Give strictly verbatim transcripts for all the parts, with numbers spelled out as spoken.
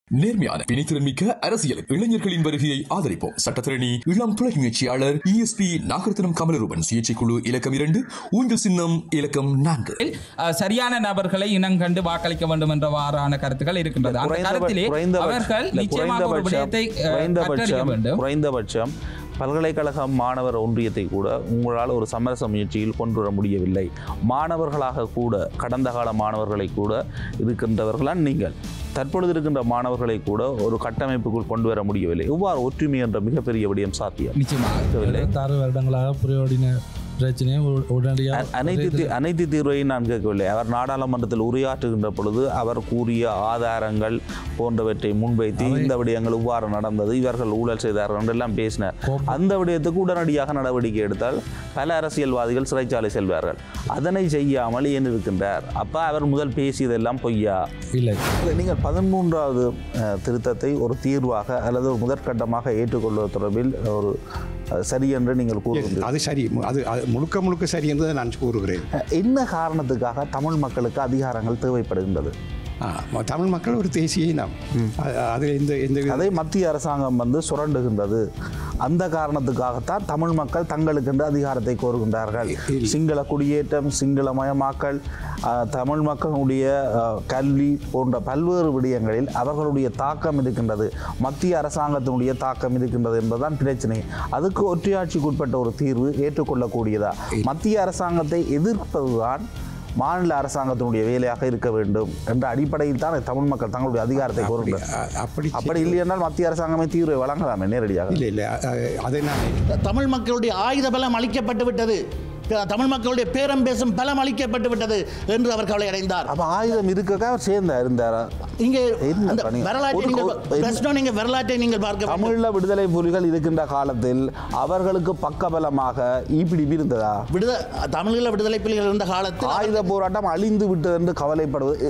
நேர்மையான பிணைத்திறன்மிக்க அரசியல் இளைஞர்களின் வருகையை ஆதரிப்போம். சட்டத்திரணி இளம் புலி முயற்சியாளர் இஎஸ்பி நாகரத்னம் கமலரூபன். சிகிச்சை குழு இலக்கம் இரண்டு, ஊஞ்சல் சின்னம் இலக்கம் நான்கு. சரியான நபர்களை இனங்கண்டு வாக்களிக்க வேண்டும் என்றவாறான கருத்துக்கள் இருக்கின்றது. அந்த கருத்திலே அவர்கள் நிச்சயமாக ஒரு விடயத்தை கற்றறிய வேண்டும். குறைந்தபட்சம் பல்கலைக்கழக மாணவர் ஒன்றியத்தை கூட உங்களால் ஒரு சமரச முயற்சியில் கொண்டு வர முடியவில்லை. மாணவர்களாக கூட கடந்த கால மாணவர்களை கூட இருக்கின்றவர்களால் நீங்கள் தற்பொழுது இருக்கின்ற மாணவர்களை கூட ஒரு கட்டமைப்புக்குள் கொண்டு வர முடியவில்லை. இவ்வாறு ஒற்றுமை என்ற மிகப்பெரிய விடயம் சாத்தியம். நிச்சயமாக ஆறு வருடங்களாக புரியோடின பிரச்சனையை உடனடியாக அனைத்து அனைத்து தீர்வை நான் கேட்கவில்லை. அவர் நாடாளுமன்றத்தில் உரையாற்றுகின்ற பொழுது அவர் கூறிய ஆதாரங்கள் போன்றவற்றை முன்வைத்து இந்த விடயங்கள் இவ்வாறு நடந்தது, இவர்கள் ஊழல் செய்தார்கள் என்றெல்லாம் பேசினார். அந்த விடயத்துக்கு உடனடியாக நடவடிக்கை எடுத்தால் பல அரசியல்வாதிகள் சிறைச்சாலை செல்வார்கள். அதனை செய்யாமல் ஏன் இருக்கின்றார்? அப்போ அவர் முதல் பேசியதெல்லாம் பொய்யா? இல்லை. நீங்கள் பதிமூன்றாவது திருத்தத்தை ஒரு தீர்வாக அல்லது ஒரு முதற்கட்டமாக ஏற்றுக்கொள்வது தொடர்பில் ஒரு சரி என்று நீங்கள் கூறுகிறீர்கள். அது சரி, அது முழுக்க முழுக்க சரி என்று நான் கூறுகிறேன். என்ன காரணத்துக்காக தமிழ் மக்களுக்கு அதிகாரங்கள் தேவைப்படுகின்றது? தமிழ் மக்கள் ஒரு தேசிய இனம். அது இந்த இந்த அதை மத்திய அரசாங்கம் வந்து சுரண்டுகின்றது. அந்த காரணத்துக்காகத்தான் தமிழ் மக்கள் தங்களுக்கென்று அதிகாரத்தை கோருகின்றார்கள். சிங்கள குடியேற்றம், சிங்களமயமாக்கல், தமிழ் மக்களுடைய கல்வி போன்ற பல்வேறு விடயங்களில் அவர்களுடைய தாக்கம் இருக்கின்றது. மத்திய அரசாங்கத்தினுடைய தாக்கம் இருக்கின்றது என்பதுதான் பிரச்சனை. அதுக்கு ஒற்றையாட்சிக்குட்பட்ட ஒரு தீர்வு ஏற்றுக்கொள்ளக்கூடியதா? மத்திய அரசாங்கத்தை எதிர்ப்பதுதான் மாநில அரசாங்கத்தினுடைய வேலையாக இருக்க வேண்டும் என்ற அடிப்படையில் தான் தமிழ் மக்கள் தங்களுடைய அதிகாரத்தை கோருகிறார். அப்படி அப்படி இல்லை என்றால் மத்திய அரசாங்கமே தீர்வை வழங்கலாமே நேரடியாக. இல்லை இல்லை அதை நான் தமிழ் மக்களுடைய ஆயுத பலம் அளிக்கப்பட்டு விட்டது, தமிழ் மக்களுடைய பேரம் பேசும் பலம் அளிக்கப்பட்டு விட்டது என்று அவர் கவலை அடைந்தார். அப்ப ஆயுதம் இருக்க அவர் சேர்ந்தார் இருந்தாரா? இங்கே வரலாற்றை நீங்கள் வரலாற்றை நீங்கள் பார்க்க தமிழ்ல விடுதலை புலிகள் இருக்கின்ற காலத்தில் அவர்களுக்கு பக்கபலமாக இபிடிபி இருந்ததா? விடுதலை தமிழில் விடுதலை புலிகள் இருந்த காலத்தில் ஆயுத போராட்டம் அழிந்து விட்டது என்று கவலைப்படுவது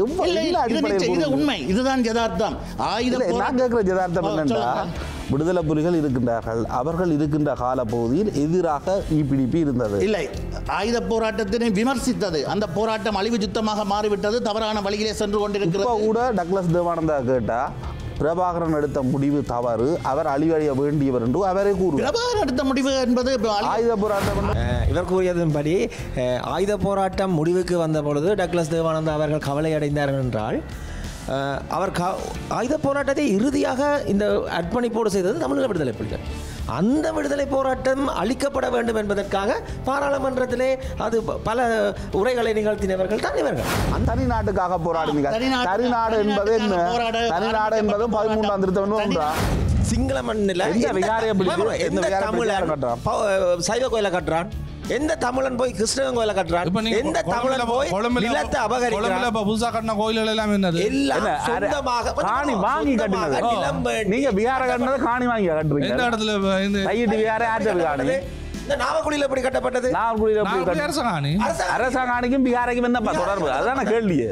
உண்மை. இதுதான் யதார்த்தம். ஆயுத நான் கேட்கிற யதார்த்தம் என்னென்றா, விடுதலை புலிகள் இருக்கின்றார்கள், அவர்கள் இருக்கின்ற கால பகுதியில் எதிராக இபிடிபி இருந்தது. இல்லை, ஆயுத போராட்டத்தினை விமர்சித்தது. அந்த போராட்டம் அழிவு யுத்தமாக மாறிவிட்டது, தவறான வழியிலே சென்று கொண்டிருக்கிறது. கூட டக்ளஸ் தேவானந்தா கேட்டா பிரபாகரன் எடுத்த முடிவு தவறு, அவர் அழிவடைய வேண்டியவர் என்று அவரே கூறுவார். பிரபாகரன் எடுத்த முடிவு என்பது ஆயுத போராட்டம். இவர் கூறியதன்படி ஆயுத போராட்டம் முடிவுக்கு வந்த பொழுது டக்ளஸ் தேவானந்தா அவர்கள் கவலை அடைந்தார்கள் என்றால் அவர் ஆயுத போராட்டத்தை இறுதியாக இந்த அர்ப்பணிப்போடு செய்தது தமிழக விடுதலை புலிகள். அந்த விடுதலை போராட்டம் அளிக்கப்பட வேண்டும் என்பதற்காக பாராளுமன்றத்திலே அது பல உரைகளை நிகழ்த்தினவர்கள் தான் இவர்கள். அந்த தனிநாட்டுக்காக போராடினீர்கள். தனிநாடு என்பது என்ன? தனிநாடு என்பது பதிமூன்றாம் திருத்தம் ஒன்றா? சிங்கள மண்ணில் சைவ கோயிலை கட்டுறான், எந்த தமிழன் போய் கிருஷ்ணன் கோயிலை கட்டுறான், எந்த தமிழன் போய் நிலத்தை அபகரிக்கிறான். புதுசா கட்டின கோயில்கள் எல்லாம் என்னது? எல்லாம் சொந்தமாக காணி வாங்கி கட்டுனது. நீங்க பிகார கட்டினது காணி வாங்கி கட்டுறீங்க. எந்த இடத்துல கையிட்டு பிகார ஆற்றது காணி? இந்த நாவக்குடியில் எப்படி கட்டப்பட்டது? நாவக்குடியில் எப்படி அரசாணி? அரசாணிக்கும் பிகாரைக்கும் என்ன தொடர்பு? அதான கேள்வியே.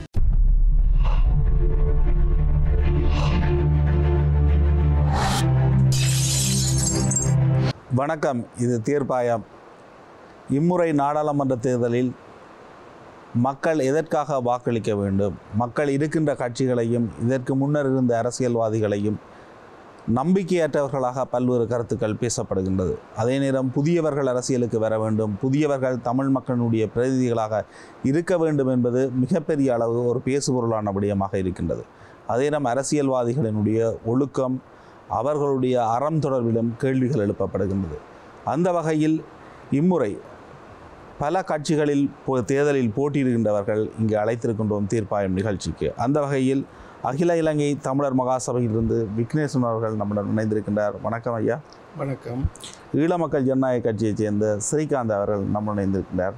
வணக்கம், இது தீர்ப்பாயம். இம்முறை நாடாளுமன்ற தேர்தலில் மக்கள் எதற்காக வாக்களிக்க வேண்டும்? மக்கள் இருக்கின்ற கட்சிகளையும் இதற்கு முன்னர் இருந்த அரசியல்வாதிகளையும் நம்பிக்கையற்றவர்களாக பல்வேறு கருத்துக்கள் பேசப்படுகின்றது. அதே நேரம் புதியவர்கள் அரசியலுக்கு வர வேண்டும், புதியவர்கள் தமிழ் மக்களுடைய பிரதிநிதிகளாக இருக்க வேண்டும் என்பது மிகப்பெரிய அளவு ஒரு பேசுபொருளான விடயமாக இருக்கின்றது. அதே நேரம் அரசியல்வாதிகளினுடைய ஒழுக்கம், அவர்களுடைய அறம் தொடர்பிலும் கேள்விகள் எழுப்பப்படுகின்றது. அந்த வகையில் இம்முறை பல கட்சிகளில் தேர்தலில் போட்டியிடுகின்றவர்கள் இங்கு அழைத்திருக்கின்றோம் தீர்ப்பாயம் நிகழ்ச்சிக்கு. அந்த வகையில் அகில இலங்கை தமிழர் மகாசபையிலிருந்து விக்னேஸ்வரன் அவர்கள் நம்முடன் இணைந்திருக்கின்றார். வணக்கம் ஐயா. வணக்கம். ஈழ மக்கள் ஜனநாயக கட்சியைச் சேர்ந்த ஸ்ரீகாந்த் அவர்கள் நம்முடன் இணைந்திருக்கின்றார்.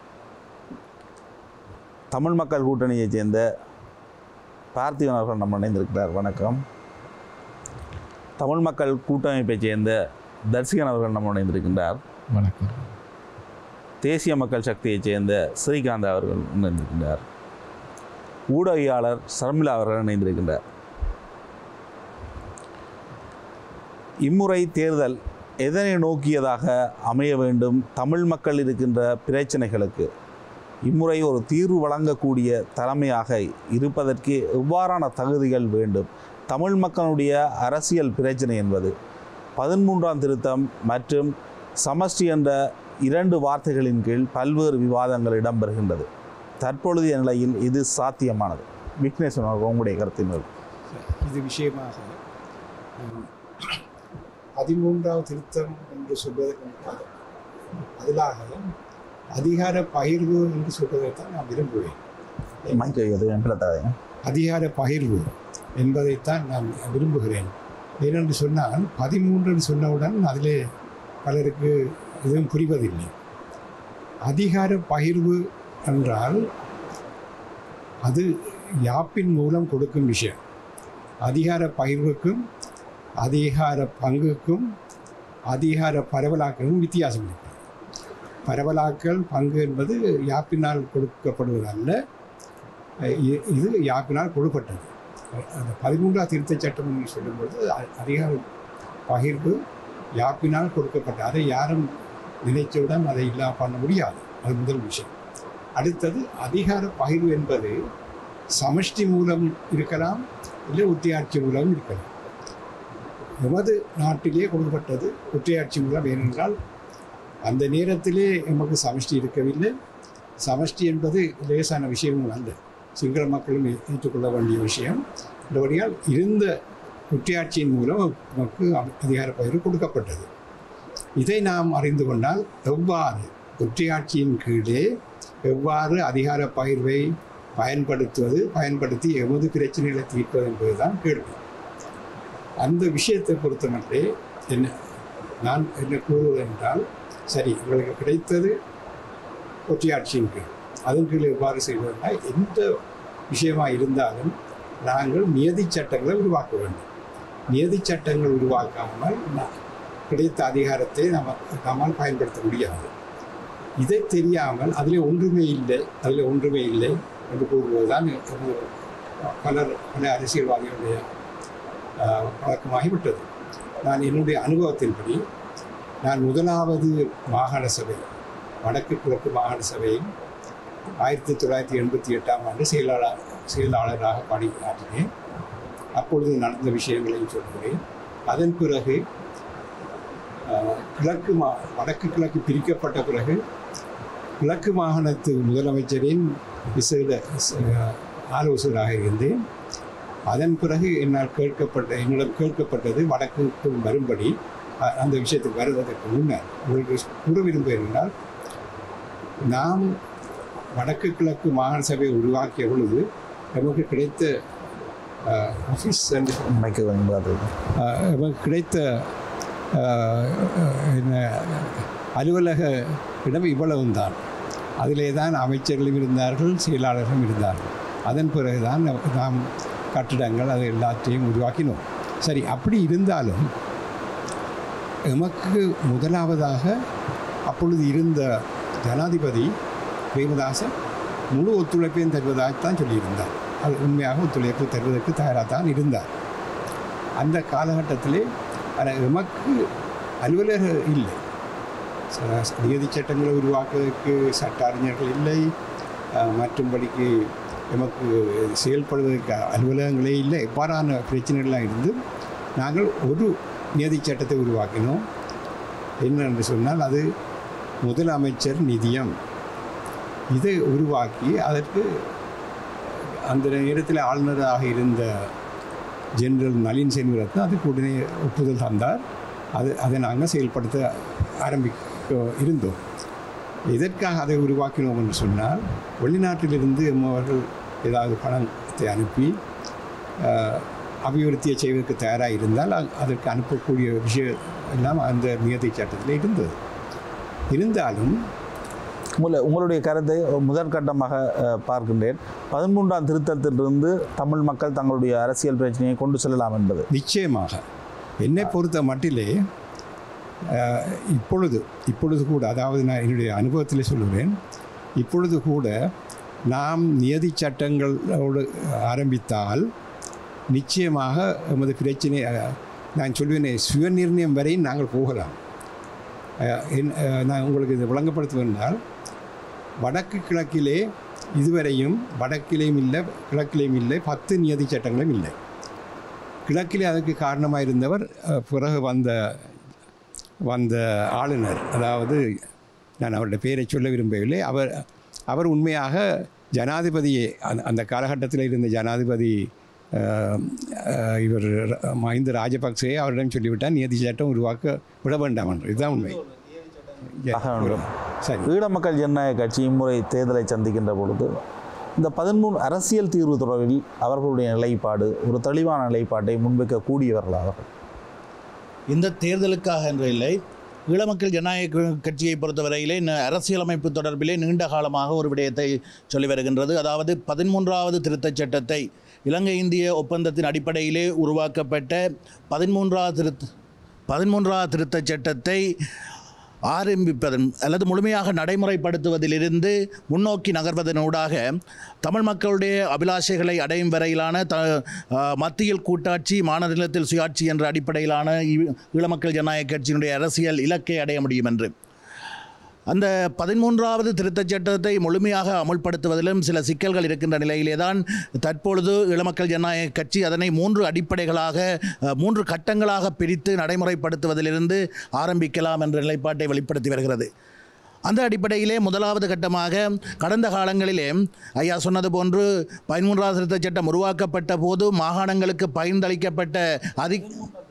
தமிழ் மக்கள் கூட்டணியைச் சேர்ந்த பார்த்திபன் அவர்கள் நம்முடன் இணைந்திருக்கிறார். வணக்கம். தமிழ் மக்கள் கூட்டமைப்பைச் சேர்ந்த தர்சிகன் அவர்கள் நம்முடன் இணைந்திருக்கின்றார். வணக்கம். தேசிய மக்கள் சக்தியைச் சேர்ந்த ஸ்ரீகாந்த் அவர்கள் இணைந்திருக்கின்றார். ஊடகையாளர் சர்மிளா அவர்கள் இணைந்திருக்கின்றார். இம்முறை தேர்தல் எதனை நோக்கியதாக அமைய வேண்டும்? தமிழ் மக்கள் இருக்கின்ற பிரச்சனைகளுக்கு இம்முறை ஒரு தீர்வு வழங்கக்கூடிய தலைமையாக இருப்பதற்கு எவ்வாறான தகுதிகள் வேண்டும்? தமிழ் மக்களுடைய அரசியல் பிரச்சனை என்பது பதிமூன்றாம் திருத்தம் மற்றும் சமஷ்டி என்ற இரண்டு வார்த்தைகளின் கீழ் பல்வேறு விவாதங்கள் இடம்பெறுகின்றது. தற்பொழுதைய நிலையில் இது சாத்தியமானது? விக்னேஸ்வரன் அவர்கள் உங்களுடைய கருத்தினர். இது விஷயமாக பதிமூன்றாவது திருத்தம் என்று சொல்வதற்கு பதிலாக அதிகார பகிர்வு என்று சொல்வதைத்தான் நான் விரும்புவேன். அதிகார பகிர்வு என்பதைத்தான் நான் விரும்புகிறேன். ஏனென்று சொன்னால் பதிமூன்று சொன்னவுடன் அதிலே பலருக்கு எதுவும் புரிவதில்லை. அதிகார பகிர்வு என்றால் அது யாப்பின் மூலம் கொடுக்கும் விஷயம். அதிகார பகிர்வுக்கும் அதிகார பங்குக்கும் அதிகார பரவலாக்கலும் வித்தியாசம் இருக்கு. பரவலாக்கல் பங்கு என்பது யாப்பினால் கொடுக்கப்படுவதல்ல, இது யாப்பினால் கொடுக்கப்பட்டது. அந்த பதிமூன்றாம் திருத்தச் சட்டம் என்று சொல்லும்போது அதிகார பகிர்வு யாப்பினால் கொடுக்கப்பட்ட, அதை யாரும் நினைச்சவுடன் அதை இல்லாமல் பண்ண முடியாது. அது முதல் விஷயம். அடுத்தது அதிகார பகிர்வு என்பது சமஷ்டி மூலம் இருக்கலாம், இல்லை ஒற்றையாட்சி மூலம் இருக்கலாம். எமது நாட்டிலே கொடுக்கப்பட்டது ஒற்றையாட்சி மூலம். ஏனென்றால் அந்த நேரத்திலே எமக்கு சமஷ்டி இருக்கவில்லை. சமஷ்டி என்பது லேசான விஷயமும் அல்ல, சிங்கள மக்களும் ஏற்றுக்கொள்ள வேண்டிய விஷயம். இந்த இருந்த ஒற்றையாட்சியின் மூலம் நமக்கு அதிகார பகிர்வு கொடுக்கப்பட்டது. இதை நாம் அறிந்து கொண்டால் எவ்வாறு ஒற்றையாட்சியின் கீழே எவ்வாறு அதிகார பகிர்வை பயன்படுத்துவது, பயன்படுத்தி எமது பிரச்சனைகளை தீர்ப்பது என்பதுதான் கேள்வி. அந்த விஷயத்தை பொறுத்தமட்டே என்ன நான் என்ன கூறுவது என்றால், சரி, உங்களுக்கு கிடைத்தது ஒற்றையாட்சியின் கீழ், அதன் கீழ் எவ்வாறு செய்வதென்றால் எந்த விஷயமாக இருந்தாலும் நாங்கள் நியதி சட்டங்களை உருவாக்க வேண்டும். நியதி சட்டங்கள் உருவாக்காமல் கிடைத்த அதிகாரத்தை நம்ம நம்மால் பயன்படுத்த முடியாது. இதை தெரியாமல் அதில் ஒன்றுமே இல்லை அதில் ஒன்றுமே இல்லை என்று கூறுவதுதான் பலர் பல அரசியல்வாதிகளுடைய பழக்கமாகிவிட்டது. நான் என்னுடைய அனுபவத்தின்படி நான் முதலாவது மாகாண சபை, வடக்கு கிழக்கு மாகாண சபையில் ஆயிரத்தி தொள்ளாயிரத்தி எண்பத்தி எட்டாம் ஆண்டு செயலாளர் செயலாளராக பணியாற்றினேன். அப்பொழுது நடந்த விஷயங்களையும் சொல்கிறேன். அதன் பிறகு கிழக்கு மா வடக்கு கிழக்கு பிரிக்கப்பட்ட பிறகு கிழக்கு மாகாணத்து முதலமைச்சரின் விசேட ஆலோசகராக இருந்தேன். அதன் பிறகு என்னால் கேட்கப்பட்ட என்னிடம் கேட்கப்பட்டது வடக்குக்கு வரும்படி. அந்த விஷயத்துக்கு வருவதற்கு முன்னர் உங்களுக்கு கூற விரும்புகிறேன் என்றால், நாம் வடக்கு கிழக்கு மாகாண சபையை உருவாக்கிய பொழுது நமக்கு கிடைத்த ஆஃபீஸ் நமக்கு கிடைத்த என்ன அலுவலக இடம் இவ்வளவும் தான். அதிலே தான் அமைச்சர்களும் இருந்தார்கள், செயலாளர்களும் இருந்தார்கள். அதன் பிறகுதான் நாம் கட்டிடங்கள் அது எல்லாத்தையும் உருவாக்கினோம். சரி, அப்படி இருந்தாலும் எமக்கு முதலாவதாக அப்பொழுது இருந்த ஜனாதிபதி பிரேமதாசன் முழு ஒத்துழைப்பையும் தருவதாகத்தான் சொல்லியிருந்தார். அது உண்மையாக ஒத்துழைப்பு தருவதற்கு தயாராக தான் இருந்தார். அந்த காலகட்டத்திலே எமக்கு அலுவலர்கள் இல்லை, நியதி சட்டங்களை உருவாக்குவதற்கு சட்ட அறிஞர்கள் இல்லை, மற்றும்படிக்கு எமக்கு செயல்படுவதற்கு அலுவலகங்களே இல்லை. இவ்வாறான பிரச்சனைகள்லாம் இருந்து நாங்கள் ஒரு நியதி சட்டத்தை உருவாக்கினோம். என்னென்று சொன்னால் அது முதலமைச்சர் நிதியம். இதை உருவாக்கி அதற்கு அந்த நேரத்தில் ஆளுநராக இருந்த ஜெனரல் நளின் செல்வரத்னம் அதுக்கு உடனே ஒப்புதல் தந்தார். அது அதை நாங்கள் செயல்படுத்த ஆரம்பிக்க இருந்தோம். எதற்காக அதை உருவாக்கினோம் என்று சொன்னால், வெளிநாட்டிலிருந்து அவர்கள் ஏதாவது பணத்தை அனுப்பி அபிவிருத்தியை செய்வதற்கு தயாராக இருந்தால் அதற்கு அனுப்பக்கூடிய விஷயம் எல்லாம் அந்த நியதி சட்டத்தில் இருந்தது. இருந்தாலும் உங்களை உங்களுடைய கருத்தை முதற்கட்டமாக பார்க்கின்றேன். பதிமூன்றாம் திருத்தத்திலிருந்து தமிழ் மக்கள் தங்களுடைய அரசியல் பிரச்சனையை கொண்டு செல்லலாம் என்பது நிச்சயமாக என்னை பொறுத்த மட்டிலே இப்பொழுது இப்பொழுது கூட, அதாவது நான் என்னுடைய அனுபவத்திலே சொல்லுவேன், இப்பொழுது கூட நாம் நியதி சட்டங்களோடு ஆரம்பித்தால் நிச்சயமாக எமது பிரச்சனை, நான் சொல்வேன், சுய நிர்ணயம் வரை நாங்கள் போகலாம். நான் உங்களுக்கு இதை விளங்கப்படுத்துவதால் வடக்கு கிழக்கிலே இதுவரையும் வடக்கிலேயும் இல்லை கிழக்கிலேயும் இல்லை பத்து நியதி சட்டங்களும் இல்லை. கிழக்கிலே அதற்கு காரணமாக இருந்தவர் பிறகு வந்த வந்த ஆளுநர், அதாவது நான் அவருடைய பெயரை சொல்ல விரும்பவில்லை. அவர் அவர் உண்மையாக ஜனாதிபதியே அந்த அந்த காலகட்டத்தில் இருந்த ஜனாதிபதி இவர் மஹிந்த ராஜபக்சே அவரிடம் சொல்லிவிட்டால் நியதி சட்டம் உருவாக்க விட வேண்டாம் என்று. இதுதான் உண்மை. சரி, ஈழ மக்கள் ஜனநாயக கட்சி இம்முறை தேர்தலை சந்திக்கின்ற பொழுது இந்த பதிமூன்று அரசியல் தீர்வு தொடர்பில் அவர்களுடைய நிலைப்பாடு ஒரு தெளிவான நிலைப்பாட்டை முன்வைக்கக்கூடியவர்களாக இந்த தேர்தலுக்காக என்ற இல்லை, ஈழமக்கள் ஜனநாயக கட்சியை பொறுத்தவரையிலே அரசியலமைப்பு தொடர்பிலே நீண்ட காலமாக ஒரு விடயத்தை சொல்லி வருகின்றது. அதாவது பதிமூன்றாவது திருத்தச் சட்டத்தை, இலங்கை இந்திய ஒப்பந்தத்தின் அடிப்படையிலே உருவாக்கப்பட்ட பதிமூன்றாவது திருத்த பதிமூன்றாவது திருத்தச் சட்டத்தை ஆரம்பிப்பதன் அல்லது முழுமையாக நடைமுறைப்படுத்துவதிலிருந்து முன்னோக்கி நகர்வதனூடாக தமிழ் மக்களுடைய அபிலாஷைகளை அடையும் வரையிலான த மத்தியில் கூட்டாட்சி, மாநிலத்தில் சுயாட்சி என்ற அடிப்படையிலான ஈழமக்கள் ஜனநாயக கட்சியினுடைய அரசியல் இலக்கை அடைய முடியும் என்று அந்த பதிமூன்றாவது திருத்தச் சட்டத்தை முழுமையாக அமுல்படுத்துவதிலும் சில சிக்கல்கள் இருக்கின்ற நிலையிலே தான் தற்பொழுது ஈழமக்கள் ஜனநாயக கட்சி அதனை மூன்று அடிப்படைகளாக மூன்று கட்டங்களாக பிரித்து நடைமுறைப்படுத்துவதிலிருந்து ஆரம்பிக்கலாம் என்ற நிலைப்பாட்டை வெளிப்படுத்தி வருகிறது. அந்த அடிப்படையிலே முதலாவது கட்டமாக கடந்த காலங்களிலே ஐயா சொன்னது போன்று பதிமூன்றாவது திருத்தச் சட்டம் உருவாக்கப்பட்ட போது மாகாணங்களுக்கு பகிர்ந்தளிக்கப்பட்ட அதி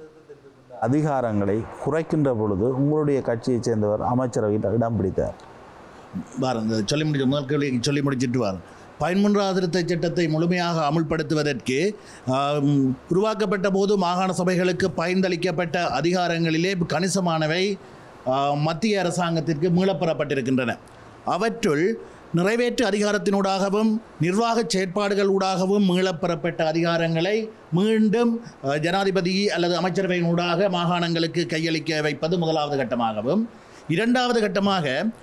அதிகாரங்களை குறைக்கின்ற பொழுது உங்களுடைய கட்சியைச் சேர்ந்தவர் அமைச்சரவையில் இடம் பிடித்தார். வாரம் சொல்லி முடிச்ச முதல் கேள்வி சொல்லி முடிச்சுட்டு வாரம் பதிமூன்றாவது திருத்தச் சட்டத்தை முழுமையாக அமுல்படுத்துவதற்கு உருவாக்கப்பட்ட போது மாகாண சபைகளுக்கு பகிர்ந்தளிக்கப்பட்ட அதிகாரங்களிலே கணிசமானவை மத்திய அரசாங்கத்திற்கு மீளப்பெறப்பட்டிருக்கின்றன. அவற்றுள் நிறைவேற்று அதிகாரத்தினூடாகவும் நிர்வாக செயற்பாடுகளூடாகவும் மீளப்பெறப்பட்ட அதிகாரங்களை மீண்டும் ஜனாதிபதி அல்லது அமைச்சரவையினூடாக மாகாணங்களுக்கு கையளிக்க வைப்பது முதலாவது கட்டமாகவும், இரண்டாவது கட்டமாக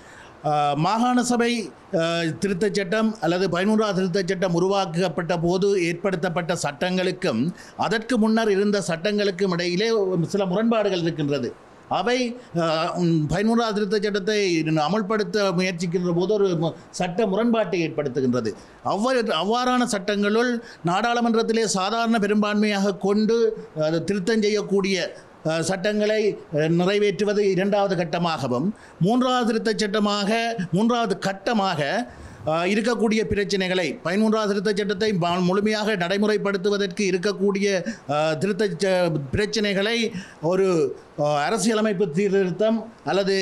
மாகாண சபை திருத்தச் சட்டம் அல்லது பதிமூன்றாவது திருத்தச் சட்டம் உருவாக்கப்பட்ட போது ஏற்படுத்தப்பட்ட சட்டங்களுக்கும் அதற்கு முன்னர் இருந்த சட்டங்களுக்கும் இடையிலே சில முரண்பாடுகள் இருக்கின்றது. அவை பதிமூன்றாவது திருத்தச் சட்டத்தை அமல்படுத்த முயற்சிக்கின்ற போது ஒரு சட்ட முரண்பாட்டை ஏற்படுத்துகின்றது. அவ்வாறு அவ்வாறான சட்டங்களுள் நாடாளுமன்றத்திலே சாதாரண பெரும்பான்மையாக கொண்டு திருத்தம் செய்யக்கூடிய சட்டங்களை நிறைவேற்றுவது இரண்டாவது கட்டமாகவும், மூன்றாவது திருத்தச் சட்டமாக மூன்றாவது கட்டமாக இருக்கக்கூடிய பிரச்சனைகளை பதிமூன்றாவது திருத்தச் சட்டத்தை முழுமையாக நடைமுறைப்படுத்துவதற்கு இருக்கக்கூடிய திருத்த பிரச்சனைகளை ஒரு அரசியலமைப்பு சீர்திருத்தம் அல்லது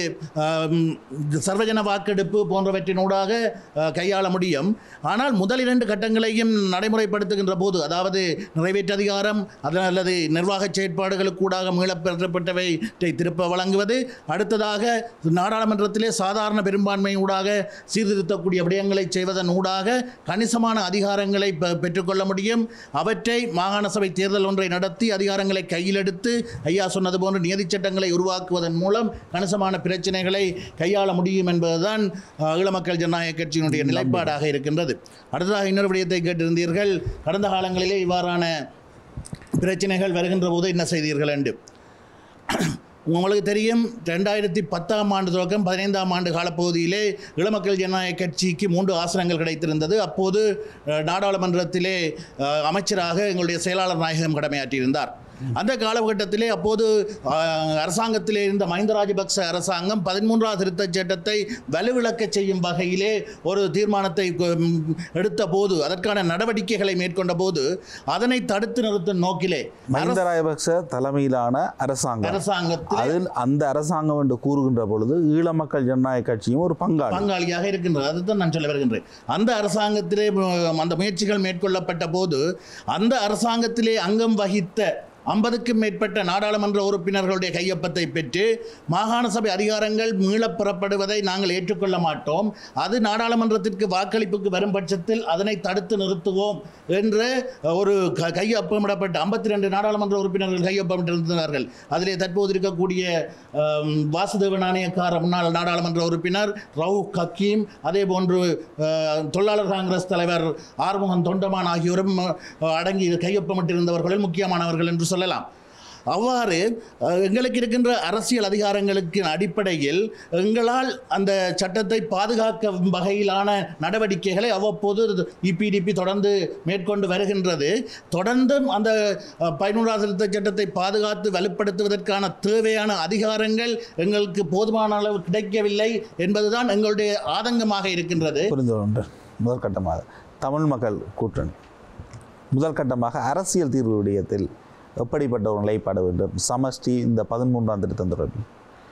சர்வஜன வாக்கெடுப்பு போன்றவற்றினூடாக கையாள முடியும். ஆனால் முதல் இரண்டு கட்டங்களையும் நடைமுறைப்படுத்துகின்ற போது, அதாவது நிறைவேற்று அதிகாரம் அல்லது நிர்வாக செயற்பாடுகளுக்கூடாக மீளப்பெறப்பட்டவை திருப்ப வழங்குவது, அடுத்ததாக நாடாளுமன்றத்திலே சாதாரண பெரும்பான்மையூடாக சீர்திருத்தக்கூடிய விடயங்களை செய்வதன் ஊடாக கணிசமான அதிகாரங்களை பெற்றுக்கொள்ள முடியும். அவற்றை மாகாண சபை தேர்தல் ஒன்றை நடத்தி அதிகாரங்களை கையில் எடுத்து ஐயா சொன்னது போன்ற நியதி சட்டங்களை உருவாக்குவதன் மூலம் கணிசமான பிரச்சனைகளை கையாள முடியும் என்பதுதான் ஈழமக்கள் ஜனநாயக கட்சியினுடைய நிலைப்பாடாக இருக்கின்றது. அடுத்ததாக இன்னொரு விடயத்தை கேட்டிருந்தீர்கள், கடந்த காலங்களிலே இவ்வாறான பிரச்சனைகள் வருகின்ற போது என்ன செய்தீர்கள் என்று. உங்களுக்கு தெரியும், ரெண்டாயிரத்தி பத்தாம் ஆண்டு தொடக்கம் பதினைந்தாம் ஆண்டு காலப்பகுதியிலே ஈழமக்கள் ஜனநாயக கட்சிக்கு மூன்று ஆசனங்கள் கிடைத்திருந்தது. அப்போது நாடாளுமன்றத்திலே அமைச்சராக எங்களுடைய செயலாளர் நாயகம் கடமையாற்றியிருந்தார். அந்த காலகட்டத்திலே அப்போது அரசாங்கத்திலே இருந்த மஹிந்த ராஜபக்ச அரசாங்கம் பதிமூன்றாவது திருத்தச் சட்டத்தை வலுவிழக்க செய்யும் வகையிலே ஒரு தீர்மானத்தை எடுத்த போது, அதற்கான நடவடிக்கைகளை மேற்கொண்ட போது, அதனை தடுத்து நிறுத்தும் நோக்கிலே மஹிந்த ராஜபக்ச தலைமையிலான அரசாங்கம் அரசாங்கத்தில் அதில் அந்த அரசாங்கம் என்று கூறுகின்ற பொழுது ஈழ மக்கள் ஜனநாயக கட்சியும் ஒரு பங்காளி பங்காளியாக இருக்கின்றது. அதுதான் நான் சொல்ல வருகின்றேன். அந்த அரசாங்கத்திலே அந்த முயற்சிகள் மேற்கொள்ளப்பட்ட போது அந்த அரசாங்கத்திலே அங்கம் வகித்த ஐம்பதுக்கும் மேற்பட்ட நாடாளுமன்ற உறுப்பினர்களுடைய கையொப்பத்தை பெற்று மாகாண சபை அதிகாரங்கள் மீளப்பெறப்படுவதை நாங்கள் ஏற்றுக்கொள்ள மாட்டோம், அது நாடாளுமன்றத்திற்கு வாக்களிப்புக்கு வரும் பட்சத்தில் அதனை தடுத்து நிறுத்துவோம் என்று ஒரு கையொப்பமிடப்பட்ட ஐம்பத்தி ரெண்டு நாடாளுமன்ற உறுப்பினர்கள் கையொப்பமிட்டிருந்தார்கள். அதிலே தற்போது இருக்கக்கூடிய வாசுதேவ நாணயக்கார முன்னாள் நாடாளுமன்ற உறுப்பினர் ரவுஃப் ஹக்கீம், அதே போன்று தொழிலாளர் காங்கிரஸ் தலைவர் ஆறுமுகன் தொண்டமான் ஆகியோரும் அடங்கி கையொப்பமிட்டிருந்தவர்களில் முக்கியமானவர்கள் என்று சொல்லலாம். அவ்வாறு எங்களுக்கு இருக்கின்ற அரசியல் அதிகாரங்களுக்கு அடிப்படையில் எங்களால் அந்த சட்டத்தை பாதுகாக்க வகையிலான நடவடிக்கைகளை அவ்வப்போது இபிடிபி தொடர்ந்து மேற்கொண்டு வருகின்றது. தொடர்ந்தும் அந்த பதினொன்றாவது திருத்த சட்டத்தை பாதுகாத்து வலுப்படுத்துவதற்கான தேவையான அதிகாரங்கள் எங்களுக்கு போதுமான அளவு கிடைக்கவில்லை என்பதுதான் எங்களுடைய ஆதங்கமாக இருக்கின்றது. புரிந்து முதல் கட்டமாக தமிழ் மக்கள் கூட்டணி முதல் கட்டமாக அரசியல் தீர்வு விடயத்தில் எப்படிப்பட்ட ஒரு நிலைப்பாட வேண்டும் சமஷ்டி இந்த பதிமூன்றாம் திருத்தம் தொடர்பில்?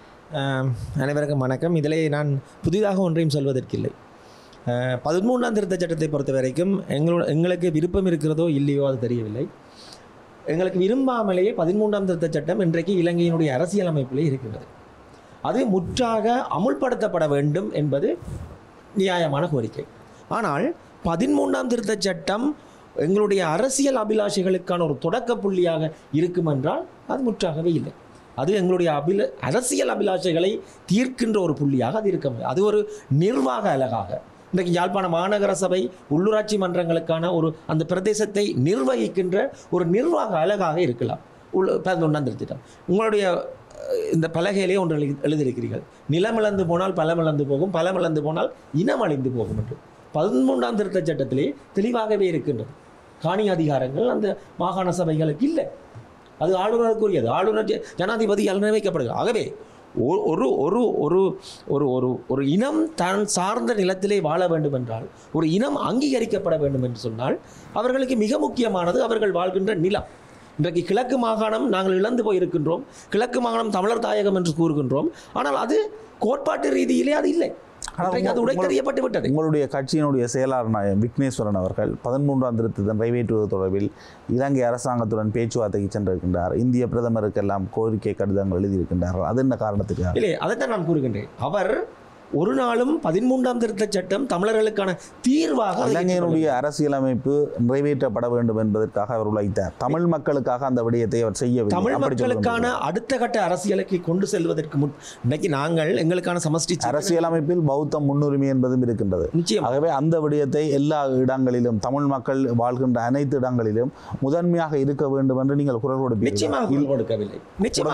அனைவருக்கும் வணக்கம். இதிலே நான் புதிதாக ஒன்றையும் சொல்வதற்கில்லை. பதிமூன்றாம் திருத்த சட்டத்தை பொறுத்த வரைக்கும் எங்களோட எங்களுக்கு விருப்பம் இருக்கிறதோ இல்லையோ அது தெரியவில்லை. எங்களுக்கு விரும்பாமலேயே பதிமூன்றாம் திருத்த சட்டம் இன்றைக்கு இலங்கையினுடைய அரசியல் அமைப்பிலே இருக்கிறது. அது முற்றாக அமுல்படுத்தப்பட வேண்டும் என்பது நியாயமான கோரிக்கை. ஆனால் பதிமூன்றாம் திருத்த சட்டம் எங்களுடைய அரசியல் அபிலாஷைகளுக்கான ஒரு தொடக்க புள்ளியாக இருக்கும் என்றால் அது முற்றாகவே இல்லை. அது எங்களுடைய அபில அரசியல் அபிலாஷைகளை தீர்க்கின்ற ஒரு புள்ளியாக அது இருக்க முடியும். அது ஒரு நிர்வாக அலகாக இன்றைக்கு யாழ்ப்பாண மாநகர சபை உள்ளூராட்சி மன்றங்களுக்கான ஒரு அந்த பிரதேசத்தை நிர்வகிக்கின்ற ஒரு நிர்வாக அலகாக இருக்கலாம். உள்ள பதினொன்றாம் திருத்தம் உங்களுடைய இந்த பலகையிலே ஒன்று எழுதியிருக்கிறீர்கள், நிலமிழந்து போனால் பலமிழந்து போகும், பலமிழந்து போனால் இனம் அழிந்து போகும் என்று. பதிமூன்றாம் திருத்த சட்டத்திலே தெளிவாகவே இருக்கின்றது. காணி அதிகாரங்கள் அந்த மாகாண சபைகளுக்கு இல்லை, அது ஆளுநருக்குரியது. ஆளுநர் ஜனாதிபதியால் நிர்ணயிக்கப்படுகிறது. ஆகவே ஒரு ஒரு ஒரு ஒரு ஒரு ஒரு இனம் தான் சார்ந்த நிலத்திலே வாழ வேண்டும் என்றால், ஒரு இனம் அங்கீகரிக்கப்பட வேண்டும் என்று சொன்னால் அவர்களுக்கு மிக முக்கியமானது அவர்கள் வாழ்கின்ற நிலம். இன்றைக்கு கிழக்கு மாகாணம் நாங்கள் இழந்து போயிருக்கின்றோம். கிழக்கு மாகாணம் தமிழர் தாயகம் என்று கூறுகின்றோம். ஆனால் அது கோட்பாட்டு ரீதியிலே அது இல்லை. அது உடைத்தறியப்பட்டு விட்டது. உங்களுடைய கட்சியினுடைய செயலாளர் நாயகம் விக்னேஸ்வரன் அவர்கள் பதிமூன்றாம் திருத்தத்தை நிறைவேற்றுவது தொடர்பில் இலங்கை அரசாங்கத்துடன் பேச்சுவார்த்தைக்கு சென்றிருக்கின்றார். இந்திய பிரதமருக்கெல்லாம் கோரிக்கை கடிதங்கள் எழுதியிருக்கின்றார்கள். அது என்ன காரணத்துக்கு? இல்லை, அதைத்தான் நான் கூறுகின்றேன். அவர் ஒரு நாளும் பதிமூன்றாம் திருத்த சட்டம் தமிழர்களுக்கான தீர்வாக இலங்கையினுடைய அரசியலமைப்பு நிறைவேற்றப்பட வேண்டும் என்பதற்காக அவர் உழைத்தார். தமிழ் மக்களுக்காக அந்த விடயத்தை அவர் செய்யவில்லை. தமிழ் மக்களுக்கான அடுத்த கட்ட அரசியலுக்கு கொண்டு செல்வதற்கு முன் இன்னைக்கு நாங்கள் எங்களுக்கான சமஷ்டி அரசியலமைப்பில் பௌத்தம் முன்னுரிமை என்பதும் இருக்கின்றது. ஆகவே அந்த விடயத்தை எல்லா இடங்களிலும் தமிழ் மக்கள் வாழ்கின்ற அனைத்து இடங்களிலும் முதன்மையாக இருக்க வேண்டும் என்று நீங்கள் குரல் கொடுப்பீர்கள்.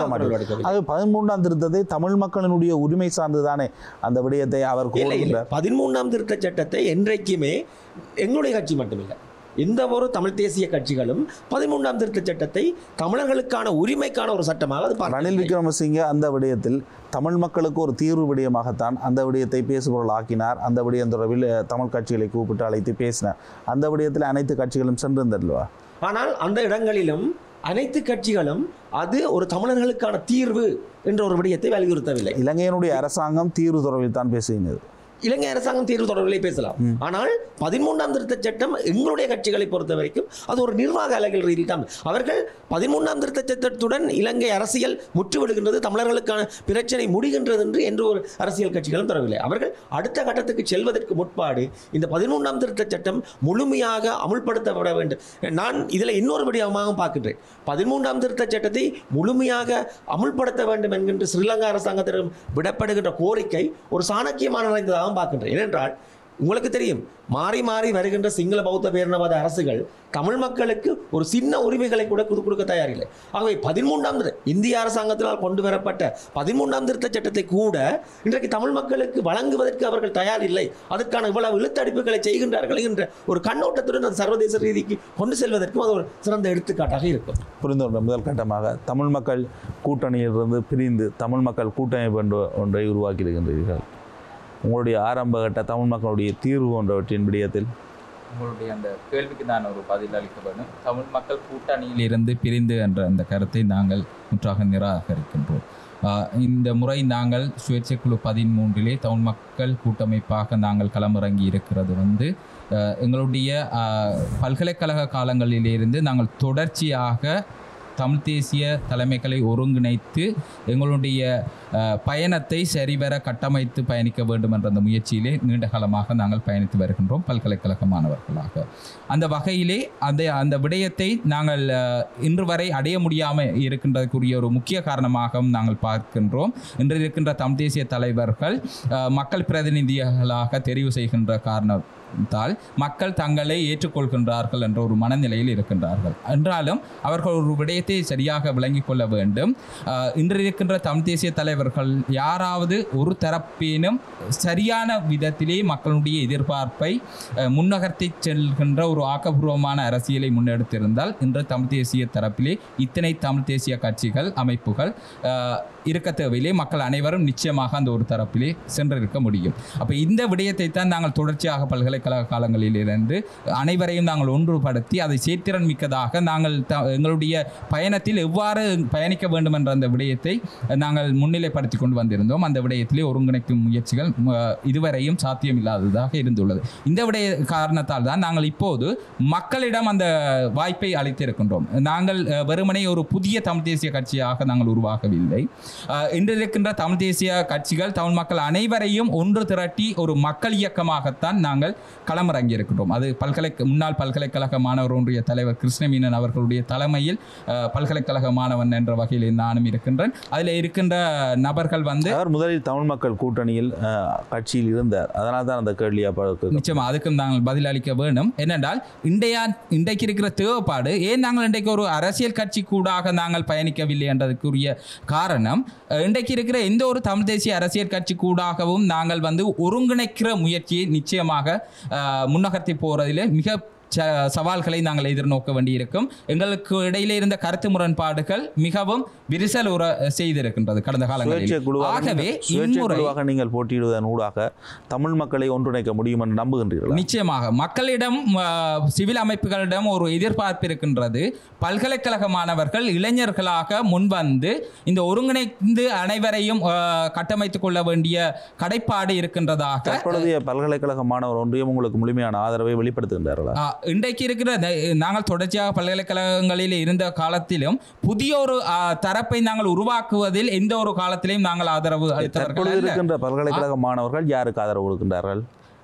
அது பதிமூன்றாம் திருத்தத்தை தமிழ் மக்களினுடைய உரிமை சார்ந்துதானே அந்த விடயத்தை அவர் கூறுகிறார். பதிமூன்றாம் திருத்த சட்டத்தை என்றைக்குமே எங்களுடைய கட்சி மட்டுமில்லை, எந்த ஒரு தமிழ் தேசிய கட்சிகளும் பதிமூன்றாம் திருத்த சட்டத்தை தமிழர்களுக்கான உரிமைக்கான ஒரு சட்டமாக ரணில் விக்ரமசிங்கே அந்த விடயத்தில் தமிழ் மக்களுக்கு ஒரு தீர்வு விடயமாகத்தான் அந்த விடயத்தை பேசுபொருள் ஆக்கினார். அந்த விடயம் தொடர்பில் தமிழ் கட்சிகளை கூப்பிட்டு அழைத்து பேசினார். அந்த விடயத்தில் அனைத்து கட்சிகளும் சென்றிருந்தல்லவா? ஆனால் அந்த இடங்களிலும் அனைத்து கட்சிகளும் அது ஒரு தமிழர்களுக்கான தீர்வு என்ற ஒரு விடயத்தை வலியுறுத்தவில்லை. இலங்கையினுடைய அரசாங்கம் தீர்வு தொடர்பில் தான் பேசுகிறது. இலங்கை அரசாங்கம் தீர்வு தொடர்பிலே பேசலாம். ஆனால் பதிமூன்றாம் திருத்த சட்டம் எங்களுடைய கட்சிகளை பொறுத்த வரைக்கும் அது ஒரு நிர்வாக அலகில் ரீதியில் தான். அவர்கள் பதிமூன்றாம் திருத்த சட்டத்துடன் இலங்கை அரசியல் முற்றுவிடுகின்றது, தமிழர்களுக்கான பிரச்சனை முடிகின்றது என்று என்ற ஒரு அரசியல் கட்சிகளும் தரவில்லை. அவர்கள் அடுத்த கட்டத்துக்கு செல்வதற்கு முற்பாடு இந்த பதிமூன்றாம் திருத்த சட்டம் முழுமையாக அமுல்படுத்தப்பட வேண்டும். நான் இதில் இன்னொரு விடயமாக பார்க்கின்றேன். பதிமூன்றாம் திருத்த சட்டத்தை முழுமையாக அமுல்படுத்த வேண்டும் என்கின்ற ஸ்ரீலங்கா அரசாங்கத்திடம் விடப்படுகின்ற கோரிக்கை ஒரு சாணக்கியமான நிறைந்ததாக பார்க்கின்றேன். ஏனென்றால் உங்களுக்கு தெரியும், மாறி மாறி வருகின்ற சிங்கள பௌத்த பேரினவாத அரசுகள் தமிழ் மக்களுக்கு ஒரு சின்ன உரிமைகளை கூட கொடுக்க தயாரில்லை. ஆகவே பதிமூன்றாம் இந்திய அரசாங்கத்தினால் கொண்டு வரப்பட்ட பதிமூன்றாம் திருத்த சட்டத்தை கூட இன்றைக்கு தமிழ் மக்களுக்கு வழங்குவதற்கு அவர்கள் தயார் இல்லை. அதற்கான இவ்வளவு இழுத்தடிப்புகளை செய்கின்றார்கள் என்ற ஒரு கண்ணோட்டத்துடன் அது சர்வதேச ரீதிக்கு கொண்டு செல்வதற்கும் அது ஒரு சிறந்த எடுத்துக்காட்டாக இருக்கும். புரிந்து முதல் கட்டமாக தமிழ் மக்கள் கூட்டணியிலிருந்து பிரிந்து தமிழ் மக்கள் கூட்டமைப்பு என்ற ஒன்றை உருவாக்கி இருக்கின்றீர்கள். உங்களுடைய ஆரம்ப கட்ட தமிழ் மக்களுடைய தீர்வு போன்றவற்றின் விடயத்தில் உங்களுடைய அந்த கேள்விக்கு நான் ஒரு பதில் அளிக்க வேண்டும். தமிழ் மக்கள் கூட்டணியில் இருந்து பிரிந்து என்ற அந்த கருத்தை நாங்கள் முற்றாக நிராகரிக்கின்றோம். இந்த முறை நாங்கள் சுயேட்சை குழு பதிமூன்றிலே தமிழ் மக்கள் கூட்டமைப்பாக நாங்கள் களமிறங்கி இருக்கிறது வந்து எங்களுடைய பல்கலைக்கழக காலங்களிலிருந்து நாங்கள் தொடர்ச்சியாக தமிழ் தேசிய தலைமைகளை ஒருங்கிணைத்து எங்களுடைய பயணத்தை சரிவர கட்டமைத்து பயணிக்க வேண்டும் என்ற அந்த முயற்சியிலே நீண்ட காலமாக நாங்கள் பயணித்து வருகின்றோம் பல்கலைக்கழக மாணவர்களாக. அந்த வகையிலே அந்த அந்த விடயத்தை நாங்கள் இன்று வரை அடைய முடியாமல் இருக்கின்றதுக்குரிய ஒரு முக்கிய காரணமாக நாங்கள் பார்க்கின்றோம். இன்று இருக்கின்ற தமிழ் தேசிய தலைவர்கள் மக்கள் பிரதிநிதிகளாக தெரிவு செய்கின்ற காரணம் காரணத்தால் மக்கள் தங்களை ஏற்றுக்கொள்கின்றார்கள் என்ற ஒரு மனநிலையில் இருக்கின்றார்கள். என்றாலும் அவர்கள் ஒரு விடயத்தை சரியாக விளங்கிக் கொள்ள வேண்டும். இன்று இருக்கின்ற தமிழ் தேசிய தலைவர்கள் யாராவது ஒரு தரப்பினும் சரியான விதத்திலே மக்களுடைய எதிர்பார்ப்பை முன்னகர்த்தி செல்கின்ற ஒரு ஆக்கப்பூர்வமான அரசியலை முன்னெடுத்திருந்தால் இன்று தமிழ் தேசிய தரப்பிலே இத்தனை தமிழ் தேசிய கட்சிகள் அமைப்புகள் இருக்க தேவையிலே மக்கள் அனைவரும் நிச்சயமாக அந்த ஒரு தரப்பிலே சென்றிருக்க முடியும். அப்போ இந்த விடயத்தை தான் நாங்கள் தொடர்ச்சியாக பல்கலைக்கழக காலங்களிலிருந்து அனைவரையும் நாங்கள் ஒன்றுபடுத்தி அதை சேத்திறன் மிக்கதாக நாங்கள் த எங்களுடைய பயணத்தில் எவ்வாறு பயணிக்க வேண்டும் என்ற அந்த விடயத்தை நாங்கள் முன்னிலைப்படுத்தி கொண்டு வந்திருந்தோம். அந்த விடயத்திலே ஒருங்கிணைக்கும் முயற்சிகள் இதுவரையும் சாத்தியமில்லாததாக இருந்துள்ளது. இந்த விடய காரணத்தால் தான் நாங்கள் இப்போது மக்களிடம் அந்த வாய்ப்பை அளித்திருக்கின்றோம். நாங்கள் வெறுமனே ஒரு புதிய தமிழ் தேசிய கட்சியாக நாங்கள் உருவாகவில்லை. இன்று இருக்கின்ற தமிழ் தேசிய கட்சிகள் தமிழ் மக்கள் அனைவரையும் ஒன்று திரட்டி ஒரு மக்கள் இயக்கமாகத்தான் நாங்கள் களமிறங்கி இருக்கின்றோம். அது பல்கலை முன்னாள் பல்கலைக்கழக மாணவர் ஒன்றிய தலைவர் கிருஷ்ணமீனன் அவர்களுடைய தலைமையில் பல்கலைக்கழக மாணவன் என்ற வகையில் நானும் இருக்கின்றேன். அதில் இருக்கின்ற நபர்கள் வந்து அவர் முதலில் தமிழ் மக்கள் கூட்டணியில் கட்சியில் இருந்தார். அதனால் தான் அந்த கேள்வியாக நிச்சயமா அதுக்கும் நாங்கள் பதில் அளிக்க வேண்டும். என்னென்றால் இன்றையா இன்றைக்கு இருக்கிற தேவைப்பாடு ஏன் நாங்கள் இன்றைக்கு ஒரு அரசியல் கட்சி கூடாக நாங்கள் பயணிக்கவில்லை என்றதுக்குரிய காரணம் இன்றைக்கு இருக்கிற எந்த ஒரு தமிழ் தேசிய அரசியல் கட்சி கூடாகவும் நாங்கள் வந்து ஒருங்கிணைக்கிற முயற்சியை நிச்சயமாக முன்னகர்த்தி போறதிலே மிக சவால்களை நாங்கள் எதிர்நோக்க வேண்டியிருக்கும். எங்களுக்கு இடையிலே இருந்த கருத்து முரண்பாடுகள் மிகவும் விரிசல் உற செய்திருக்கின்றது கடந்த காலங்களில். ஆகவே இம்முறை நீங்கள் போட்டியிடுவதன் ஊடாக தமிழ் மக்களை ஒன்றிணைக்க முடியும் என்று நம்புகின்றீர்கள்? நிச்சயமாக மக்களிடம் சிவில் அமைப்புகளிடம் ஒரு எதிர்பார்ப்பு இருக்கின்றது. பல்கலைக்கழக மாணவர்கள் இளைஞர்களாக முன்வந்து இந்த ஒருங்கிணைந்து அனைவரையும் கட்டமைத்துக் கொள்ள வேண்டிய கடைப்பாடு இருக்கின்றதாக தற்பொழுதைய பல்கலைக்கழக மாணவர் ஒன்றியம் உங்களுக்கு முழுமையான ஆதரவை வெளிப்படுத்துகின்றார்களா? இன்றைக்கு இருக்கிற நாங்கள் தொடர்ச்சியாக பல்கலைக்கழகங்களில் இருந்த காலத்திலும் புதிய ஒரு தரப்பை நாங்கள் உருவாக்குவதில் எந்த ஒரு காலத்திலையும் நாங்கள் ஆதரவு அளித்தவர்கள் இருக்கின்ற பல்கலைக்கழக மாணவர்கள் யாருக்கு ஆதரவு கொடுக்கின்றார்கள்?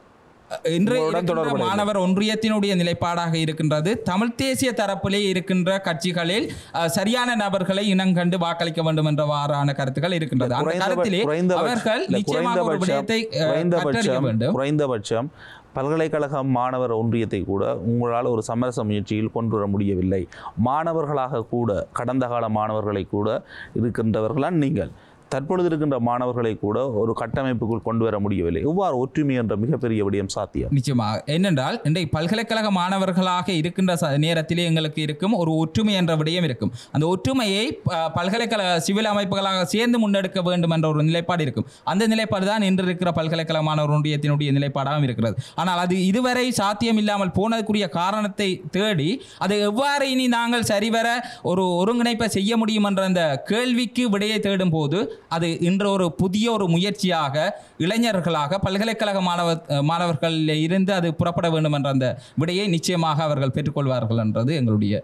இன்றைய மாணவர் ஒன்றியத்தினுடைய நிலைப்பாடாக இருக்கின்றது தமிழ் தேசிய தரப்பிலே இருக்கின்ற கட்சிகளில் சரியான நபர்களை இனங்கண்டு வாக்களிக்க வேண்டும் என்றவாறான கருத்துக்கள் இருக்கின்றது. அந்த கருத்திலே அவர்கள் நிச்சயமாக ஒரு விடயத்தை கற்றறிய வேண்டும். குறைந்தபட்சம் பல்கலைக்கழக மாணவர் ஒன்றியத்தை கூட உங்களால் ஒரு சமரச முயற்சியில் கொண்டு வர முடியவில்லை. மாணவர்களாக கூட கடந்த கால மாணவர்களை கூட இருக்கின்றவர்களால் நீங்கள் தற்பொழுது இருக்கின்ற மாணவர்களை கூட ஒரு கட்டமைப்புக்குள் கொண்டு வர முடியவில்லை. இவ்வாறு ஒற்றுமை என்ற மிகப்பெரிய விடயம் சாத்தியம். நிச்சயமாக என்னென்றால் இன்றைக்கு பல்கலைக்கழக மாணவர்களாக இருக்கின்ற நேரத்திலே எங்களுக்கு இருக்கும் ஒரு ஒற்றுமை என்ற விடயம் இருக்கும். அந்த ஒற்றுமையை பல்கலைக்கழக சிவில் அமைப்புகளாக சேர்ந்து முன்னெடுக்க வேண்டும் என்ற ஒரு நிலைப்பாடு இருக்கும். அந்த நிலைப்பாடு தான் இன்று இருக்கிற பல்கலைக்கழக மாணவர் ஒன்றியத்தினுடைய நிலைப்பாடாகவும் இருக்கிறது. ஆனால் அது இதுவரை சாத்தியம் இல்லாமல் போனதுக்குரிய காரணத்தை தேடி அதை எவ்வாறு இனி நாங்கள் சரிவர ஒரு ஒருங்கிணைப்பை செய்ய முடியும் என்ற அந்த கேள்விக்கு விடையை தேடும் போது அது இன்று ஒரு புதிய ஒரு முயற்சியாக இளைஞர்களாக பல்கலைக்கழக மாணவர் மாணவர்களில் இருந்து அது புறப்பட வேண்டும் என்ற அந்த விடையை நிச்சயமாக அவர்கள் பெற்றுக்கொள்வார்கள் என்றது எங்களுடைய.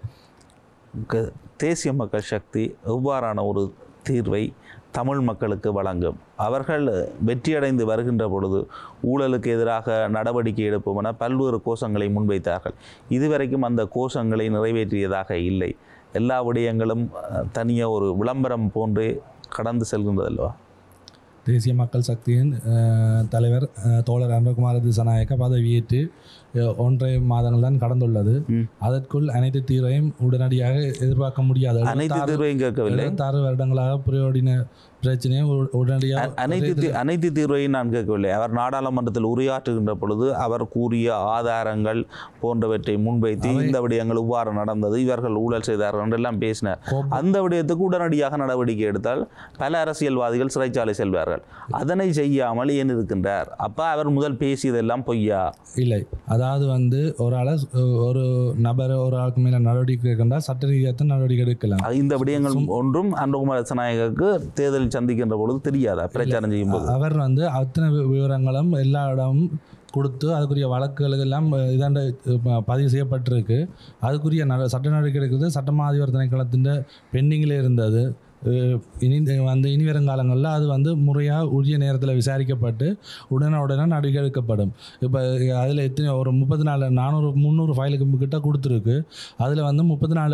தேசிய மக்கள் சக்தி எவ்வாறான ஒரு தீர்வை தமிழ் மக்களுக்கு வழங்கும்? அவர்கள் வெற்றியடைந்து வருகின்ற பொழுது ஊழலுக்கு எதிராக நடவடிக்கை எடுப்போம் என பல்வேறு கோஷங்களை முன்வைத்தார்கள். இதுவரைக்கும் அந்த கோஷங்களை நிறைவேற்றியதாக இல்லை. எல்லா விடயங்களும் தனியாக ஒரு விளம்பரம் போன்றே கடந்து செல்கின்றதல்லவா? தேசிய மக்கள் சக்தியின் தலைவர் தோழர் அன்பகுமார திசாநாயக்க பதவியேற்று ஒன்றரை மாதங்கள் தான் கடந்துள்ளது. அதற்குள் அனைத்து தீர்வையும் உடனடியாக எதிர்பார்க்க முடியாது. அனைத்து தீர்வையும் கேட்கவில்லை. ஆறு வருடங்களாக பிரயோடின பிரச்சனையை உடனடியாக அனைத்து அனைத்து தீர்வையும் நான் கேட்கவில்லை. அவர் நாடாளுமன்றத்தில் உரையாற்றுகின்ற பொழுது அவர் கூறிய ஆதாரங்கள் போன்றவற்றை முன்வைத்து இந்த விடயங்கள் இவ்வாறு நடந்தது, இவர்கள் ஊழல் செய்தார்கள் என்றெல்லாம் பேசினார். அந்த விடயத்துக்கு உடனடியாக நடவடிக்கை எடுத்தால் பல அரசியல்வாதிகள் சிறைச்சாலை செல்வார்கள். அதனை செய்யாமல் ஏன் இருக்கின்றார்? அப்போ அவர் முதல் பேசியதெல்லாம் பொய்யா? இல்லை, அதாவது வந்து ஒரு ஆளை ஒரு நபர் ஒரு ஆளுக்கு மேலே நடவடிக்கை எடுக்கின்றால் சட்ட ரீதியாக நடவடிக்கை எடுக்கலாம். இந்த விடயங்கள் ஒன்றும் அன்பகுமார திசாநாயகருக்கு தேர்தல் சந்திக்கின்ற பொழுது தெரியாதா பிரச்சாரம் செய்யும் போது? அவர் வந்து அத்தனை விவரங்களும் எல்லா இடமும் கொடுத்து அதுக்குரிய வழக்குகளுக்கு எல்லாம் இதாண்ட பதிவு செய்யப்பட்டிருக்கு. அதுக்குரிய நட சட்ட நடவடிக்கை எடுக்கிறது சட்டமா அதிபர் திணைக்களத்தின் பெண்டிங்கில் இருந்தது. இனி வந்து இனி வருங்காலங்களில் அது வந்து முறையாக உரிய நேரத்தில் விசாரிக்கப்பட்டு உடனே உடனே நடவடிக்கை எடுக்கப்படும். இப்போ அதில் எத்தனை ஒரு முப்பத்தி நாலு நானூறு முந்நூறு ஃபைலுக்கு கிட்ட கொடுத்துருக்கு. அதில் வந்து முப்பத்தி நாலு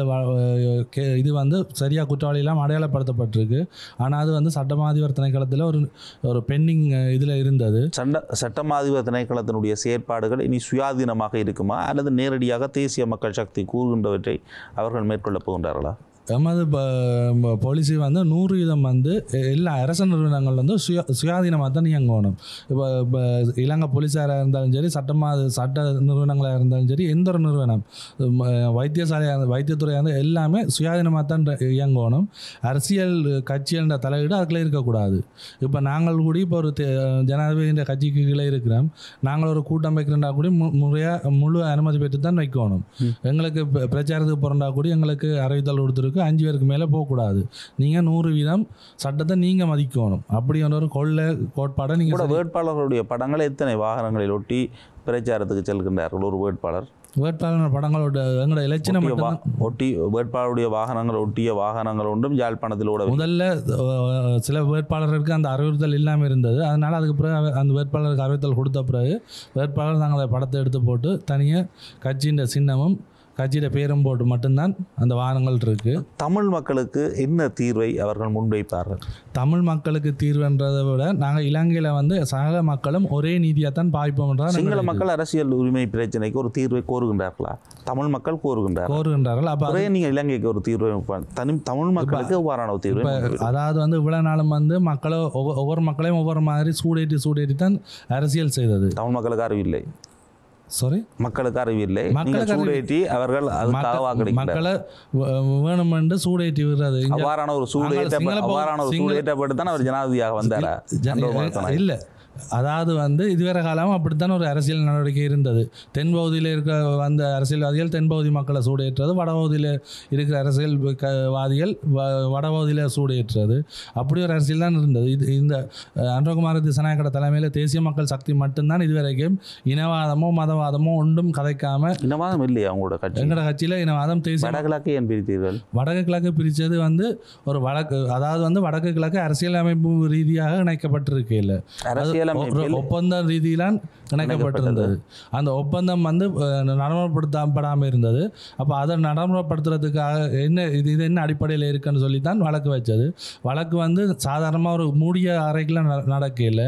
இது வந்து சரியாக குற்றவாளியெல்லாம் அடையாளப்படுத்தப்பட்டிருக்கு. ஆனால் அது வந்து சட்டமாதிபர் திணைக்களத்தில் ஒரு ஒரு பெண்டிங் இதில் இருந்தது. சட்ட சட்டமாதிபர் திணைக்களத்தினுடைய செயற்பாடுகள் இனி சுயாதீனமாக இருக்குமா அல்லது நேரடியாக தேசிய மக்கள் சக்தி கூறுகின்றவற்றை அவர்கள் மேற்கொள்ளப் போகின்றார்களா? எமது பாலிசி வந்து நூறு வீதம் வந்து எல்லா அரசு நிறுவனங்கள் வந்து சுய சுயாதீனமாக தான் இயங்கணும். இப்போ இப்போ இலங்கை போலீஸாராக இருந்தாலும் சரி, சட்டமா சட்ட நிறுவனங்களாக இருந்தாலும் சரி, எந்த ஒரு நிறுவனம் வைத்தியசாலையாக வைத்தியத்துறையாக இருந்தால் எல்லாமே சுயாதீனமாக தான் இயங்கணும். அரசியல் கட்சிகள தலையீடு அதுக்குள்ளே இருக்கக்கூடாது. இப்போ நாங்கள் கூடி இப்போ ஒரு ஜனாதிபதியின் கட்சிக்கு கீழே இருக்கிறோம். நாங்கள் ஒரு கூட்டம் வைக்கிறோம்னா கூடி மு முறையாக முழு அனுமதி பெற்று தான் வைக்கணும். எங்களுக்கு பிரச்சாரத்துக்கு பிறந்தா கூடி எங்களுக்கு அறிவித்தல் கொடுத்துருக்கு அஞ்சு பேருக்கு மேலே போகக்கூடாது. நீங்கள் நூறு வீதம் சட்டத்தை நீங்கள் மதிக்கணும். அப்படின்ற ஒரு கொள்ளை கோட்பாடை நீங்கள் வேட்பாளர்களுடைய படங்களை எத்தனை வாகனங்களில் ஒட்டி பிரச்சாரத்துக்கு செல்கின்றார்கள்? ஒரு வேட்பாளர் வேட்பாளர் படங்களோட எங்களோட இலட்சணம் ஒட்டி வேட்பாளருடைய வாகனங்கள் ஒட்டிய வாகனங்கள் ஒன்றும் யாழ்ப்பாணத்தில் ஓட முதல்ல சில வேட்பாளருக்கு அந்த அறிவுறுத்தல் இல்லாமல் இருந்தது. அதனால் அதுக்கு பிறகு அந்த வேட்பாளருக்கு அறிவுறுத்தல் கொடுத்த பிறகு வேட்பாளர் நாங்கள் அந்த படத்தை எடுத்து போட்டு தனியாக கட்சியின் சின்னமும் கட்சியிட பேரும் போட்டு மட்டும்தான் அந்த வாகனங்கள் இருக்குது. தமிழ் மக்களுக்கு என்ன தீர்வை அவர்கள் முன்வைப்பார்கள்? தமிழ் மக்களுக்கு தீர்வுன்றதை விட நாங்கள் இலங்கையில் வந்து சக மக்களும் ஒரே நீதியாக தான் பாய்ப்போம்ன்றா. சிங்கள மக்கள் அரசியல் உரிமை பிரச்சனைக்கு ஒரு தீர்வை கோருகின்றார்களா? தமிழ் மக்கள் கோருகின்றார் கோருகின்றார்கள் அப்போ ஒரே நீங்கள் இலங்கைக்கு ஒரு தீர்வை தனி தமிழ் மக்களுக்கு எவ்வாறான ஒரு தீர்வு? அதாவது வந்து இவ்வளவு நாளும் வந்து மக்களை ஒவ்வொரு மக்களையும் ஒவ்வொரு மாதிரி சூடேற்றி சூடேற்றி தான் அரசியல் செய்தது. தமிழ் மக்களுக்கு அறிவில்லை. சாரி மக்களுக்கு அறிவில்லை. சூடேற்றி அவர்கள் மக்களை வேணுமென்று சூடேற்றி விடுறது. அவ்வாறான ஒரு சூடேற்ற அவ்வாறான ஒரு சூடேற்றப்பட்டு தான் அவர் ஜனாதிபதியாக வந்தாரா? இல்லை, அதாவது வந்து இதுவரை காலம் அப்படித்தான் ஒரு அரசியல் நடவடிக்கை இருந்தது. தென்பகுதியில் இருக்க வந்த அரசியல்வாதிகள் தென்பகுதி மக்களை சூடேற்றது, வடபகுதியில் இருக்கிற அரசியல்வாதிகள் வடபகுதியில் சூடேற்றது. அப்படி ஒரு அரசியல் தான் இருந்தது. இது இந்த அனுரகுமார திசாநாயக்கட தலைமையில் தேசிய மக்கள் சக்தி மட்டும்தான் இதுவரைக்கும் இனவாதமோ மதவாதமோ ஒன்றும் கதைக்காம. இனவாதம் இல்லையா உங்களோட கட்சி? எங்களோட கட்சியில் இனவாதம் தேசிய வடகிழக்கு ஏன் பிரித்தீர்கள்? வடக்கு கிழக்கு பிரித்தது வந்து ஒரு வடக்கு, அதாவது வந்து வடக்கு கிழக்கு அரசியல் அமைப்பு ரீதியாக இணைக்கப்பட்டிருக்கு. இல்லை, அரசியல் ஒப்பந்த ரீதியிலான் இணைக்கப்பட்டிருந்தது. அந்த ஒப்பந்தம் வந்து நடைமுறைப்படுத்தப்படாமல் இருந்தது. அப்போ அதை நடைமுறைப்படுத்துறதுக்காக என்ன இது இது என்ன அடிப்படையில் இருக்குன்னு சொல்லி தான் வழக்கு வச்சது. வழக்கு வந்து சாதாரணமாக ஒரு மூடிய அறைக்கெலாம் நடக்கல,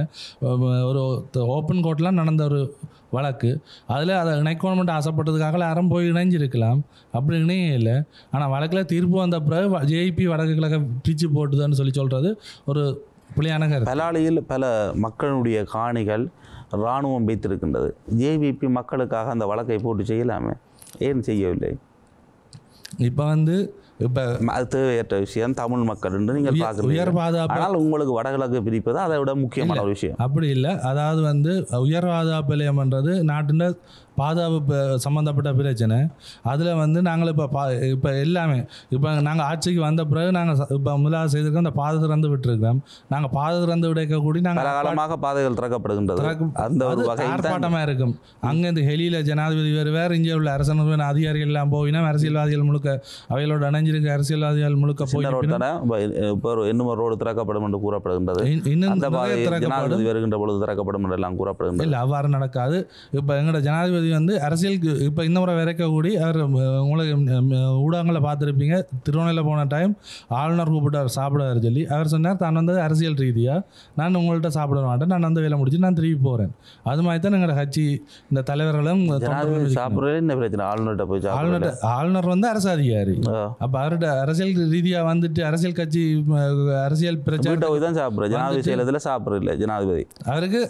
ஒரு ஓப்பன் கோர்ட்லாம் நடந்த ஒரு வழக்கு. அதில் அதை இணைக்கணும்னு ஆசைப்பட்டதுக்காக யாரும் போய் இணைஞ்சிருக்கலாம். அப்படி இணையே இல்லை. ஆனால் வழக்கில் தீர்ப்பு வந்த பிறகு ஜேபி வடக்கு கிழக்க பிரித்து போட்டுதுன்னு சொல்லி சொல்கிறது ஒரு புலியான கருத்து. பலாலியில் பல மக்களுடைய காணிகள் இராணுவம் வைத்திருக்கின்றது. ஜேவிபி மக்களுக்காக அந்த வழக்கை போட்டு செய்யலாமே, ஏன் செய்யவில்லை? இப்போ வந்து இப்போ அது தேவையற்ற விஷயம் தமிழ் மக்கள் என்று நீங்கள் பார்க்குறீங்க. ஆனால் உங்களுக்கு வடகிழக்கு பிரிப்பது அதை விட முக்கியமான ஒரு விஷயம். அப்படி இல்லை. அதாவது வந்து உயர் பாதுகாப்பு நிலையம்ன்றது நாட்டின் பாதுகாப்பு சம்மந்தப்பட்ட பிரச்சனை. அதில் வந்து நாங்கள் இப்போ பா இப்போ எல்லாமே இப்போ நாங்கள் ஆட்சிக்கு வந்த பிறகு நாங்கள் இப்போ முதலாவது செய்திருக்கோம், அந்த பாதை திறந்து விட்டுருக்கோம். நாங்கள் பாதை திறந்து விடக்கூடி நாங்கள் காலமாக பாதைகள் திறக்கப்படுகின்றது. அந்த ஒரு ஆர்ப்பாட்டமாக இருக்கும். அங்கேருந்து ஹெலியில் ஜனாதிபதி வேறு வேறு இங்கே உள்ள அரசு நிறுவன அதிகாரிகள் எல்லாம் போயினா அரசியல்வாதிகள் முழுக்க அவைகளோட அணைஞ்சிருக்க அரசியல்வாதிகள் முழுக்க போய் இப்போ இன்னும் ரோடு திறக்கப்படும் என்று கூறப்படுகின்றது. இன்னும் ஜனாதிபதி வருகின்ற பொழுது திறக்கப்படும் என்று எல்லாம் கூறப்படுகின்றது. இல்லை, அவ்வாறு நடக்காது. இப்போ எங்களோட ஜனாதிபதி வந்து அரசியலுக்கு இப்போ இந்த முறை விரைக்கக்கூடி அவர் உங்களுக்கு ஊடகங்களை பார்த்துருப்பீங்க. திருவண்ணாமலை போன டைம் ஆளுநர் கூப்பிட்டு அவர் சாப்பிடுவார் சொல்லி அவர் சொன்னார், தான் வந்தது அரசியல் ரீதியாக, நான் உங்கள்கிட்ட சாப்பிட மாட்டேன், நான் அந்த வேலை முடிச்சு நான் திரும்பி போகிறேன். அது மாதிரி தான் எங்களோட கட்சி இந்த தலைவர்களும் சாப்பிட்றது என்ன பிரச்சனை? ஆளுநர்கிட்ட போய் ஆளுநர் ஆளுநர் வந்து அரசு அதிகாரி. அப்போ அவர்கிட்ட அரசியல் ரீதியாக வந்துட்டு அரசியல் கட்சி அரசியல் பிரச்சனை தான் சாப்பிட்றேன். ஜனாதிபதி செயலத்தில் சாப்பிட்றது இல்லை ஜனாதிபதி. அவருக்கு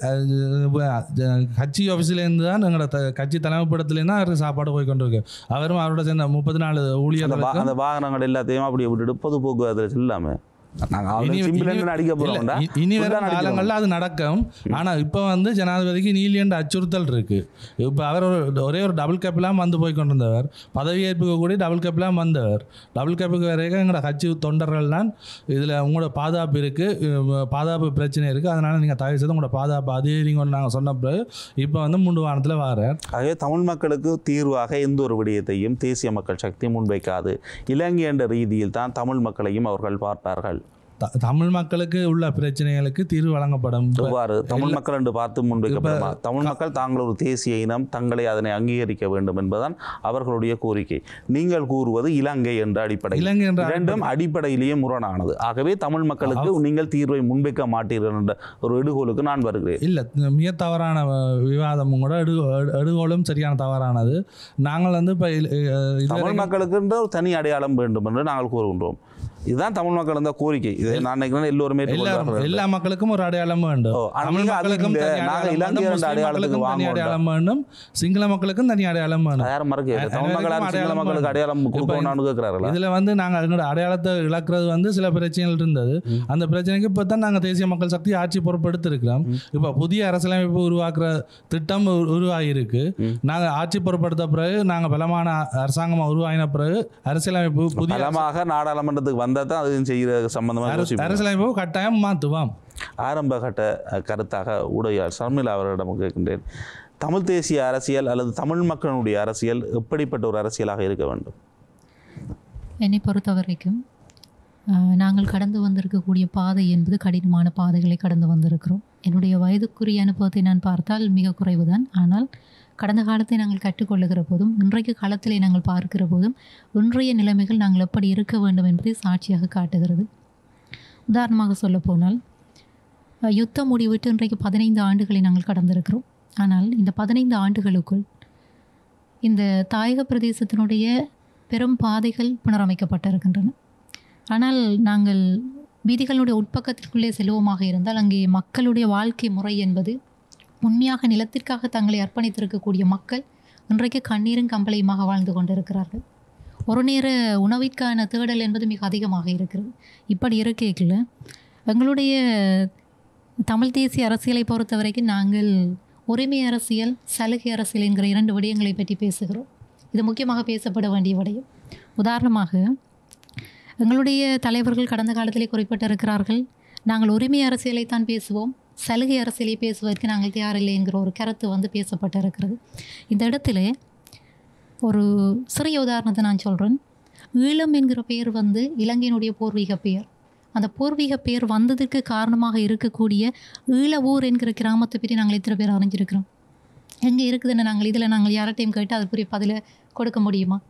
கட்சி ஆஃபீஸ்லேருந்து தான் எங்களோட கட்சி தலைமைப்படத்துலேருந்து அவருக்கு சாப்பாடு போய் கொண்டிருக்கு. அவரும் அவரோட சேர்ந்த முப்பத்தி நாலு ஊழியர்கள் அந்த வாகனங்கள் எல்லாத்தையும் அப்படியே விட்டுட்டு பொது போக்குவரத்து இல்லாமல் நாங்கள் சிம்பிள் என்று அடிக்க போகிறோம்டா இனி வரும் காலங்களில் அது நடக்கும். ஆனால் இப்போ வந்து ஜனாதிபதிக்கு நீலியன்ற அச்சுறுத்தல் இருக்குது. இப்போ அவர் ஒரு ஒரே ஒரு டபுள் கேப்லாம் வந்து போய் கொண்டிருந்தவர், பதவியேற்புக்கு கூட டபுள் கேப்லாம் வந்தவர். டபுள் கேப்புக்கு வரைக்கும் எங்களோட கட்சி தொண்டர்கள் தான் இதில் உங்களோட பாதுகாப்பு இருக்குது, பாதுகாப்பு பிரச்சனை இருக்குது, அதனால் நீங்கள் தயவு செய்து உங்களோட பாதுகாப்பு அதிகரிங்கன்னு நாங்கள் சொன்ன பிறகு இப்போ வந்து மூன்று வாரத்தில் வாரார். ஆகவே தமிழ் மக்களுக்கு தீர்வாக எந்த ஒரு விடயத்தையும் தேசிய மக்கள் சக்தி முன்வைக்காது. இலங்கை என்ற ரீதியில் தான் தமிழ் மக்களையும் அவர்கள் பார்ப்பார்கள். தமிழ் மக்களுக்கு உள்ள பிரச்சனைகளுக்கு தீர்வு வழங்கப்படும். இவ்வாறு தமிழ் மக்கள் என்று பார்த்து முன்வைக்கப்படுமா? தமிழ் மக்கள் தாங்கள் ஒரு தேசிய இனம், தங்களை அதனை அங்கீகரிக்க வேண்டும் என்பதுதான் அவர்களுடைய கோரிக்கை. நீங்கள் கூறுவது இலங்கை என்ற அடிப்படை, இரண்டும் அடிப்படையிலேயே முரணானது. ஆகவே தமிழ் மக்களுக்கு நீங்கள் தீர்வை முன்வைக்க மாட்டீர்கள் என்ற ஒரு எடுகோலுக்கு நான் வருகிறேன். இல்லை, மிக தவறான விவாதமும் கூட எடு எடுகோலும் சரியான தவறானது. நாங்கள் வந்து இப்போ தமிழ் மக்களுக்கு ஒரு தனி அடையாளம் வேண்டும் என்று நாங்கள் கூறுகின்றோம். இதுதான் தமிழ் மக்கள் இருந்த கோரிக்கை. இதை நான் நினைக்கிறேன் எல்லோருமே எல்லா மக்களுக்கும் ஒரு அடையாளம் வேண்டும். தமிழ் மக்களுக்கும் அடையாளம் வேண்டும், சிங்கள மக்களுக்கும் தனி அடையாளம் வேண்டும். இதுல வந்து நாங்கள் எங்களோட அடையாளத்தை இழக்கிறது வந்து சில பிரச்சனைகள் இருந்தது. அந்த பிரச்சனைக்கு இப்போ தான் நாங்கள் தேசிய மக்கள் சக்தி ஆட்சி பொறுப்படுத்திருக்கிறோம். இப்போ புதிய அரசியலமைப்பு உருவாக்குற திட்டம் உருவாகியிருக்கு. நாங்கள் ஆட்சி பொறுப்படுத்த பிறகு நாங்கள் பலமான அரசாங்கமாக உருவாகின பிறகு அரசியலமைப்பு புதிய நாடாளுமன்றத்துக்கு வந்த அரசியலமைப்பு கட்டாயம் மாற்றுவோம். ஆரம்ப கட்ட கருத்தாக ஊடகர் சர்மிளா அவரிடம் கேட்கின்றேன். தமிழ் தேசிய அரசியல் அல்லது தமிழ் மக்களுடைய அரசியல் எப்படிப்பட்ட ஒரு அரசியலாக இருக்க வேண்டும்? என்னை பொறுத்த வரைக்கும் நாங்கள் கடந்து வந்திருக்கக்கூடிய பாதை என்பது கடினமான பாதைகளை கடந்து வந்திருக்கிறோம். என்னுடைய வயதுக்குரிய அனுபவத்தை நான் பார்த்தால் மிக குறைவுதான். ஆனால் கடந்த காலத்தை நாங்கள் கற்றுக்கொள்ளுகிற போதும் இன்றைக்கு காலத்திலே நாங்கள் பார்க்கிற போதும் இன்றைய நிலைமைகள் நாங்கள் எப்படி இருக்க வேண்டும் என்பதை சாட்சியாக காட்டுகிறது. உதாரணமாக சொல்லப்போனால் யுத்தம் முடிவிட்டு இன்றைக்கு பதினைந்து ஆண்டுகளை நாங்கள் கடந்திருக்கிறோம். ஆனால் இந்த பதினைந்து ஆண்டுகளுக்குள் இந்த தாயக பிரதேசத்தினுடைய பெரும் பாதைகள் புனரமைக்கப்பட்டிருக்கின்றன. ஆனால் நாங்கள் வீதிகளுடைய உட்பக்கத்திற்குள்ளே செல்வமாக இருந்தால் அங்கே மக்களுடைய வாழ்க்கை முறை என்பது உண்மையாக நிலத்திற்காக தங்களை அர்ப்பணித்திருக்கக்கூடிய மக்கள் இன்றைக்கு கண்ணீரும் கம்பளையுமாக வாழ்ந்து கொண்டிருக்கிறார்கள். ஒரு நேர உணவிற்கான தேடல் என்பது மிக அதிகமாக இருக்கிறது. இப்படி இருக்கையில் எங்களுடைய தமிழ் தேசிய அரசியலை பொறுத்த வரைக்கும் நாங்கள் உரிமை அரசியல், சலுகை அரசியல் என்கிற இரண்டு விடயங்களை பற்றி பேசுகிறோம். இது முக்கியமாக பேசப்பட வேண்டிய விடயம். உதாரணமாக எங்களுடைய தலைவர்கள் கடந்த காலத்திலே குறிப்பிட்டிருக்கிறார்கள், நாங்கள் உரிமை அரசியலைத்தான் பேசுவோம், சலுகை அரசியலை பேசுவதற்கு நாங்கள் தயாரில்லை என்கிற ஒரு கருத்து வந்து பேசப்பட்டிருக்கிறது. இந்த இடத்துல ஒரு சிறிய உதாரணத்தை நான் சொல்கிறேன். ஈழம் என்கிற பெயர் வந்து இலங்கையினுடைய பூர்வீக பெயர். அந்த பூர்வீக பெயர் வந்ததற்கு காரணமாக இருக்கக்கூடிய ஈழவூர் என்கிற கிராமத்தை பற்றி நாங்கள் எத்தனை பேர் அறிஞ்சிருக்கிறோம்? எங்கே இருக்குதுன்னு நாங்கள் இதில் நாங்கள் யார்ட்டையும் கேட்டு அதுக்குரிய பதிலை கொடுக்க முடியுமா?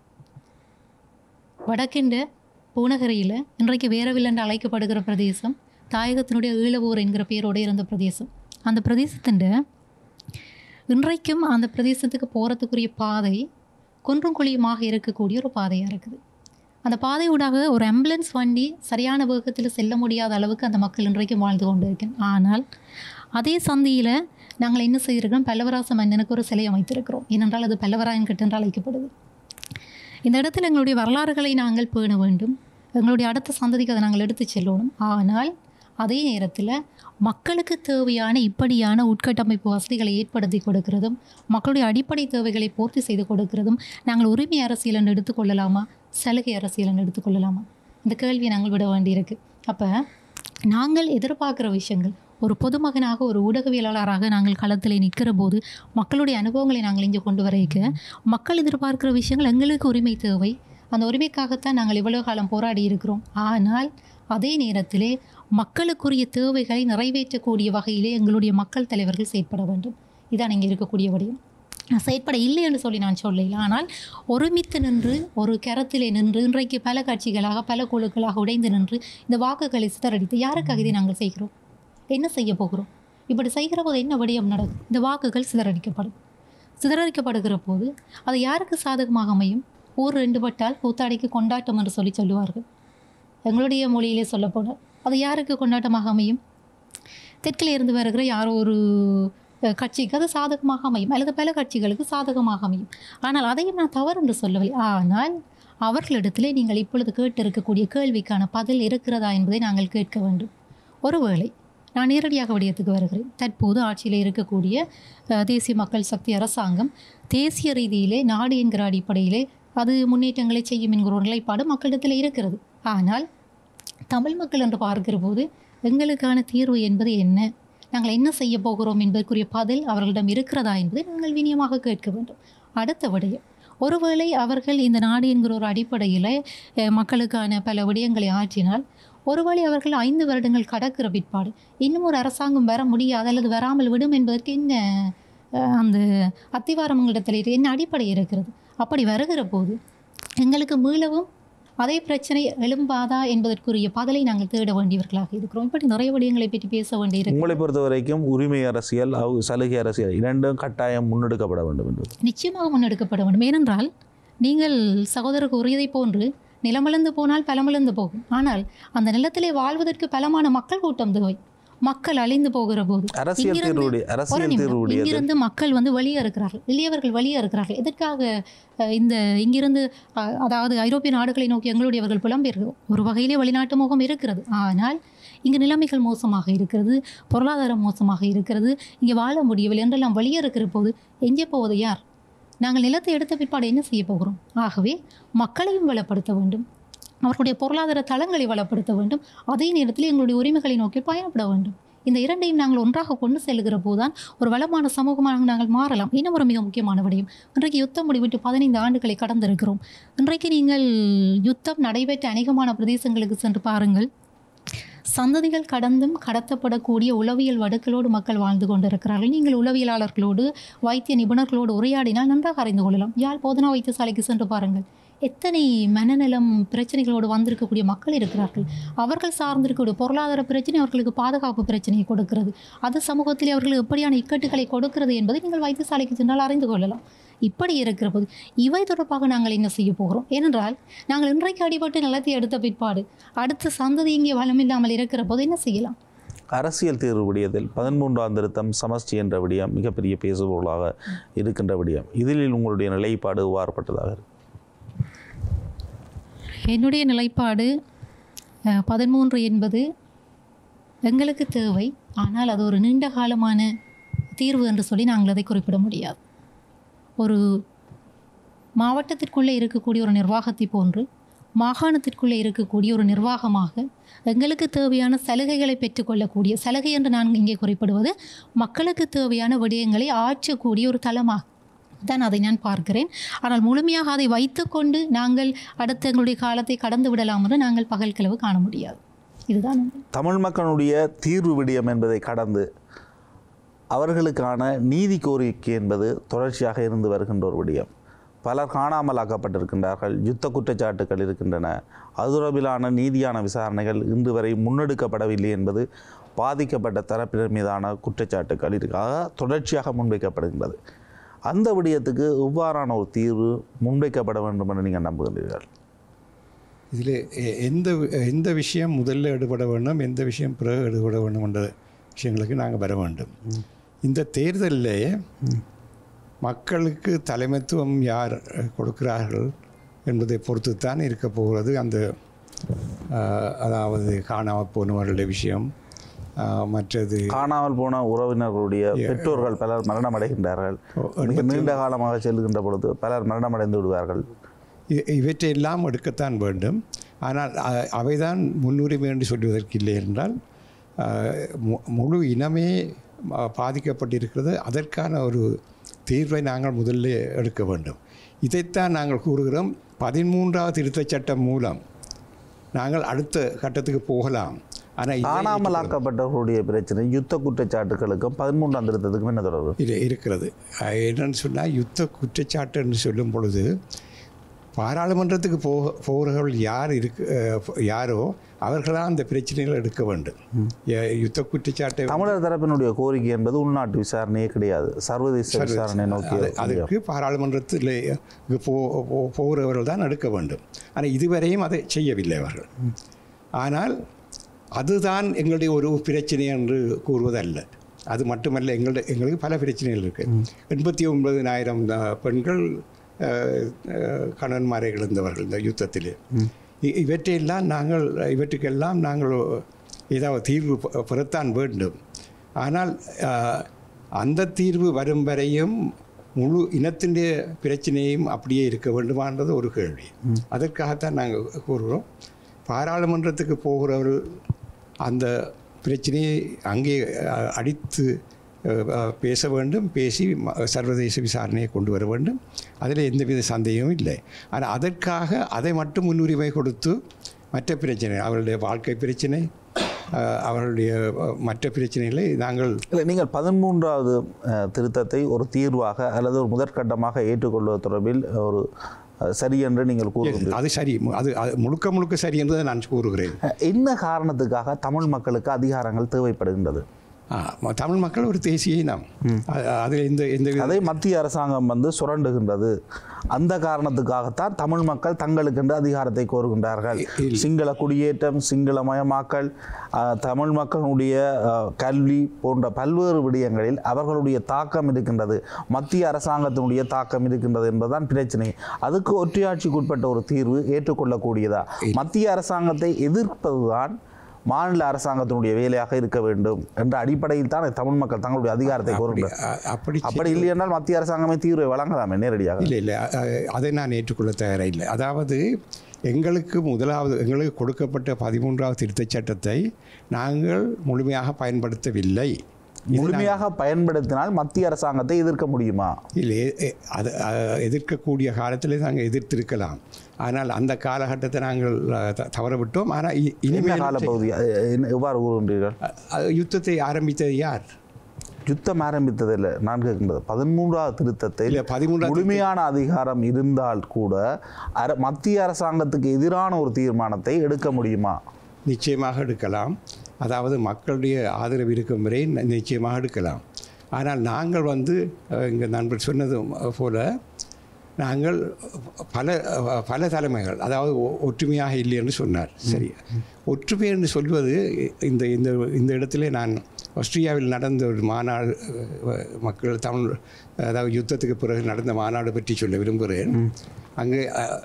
வடக்கின்ற பூநகரியில் இன்றைக்கு வேரவில் என்று அழைக்கப்படுகிற பிரதேசம் தாயகத்தினுடைய ஈழவூர் என்கிற பெயரோடு இருந்த பிரதேசம். அந்த பிரதேசத்தின் இன்றைக்கும் அந்த பிரதேசத்துக்கு போகிறதுக்குரிய பாதை குன்றும் குழியுமாக இருக்கக்கூடிய ஒரு பாதையாக இருக்குது. அந்த பாதையூடாக ஒரு ஆம்புலன்ஸ் வண்டி சரியான வேகத்தில் செல்ல முடியாத அளவுக்கு அந்த மக்கள் இன்றைக்கும் வாழ்ந்து கொண்டு இருக்கேன். ஆனால் அதே சந்தியில் நாங்கள் என்ன செய்திருக்கிறோம்? பல்லவராச மன்னனுக்கு ஒரு சிலை அமைத்திருக்கிறோம். ஏனென்றால் அது பல்லவராயன் கட்டு என்று அழைக்கப்படுது. இந்த இடத்துல எங்களுடைய வரலாறுகளை நாங்கள் பேண வேண்டும். எங்களுடைய அடுத்த சந்ததிக்கு அதை நாங்கள் எடுத்து செல்லணும். ஆனால் அதே நேரத்தில் மக்களுக்கு தேவையான இப்படியான உட்கட்டமைப்பு வசதிகளை ஏற்படுத்தி கொடுக்கிறதும் மக்களுடைய அடிப்படை தேவைகளை பூர்த்தி செய்து கொடுக்கிறதும் நாங்கள் உரிமை அரசியல் என்று எடுத்துக்கொள்ளலாமா, சலுகை அரசியல் என்று எடுத்துக்கொள்ளலாமா? இந்த கேள்வியை நாங்கள் விட வேண்டியிருக்கு. அப்போ நாங்கள் எதிர்பார்க்குற விஷயங்கள், ஒரு பொதுமகனாக ஒரு ஊடகவியலாளராக நாங்கள் களத்தில் நிற்கிற போது மக்களுடைய அனுபவங்களை நாங்கள் இங்கே கொண்டு வரைக்க மக்கள் எதிர்பார்க்குற விஷயங்கள் எங்களுக்கு உரிமை தேவை. அந்த உரிமைக்காகத்தான் நாங்கள் இவ்வளவு காலம் போராடி இருக்கிறோம். ஆனால் அதே நேரத்திலே மக்களுக்குரிய தேவைகளை நிறைவேற்றக்கூடிய வகையிலே எங்களுடைய மக்கள் தலைவர்கள் செயற்பட வேண்டும். இதான் இங்கே இருக்கக்கூடிய விடயம். செயற்பட இல்லை என்று சொல்லி நான் சொல்லலை. ஆனால் ஒருமித்து நின்று ஒரு கரத்திலே நின்று இன்றைக்கு பல கட்சிகளாக பல குழுக்களாக உடைந்து நின்று இந்த வாக்குகளை சிதறடித்து யாருக்காக இதை நாங்கள் செய்கிறோம்? என்ன செய்ய போகிறோம்? இப்படி செய்கிற போது என்ன விடயம் நடக்கும்? இந்த வாக்குகள் சிதறடிக்கப்படும். சிதறடிக்கப்படுகிற போது அது யாருக்கு சாதகமாக அமையும்? ஊர் ரெண்டு பட்டால் கூத்தாடிக்கு கொண்டாட்டம் என்று சொல்லி சொல்லுவார்கள். எங்களுடைய மொழியிலே சொல்ல போனால் அது யாருக்கு கொண்டாட்டமாக அமையும்? தெற்கில் இருந்து வருகிற யாரோ ஒரு கட்சிக்கு அது சாதகமாக அமையும், அல்லது பல கட்சிகளுக்கு சாதகமாக அமையும். ஆனால் அதையும் நான் தவறு என்று சொல்லவில்லை. ஆனால் அவர்களிடத்திலே நீங்கள் இப்பொழுது கேட்டிருக்கக்கூடிய கேள்விக்கான பதில் இருக்கிறதா என்பதை நாங்கள் கேட்க வேண்டும். ஒருவேளை நான் நேரடியாக விடயத்துக்கு வருகிறேன். தற்போது ஆட்சியில் இருக்கக்கூடிய தேசிய மக்கள் சக்தி அரசாங்கம் தேசிய ரீதியிலே நாடு என்கிற அடிப்படையிலே அது முன்னேற்றங்களை செய்யும் என்கிற ஒரு நிலைப்பாடு மக்களிடத்தில் இருக்கிறது. ஆனால் தமிழ் மக்கள் என்று பார்க்கிற போது எங்களுக்கான தீர்வு என்பது என்ன, நாங்கள் என்ன செய்ய போகிறோம் என்பதற்குரிய பதில் அவர்களிடம் இருக்கிறதா என்பதை நாங்கள் வினியமாக கேட்க வேண்டும். அடுத்த விடயம், ஒருவேளை அவர்கள் இந்த நாடு என்கிற ஒரு அடிப்படையில் மக்களுக்கான பல விடயங்களை ஆற்றினால், ஒருவேளை அவர்கள் ஐந்து வருடங்கள் கடக்கிற பிற்பாடு இன்னும் ஒரு அரசாங்கம் வர முடியாது அல்லது வராமல் விடும் என்பதற்கு என்ன அந்த அத்திவாரமங்களிடத்தில் என்ன அடிப்படை இருக்கிறது? அப்படி வருகிற போது எங்களுக்கு மீளவும் அதே பிரச்சனை எழும்பாதா என்பதற்குரிய பதிலை நாங்கள் தேட வேண்டியவர்களாக இருக்கிறோம். இப்படி நிறைய விடயங்களை பற்றி பேச வேண்டியிருக்கு. உங்களை பொறுத்த வரைக்கும் உரிமை அரசியல், சலுகை அரசியல் இரண்டும் கட்டாயம் முன்னெடுக்கப்பட வேண்டும் என்று? நிச்சயமாக முன்னெடுக்கப்பட வேண்டும். ஏனென்றால் நீங்கள் சகோதரருக்கு உரியதை போன்று நிலமிழந்து போனால் பலமிழந்து போகும். ஆனால் அந்த நிலத்திலே வாழ்வதற்கு பலமான மக்கள் கூட்டம் தேவை. மக்கள் அழிந்து போகிற போது இங்கிருந்து மக்கள் வந்து வெளியே இருக்கிறார்கள், எளியவர்கள் வெளியே இருக்கிறார்கள். எதற்காக இந்த இங்கிருந்து அதாவது ஐரோப்பிய நாடுகளை நோக்கி எங்களுடையவர்கள் புலம்பெயர்கள்? ஒரு வகையிலே வெளிநாட்டு முகம் இருக்கிறது. ஆனால் இங்கு நிலைமைகள் மோசமாக இருக்கிறது, பொருளாதாரம் மோசமாக இருக்கிறது, இங்கே வாழ முடியவில்லை என்றெல்லாம் வெளியே இருக்கிற போது எங்கே போவது யார்? நாங்கள் நிலத்தை எடுத்த பிற்பாடு என்ன செய்ய போகிறோம்? ஆகவே மக்களையும் வளப்படுத்த வேண்டும், அவர்களுடைய பொருளாதார தளங்களை வளப்படுத்த வேண்டும், அதே நேரத்தில் எங்களுடைய உரிமைகளை நோக்கி பயணப்பட வேண்டும். இந்த இரண்டையும் நாங்கள் ஒன்றாக கொண்டு செல்கிற போதுதான் ஒரு வளமான சமூகமாக நாங்கள் மாறலாம். இன்னும் ஒரு மிக முக்கியமான விடயம், இன்றைக்கு யுத்தம் முடிவிட்டு பதினைந்து ஆண்டுகளை கடந்திருக்கிறோம். இன்றைக்கு நீங்கள் யுத்தம் நடைபெற்ற அநேகமான பிரதேசங்களுக்கு சென்று பாருங்கள். சந்ததிகள் கடந்தும் கடத்தப்படக்கூடிய உளவியல் வடுக்களோடு மக்கள் வாழ்ந்து கொண்டிருக்கிறார்கள். நீங்கள் உளவியலாளர்களோடு வைத்திய நிபுணர்களோடு உரையாடினால் நன்றாக அறிந்து கொள்ளலாம். யாழ் போதனா வைத்தியசாலைக்கு சென்று பாருங்கள், எத்தனை மனநலம் பிரச்சனைகளோடு வந்திருக்கக்கூடிய மக்கள் இருக்கிறார்கள். அவர்கள் சார்ந்திருக்கக்கூடிய பொருளாதார பிரச்சனை அவர்களுக்கு பாதுகாப்பு பிரச்சனையை கொடுக்கிறது. அது சமூகத்தில் அவர்களுக்கு எப்படியான இக்கட்டுகளை கொடுக்கிறது என்பதை நீங்கள் வைத்தியசாலைக்கு சென்றால் அறிந்து கொள்ளலாம். இப்படி இருக்கிற போது இவை தொடர்பாக நாங்கள் என்ன செய்ய போகிறோம்? ஏனென்றால் நாங்கள் இன்றைக்கு அடிபட்டு நிலத்தை எடுத்த பிற்பாடு அடுத்த சந்ததி இங்கே வளமில்லாமல் இருக்கிற போது என்ன செய்யலாம்? அரசியல் தீர்வு விடயத்தில் பதிமூன்றாம் திருத்தம் சமஷ்டி என்ற விடயம் மிகப்பெரிய பேசுபொருளாக இருக்கின்ற விடயம். இதில் உங்களுடைய நிலைப்பாடு வாரப்பட்டதாக இருக்கு? என்னுடைய நிலைப்பாடு பதிமூன்று என்பது எங்களுக்கு தேவை, ஆனால் அது ஒரு நீண்ட காலமான தீர்வு என்று சொல்லி நாங்கள் அதை குறிப்பிட முடியாது. ஒரு மாவட்டத்திற்குள்ளே இருக்கக்கூடிய ஒரு நிர்வாகத்தை போன்று மாகாணத்திற்குள்ளே இருக்கக்கூடிய ஒரு நிர்வாகமாக எங்களுக்கு தேவையான சலுகைகளை பெற்றுக்கொள்ளக்கூடிய, சலுகை என்று நான் இங்கே குறிப்பிடுவது மக்களுக்கு தேவையான விடயங்களை ஆற்றக்கூடிய ஒரு தளமாக தான் அதை நான் பார்க்கிறேன். ஆனால் முழுமையாக அதை வைத்துக்கொண்டு நாங்கள் அடுத்த எங்களுடைய காலத்தை கடந்து விடலாம் என்று நாங்கள் பகல் கிழவு காண முடியாது. இதுதான் தமிழ் மக்களுடைய தீர்வு விடயம் என்பதை கடந்து அவர்களுக்கான நீதி கோரிக்கை என்பது தொடர்ச்சியாக இருந்து வருகின்ற ஒரு விடயம். பலர் காணாமலாக்கப்பட்டிருக்கின்றார்கள், யுத்த குற்றச்சாட்டுகள் இருக்கின்றன, அது தொடர்பிலான நீதியான விசாரணைகள் இன்று வரை முன்னெடுக்கப்படவில்லை என்பது பாதிக்கப்பட்ட தரப்பினர் மீதான குற்றச்சாட்டுகள் இருக்காக தொடர்ச்சியாக முன்வைக்கப்படுகின்றது. அந்த விடயத்துக்கு எவ்வாறான ஒரு தீர்வு முன்வைக்கப்பட வேண்டும் என்று நீங்கள் நம்புகின்றீர்கள்? இதில் எந்த எந்த விஷயம் முதல்ல எடுபட வேண்டும், எந்த விஷயம் பிறகு எடுபட வேண்டும் என்ற விஷயங்களுக்கு நாங்கள் வர வேண்டும். இந்த தேர்தலில் மக்களுக்கு தலைமைத்துவம் யார் கொடுக்கிறார்கள் என்பதை பொறுத்து தான் இருக்க போகிறது. அந்த அதாவது காணாமல் போனவர்களுடைய விஷயம், மற்றது காணாமல் போன உறவினர்களுடைய பெற்றோர்கள் பலர் மரணமடைகின்றார்கள். நீண்ட காலமாக செல்கின்ற பொழுது பலர் மரணமடைந்து விடுவார்கள். இவற்றையெல்லாம் எடுக்கத்தான் வேண்டும். ஆனால் அவைதான் முன்னுரிமை என்று சொல்வதற்கு இல்லை என்றால் முழு இனமே பாதிக்கப்பட்டிருக்கிறது. அதற்கான ஒரு தீர்வை நாங்கள் முதல்ல எடுக்க வேண்டும். இதைத்தான் நாங்கள் கூறுகிறோம். பதிமூன்றாவது திருத்தச் சட்டம் மூலம் நாங்கள் அடுத்த கட்டத்துக்கு போகலாம். ஆனால் காணாமலாக்கப்பட்டவர்களுடைய பிரச்சனை யுத்த குற்றச்சாட்டுகளுக்கும் பதிமூன்றாம் திருத்தத்துக்கும் என்ன தொடர்பு இது இருக்கிறது? என்னன்னு சொன்னால், யுத்த குற்றச்சாட்டு என்று சொல்லும் பொழுது பாராளுமன்றத்துக்கு போக போகிறவர்கள் யார் இருக்கு யாரோ அவர்களால் அந்த பிரச்சனைகளை எடுக்க வேண்டும். யுத்த குற்றச்சாட்டை தமிழர் தரப்பினுடைய கோரிக்கை என்பது உள்நாட்டு விசாரணையே கிடையாது, சர்வதேச விசாரணை நோக்கி. அதற்கு பாராளுமன்றத்தில் போ போகிறவர்கள் தான் எடுக்க வேண்டும். ஆனால் இதுவரையும் அதை செய்யவில்லை அவர்கள். ஆனால் அதுதான் எங்களுடைய ஒரு பிரச்சனை என்று கூறுவதல்ல. அது மட்டுமல்ல, எங்களுடைய எங்களுக்கு பல பிரச்சனைகள் இருக்குது. எண்பத்தி ஒன்பதினாயிரம் பெண்கள் கணவன்மாரை இழந்தவர்கள் இந்த யுத்தத்திலே. இவற்றையெல்லாம் நாங்கள் இவற்றுக்கெல்லாம் நாங்கள் ஏதாவது தீர்வு பெறத்தான் வேண்டும். ஆனால் அந்த தீர்வு வரும் வரையும் முழு இனத்தினுடைய பிரச்சனையும் அப்படியே இருக்க வேண்டுமான்றது ஒரு கேள்வி. அதற்காகத்தான் நாங்கள் கூறுகிறோம், பாராளுமன்றத்துக்கு போகிறவர்கள் அந்த பிரச்சனையை அங்கே அடித்து பேச வேண்டும், பேசி சர்வதேச விசாரணையை கொண்டு வர வேண்டும். அதில் எந்தவித சந்தேகமும் இல்லை. ஆனால் அதற்காக அதை மட்டும் முன்னுரிமை கொடுத்து மற்ற பிரச்சனை, அவர்களுடைய வாழ்க்கை பிரச்சனை, அவர்களுடைய மற்ற பிரச்சனைகளை நாங்கள் நீங்கள் பதிமூன்றாவது திருத்தத்தை ஒரு தீர்வாக அல்லது ஒரு முதற்கட்டமாக ஏற்றுக்கொள்வது தொடர்பில் ஒரு சரி என்று நீங்கள் கூறுகிறீர்கள். அது சரி, அது முழுக்க முழுக்க சரி என்பதை நான் கூறுகிறேன். என்ன காரணத்துக்காக தமிழ் மக்களுக்கு அதிகாரங்கள் தேவைப்படுகின்றது? தமிழ் மக்கள் ஒரு தேசிய இனம், அதில் இந்த இந்த அதை மத்திய அரசாங்கம் வந்து சுரண்டுகின்றது. அந்த காரணத்துக்காகத்தான் தமிழ் மக்கள் தங்களுக்கென்று அதிகாரத்தை கோருகின்றார்கள். சிங்கள குடியேற்றம், சிங்களமயமாக்கல், தமிழ் மக்களுடைய கல்வி போன்ற பல்வேறு விடயங்களில் அவர்களுடைய தாக்கம் இருக்கின்றது, மத்திய அரசாங்கத்தினுடைய தாக்கம் இருக்கின்றது என்பதுதான் பிரச்சனை. அதுக்கு ஒற்றையாட்சிக்குட்பட்ட ஒரு தீர்வு ஏற்றுக்கொள்ளக்கூடியதா? மத்திய அரசாங்கத்தை எதிர்ப்பதுதான் மாநில அரசாங்கத்தினுடைய வேலையாக இருக்க வேண்டும் என்ற அடிப்படையில் தான் தமிழ் மக்கள் தங்களுடைய அதிகாரத்தை கோருகிறார். அப்படி அப்படி இல்லை என்றால் மத்திய அரசாங்கமே தீர்வை வழங்கலாமே நேரடியாக. இல்லை இல்லை அதை நான் ஏற்றுக்கொள்ள தயாராக இல்லை. அதாவது எங்களுக்கு முதலாவது எங்களுக்கு கொடுக்கப்பட்ட பதிமூன்றாவது திருத்தச் சட்டத்தை நாங்கள் முழுமையாக பயன்படுத்தவில்லை. முழுமையாக பயன்படுத்தினால் மத்திய அரசாங்கத்தை எதிர்க்க முடியுமா? இல்லை, அது எதிர்க்கக்கூடிய காலத்தில் நாங்கள் எதிர்த்திருக்கலாம். ஆனால் அந்த காலகட்டத்தை நாங்கள் தவறவிட்டோம். ஆனால் இனிமேல் காலப்பகுதி எவ்வாறு கூறுகின்றீர்கள்? யுத்தத்தை ஆரம்பித்தது யார்? யுத்தம் ஆரம்பித்ததில்லை. நான் கேட்கின்றது பதிமூன்றாவது திருத்தத்தில் பதிமூன்று முழுமையான அதிகாரம் இருந்தால் கூட மத்திய அரசாங்கத்துக்கு எதிரான ஒரு தீர்மானத்தை எடுக்க முடியுமா? நிச்சயமாக எடுக்கலாம். அதாவது மக்களுடைய ஆதரவு இருக்கும் வரை நிச்சயமாக எடுக்கலாம். ஆனால் நாங்கள் வந்து இங்கே நண்பர் சொன்னது போல நாங்கள் பல பல தலைமைகள், அதாவது ஒற்றுமையாக இல்லை என்று சொன்னார். சரி, ஒற்றுமை என்று சொல்வது இந்த இந்த இந்த இடத்துல நான் ஆஸ்திரியாவில் நடந்த ஒரு மாநாடு, மக்கள் தமிழ் அதாவது யுத்தத்துக்கு பிறகு நடந்த மாநாடு பற்றி சொல்ல விரும்புகிறேன். அங்கே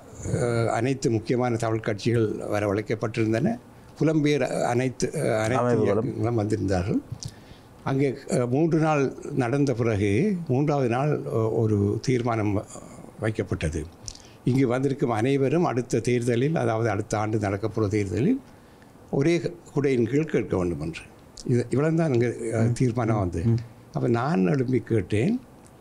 அனைத்து முக்கியமான தமிழ் கட்சிகள் வரவழைக்கப்பட்டிருந்தன. புலம்பெயர் அனைத்து அனைத்து வந்திருந்தார்கள். அங்கே மூன்று நாள் நடந்த பிறகு மூன்றாவது நாள் ஒரு தீர்மானம் வைக்கப்பட்டது. இங்கு வந்திருக்கும் அனைவரும் அடுத்த தேர்தலில், அதாவது அடுத்த ஆண்டு நடக்கப்போகிற தேர்தலில் ஒரே குடையின் கீழ் கேட்க வேண்டும் என்று. இது இவ்வளவு தான் அங்கே தீர்மானம் வந்து. அப்போ நான் எழுப்பி கேட்டேன்,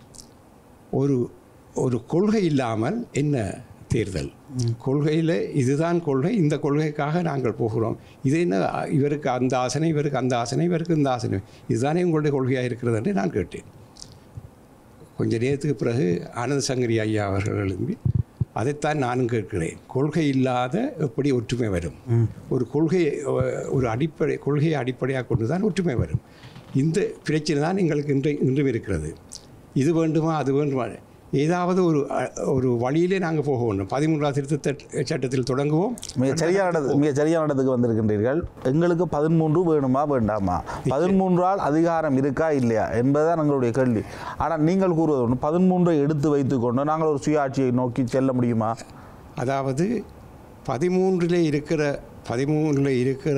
ஒரு ஒரு கொள்கை இல்லாமல் என்ன தேர்தல்? கொள்கையில் இதுதான் கொள்கை, இந்த கொள்கைக்காக நாங்கள் போகிறோம். இது என்ன இவருக்கு அந்த ஆசனை, இவருக்கு அந்த ஆசனை, இவருக்கு இந்த ஆசனை, இதுதானே உங்களுடைய கொள்கையாக இருக்கிறது என்று நான் கேட்டேன். கொஞ்ச நேரத்துக்கு பிறகு ஆனந்த சங்கரி ஐயா அவர்கள் எழும்பி அதைத்தான் நானும் கேட்கிறேன், கொள்கை இல்லாத எப்படி ஒற்றுமை வரும்? ஒரு கொள்கை, ஒரு அடிப்படை கொள்கையை அடிப்படையாக கொண்டு தான் ஒற்றுமை வரும். இந்த பிரச்சனை தான் எங்களுக்கு இன்று இன்றும் இருக்கிறது. இது வேண்டுமா அது வேண்டுமா, ஏதாவது ஒரு ஒரு வழியிலே நாங்கள் போக வேண்டும். பதிமூன்றாவது திருத்த சட்டத்தில் தொடங்குவோம். மிக சரியான மிக சரியான இடத்துக்கு வந்திருக்கின்றீர்கள். எங்களுக்கு பதிமூன்று வேணுமா வேண்டாமா, பதிமூன்றால் அதிகாரம் இருக்கா இல்லையா என்பதுதான் எங்களுடைய கேள்வி. ஆனால் நீங்கள் கூறுவது ஒன்று, பதிமூன்றை எடுத்து வைத்துக்கொண்டு நாங்கள் ஒரு சுயாட்சியை நோக்கி செல்ல முடியுமா? அதாவது பதிமூன்றில் இருக்கிற பதிமூன்றில் இருக்கிற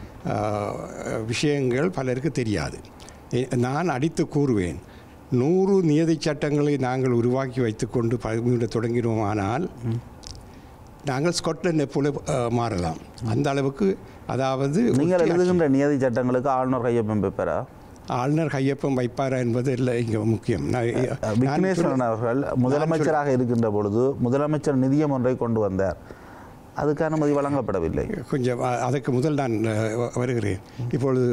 விஷயங்கள் பலருக்கு தெரியாது. நான் அடித்து கூறுவேன், நூறு நியதி சட்டங்களை நாங்கள் உருவாக்கி வைத்துக்கொண்டு பதிமூன்று தொடங்கினோம். ஆனால் நாங்கள் ஸ்காட்லாண்டை போல மாறலாம் அந்த அளவுக்கு. அதாவது நீங்கள் எழுதுகின்ற நியதி சட்டங்களுக்கு ஆளுநர் கையொப்பம் வைப்பாரா? ஆளுநர் கையொப்பம் வைப்பாரா என்பது இல்லை இங்கே முக்கியம். விக்னேஸ்வரன் அவர்கள் முதலமைச்சராக இருக்கின்ற பொழுது முதலமைச்சர் நிதியம் ஒன்றை கொண்டு வந்தார், அதுக்கு அனுமதி வழங்கப்படவில்லை. கொஞ்சம் அதற்கு முதல் நான் வருகிறேன். இப்பொழுது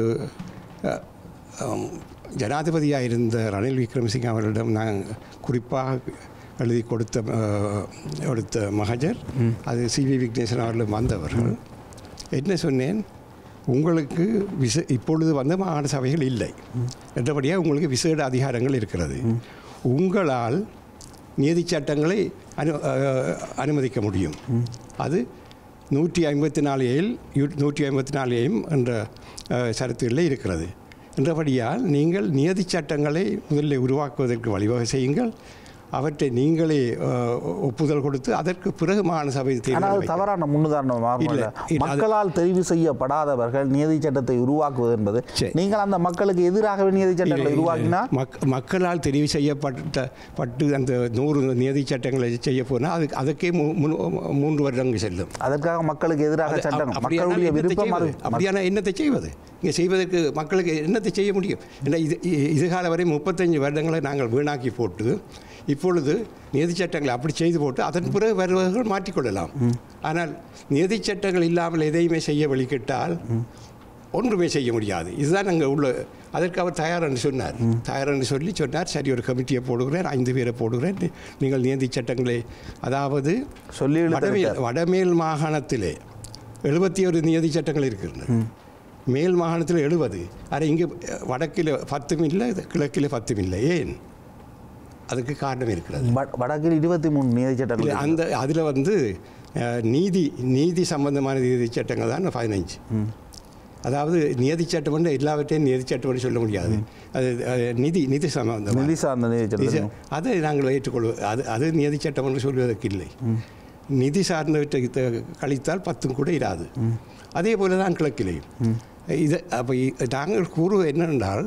ஜனாதிபதியாக இருந்த ரணில் விக்ரமசிங்க அவர்களிடம் நான் குறிப்பாக எழுதி கொடுத்த கொடுத்த மகஜர், அது சி வி விக்னேஸ்வரன் அவர்களிடம் வந்தவர்கள். என்ன சொன்னேன், உங்களுக்கு விச இப்பொழுது வந்து மாகாண சபைகள் இல்லை என்றபடியாக உங்களுக்கு விசேட அதிகாரங்கள் இருக்கிறது. உங்களால் நீதி சட்டங்களை அனு அனுமதிக்க முடியும். அது நூற்றி ஐம்பத்தி நாலு ஏழு நூற்றி ஐம்பத்தி நாலு ஏம் என்ற சரத்துகளில் இருக்கிறது. என்றபடியால் நீங்கள் நியதி சட்டங்களை முதலில் உருவாக்குவதற்கு வழிவகை செய்யுங்கள். அவற்றை நீங்களே அஹ், ஒப்புதல் கொடுத்து அதற்கு பிறகு மாகாண சபை ஆனால் தேர்தல் அது வைக்க- தவறான முன்னுதாரணமாக இல்லை, இல்லை, அது- மக்களால் தெரிவு செய்யப்படாதவர்கள் நியதி சட்டத்தை உருவாக்குவது என்பது சரி. நீங்கள் அந்த மக்களுக்கு எதிராகவே நியதி சட்டங்களை இல்லை, இல்லை. உருவாக்கினா மக் மக்களால் தெரிவு செய்யப்பட்ட பட்டு அந்த நூறு நியதி சட்டங்களை செய்ய போனால் அதுக்கு அதுக்கே மூ- மூ- மூன்று வருடங்கள் செல்லும். அதற்காக மக்களுக்கு எதிராக அது சட்டம் அப்~ அப்படியானால் மக்களுடைய என்னத்தை விருப்பம் அது செய்வது? அப்படியானால் என்னத்தை செய்வது? இங்கே செய்வதற்கு மக்களுக்கு என்னத்தை செய்ய முடியும்? ஏன்னா இது இ- இதுகால வரை முப்பத்தஞ்சு வருடங்களை நாங்கள் வீணாக்கி போட்டு இப்பொழுது நிதி சட்டங்களை அப்படி செய்து போட்டு அதன் பிறகு வருவர்கள் மாற்றிக்கொள்ளலாம். ஆனால் நிதி சட்டங்கள் இல்லாமல் எதையுமே செய்ய வழிகிட்டால் ஒன்றுமே செய்ய முடியாது. இதுதான் அங்கே உள்ள அதற்கு அவர் தயார் என்று சொன்னார். தயார் என்று சொல்லி சொன்னார், சரி ஒரு கமிட்டியை போடுகிறேன், ஐந்து பேரை போடுகிறேன், நீ- நீங்கள் நிதி சட்டங்களை அதாவது சொல்லி வடமேல் வடமேல் மாகாணத்திலே எழுபத்தி ஒரு நியதி சட்டங்கள் இருக்கின்றன. மேல் மாகாணத்தில் எழுபது. ஆனால் இங்கே வடக்கில் பத்தும் இல்லை, கிழக்கில் பத்தும் இல்லை. ஏன்? அதுக்கு காரணம் இருக்கிறது. வட- வடக்கில் இருபத்தி மூணு நியதி சட்டங்கள் இல்லை, அந்த அதில் வந்து அஹ், நீதி நீதி சம்பந்தமான நிதி சட்டங்கள் தான் பதினஞ்சு. அதாவது நியதி சட்டம் வந்து எல்லாவற்றையும் நியதி சட்டம் சொல்ல முடியாது. அது அஹ், நிதி நிதி சம்பந்தம் நிதி சார்ந்த நிதி சட்டம் அதை நாங்கள் ஏற்றுக்கொள்வோம். அது அது நிதி சட்டம் என்று சொல்வதற்கு இல்லை. நிதி சார்ந்தவற்றை த- கழித்தால் பத்தும் கூட இராது. அதே போல தான் கிழக்கிலேயும் இது. அப்போ நாங்கள் கூறுவது என்னென்றால்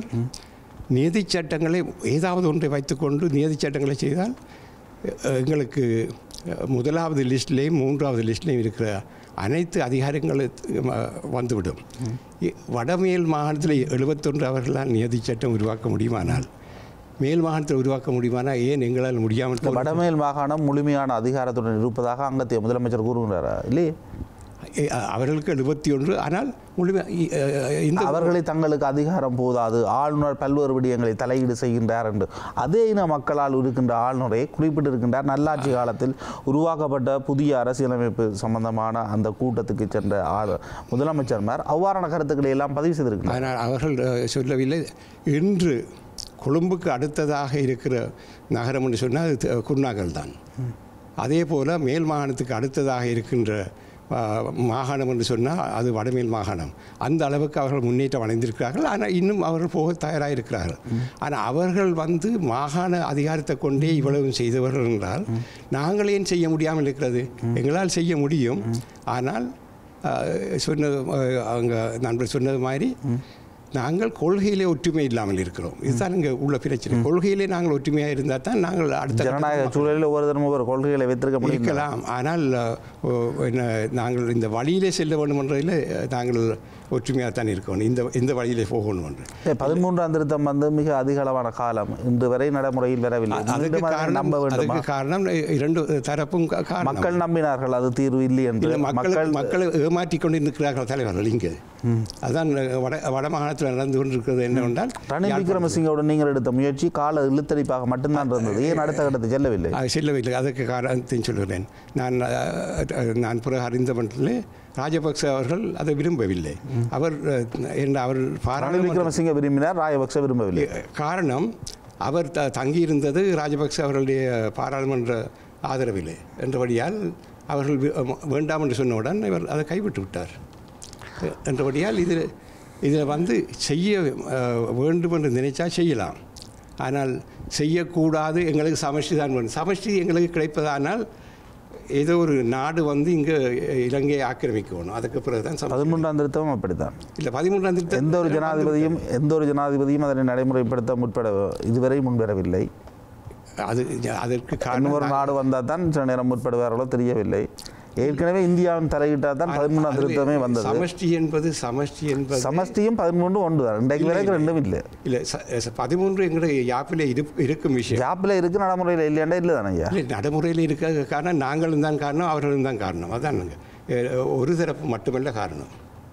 நிதி சட்டங்களை ஏதாவது ஒன்றை வைத்துக்கொண்டு நிதி சட்டங்களை செய்தால் அஹ், எங்களுக்கு அஹ், முதலாவது லிஸ்ட்லேயும் மூன்றாவது லிஸ்ட்லேயும் இருக்கிற அனைத்து அதிகாரங்களும் அஹ், வந்துவிடும். இ- வடமேல் மாகாணத்தில் எழுபத்தொன்று அவர்களால் நிதி சட்டம் உருவாக்க முடியுமானால் மேல் மாகாணத்தில் உருவாக்க முடியுமானால் ஏன் எங்களால் முடியாமல் போனது? வடமேல் மாகாணம் முழுமையான அதிகாரத்துடன் இருப்பதாக அங்கத்திய முதலமைச்சர் கூறுகிறாரா இல்லையே? எ- அவர்களுக்கு எழுபத்தி ஒன்று. ஆனால் முழுமை இ- அஹ் இந்த அவர்களை தங்களுக்கு அதிகாரம் போதாது, ஆளுநர் பல்வேறு விடயங்களை தலையீடு செய்கின்றார் என்று அதே இன மக்களால் இருக்கின்ற ஆளுநரை குறிப்பிட்டிருக்கின்றார். நல்லாட்சி காலத்தில் உருவாக்கப்பட்ட புதிய அரசியலமைப்பு சம்பந்தமான அந்த கூட்டத்துக்கு சென்ற ஆளு முதலமைச்சர்மார் அவ்வாறான கருத்துக்களை எல்லாம் பதிவு செய்திருக்கிறார். ஆனால் அவர்கள் அஹ், சொல்லவில்லை. இன்று கொழும்புக்கு அடுத்ததாக இருக்கிற நகரம் என்று சொன்னால் அது த- குருநாகல் தான். அதே போல் மேல் மாகாணத்துக்கு அடுத்ததாக இருக்கின்ற அஹ், மாகாணம் என்று சொன்னால் அது வடமேல் மாகாணம். அந்த அளவுக்கு அவர்கள் முன்னேற்றம் அடைந்திருக்கிறார்கள். ஆனால் இன்னும் அவர்கள் போக தயாராக இருக்கிறார்கள். ஆனால் அவர்கள் வந்து மாகாண அதிகாரத்தை கொண்டே இவ்வளவு செய்தவர்கள் என்றால் நாங்கள் ஏன் செய்ய முடியாமல் இருக்கிறது? எங்களால் செய்ய முடியும். ஆனால் அஹ், சொன்னது அஹ், அவங்க நண்பர் சொன்னது மாதிரி நாங்கள் கொள்கையிலே ஒற்றுமை இல்லாமல் இருக்கிறோம். இதுதான் இங்கே உள்ள பிரச்சனை. கொள்கையிலே நாங்கள் ஒற்றுமையாக இருந்தால் தான் நாங்கள் அடுத்த ஜனநாயக சூழலில் ஒவ்வொரு தினமும் ஒரு கொள்கைகளை வைத்திருக்க முடியும். இருக்கலாம். ஆனால் அஹ், என்ன நாங்கள் இந்த வழியிலே செல்ல வேண்டும் என்றதில் நாங்கள் ஒற்றுமையாக தான் இருக்கணும். இந்த இந்த வழியிலே போகணும் என்று. பதிமூன்றாம் திருத்தம் வந்து மிக அதிக அளவான காலம் இன்று வரை நடைமுறையில் வரவில்லை. அதுக்கு மீண்டும் அதை காரணம் நம்ப வேண்டுமா? அதுக்கு காரணம் இரண்டு தரப்பும் கா- காரணம். மக்கள் நம்பினார்கள் அது தீர்வு இல்லை என்று. இல்லை, மக்கள் மக்களை ஏமாற்றி கொண்டு இருக்கிறார்கள் தலைவர்கள் இங்கே. அதான் வட வட மாகாணத்தில் நடந்து கொண்டிருக்கிறது என்னவென்றால் ரணில் விக்ரமசிங்கவுடன் நீங்கள் எடுத்த முயற்சி கால இழுத்தடிப்பாக மட்டும்தான் இருந்தது. ஏன் அடுத்த கட்டத்தை செல்லவில்லை? அது செல்லவில்லை. அதற்கு காரணத்தை சொல்கிறேன். நான் அஹ், நான் பிறகு அறிந்த மட்டிலே ராஜபக்ச அவர்கள் அதை விரும்பவில்லை. அவர் அஹ், என்ன அவர் ரணில் பாராளுமன்ற விக்ரமசிங்க விரும்பினார், ராஜபக்ச விரும்பவில்லை. காரணம் அவர் த தங்கியிருந்தது ராஜபக்ச அவர்களுடைய பாராளுமன்ற ஆதரவில்லை என்றபடியால் அவர்கள் வி- வேண்டாம் என்று சொன்னவுடன் இவர் அதை கைவிட்டு விட்டார் என்றபடியால் இது இதில் வந்து செய்ய அஹ், வேண்டும் என்று நினைச்சா செய்யலாம். ஆனால் செய்யக்கூடாது, எங்களுக்கு சமஷ்டி தான் வேணும். சமஷ்டி எங்களுக்கு கிடைப்பதானால் ஏதோ ஒரு நாடு வந்து இங்கே இலங்கையை ஆக்கிரமிக்கணும். அதுக்கு பிறகு தான் சமஷ்டி. பதிமூன்றாம் திருத்தம் அப்படித்தான். இல்லை, பதிமூன்றாம் திருத்தம் எந்த ஒரு ஜனாதிபதியும் எந்த ஒரு ஜனாதிபதியும் அதனை நடைமுறைப்படுத்த முற்பட இதுவரை முன்வரவில்லை. அது அதற்கு இன்னொரு காரணம் நாடு வந்தால் தான் சில நேரம் முற்படுவார்களோ தெரியவில்லை. ஏற்கனவே இந்தியாவின் தலையிட்டால் தான் பதிமூணாம் திருத்தமே வந்தது. சமஷ்டி என்பது சமஷ்டி என்பது சமஷ்டியும் பதிமூன்று ஒன்று தான். இன்றைக்கு வரைக்கும் ரெண்டும் இல்லை. இல்லை, ச- ச- பதிமூன்று எங்களுடைய யாப்பிலே இரு இருக்கும் விஷயம். ஜாப்பில் இருக்கு, நடைமுறையில் இல்லையாண்டா இல்லை தானே ஐயா? இல்லை, நடைமுறையில் இருக்க காரணம் நாங்களும் தான் காரணம், அவர்களும் தான் காரணம். அதானுங்க, ஒரு தரப்பு மட்டுமல்ல காரணம்.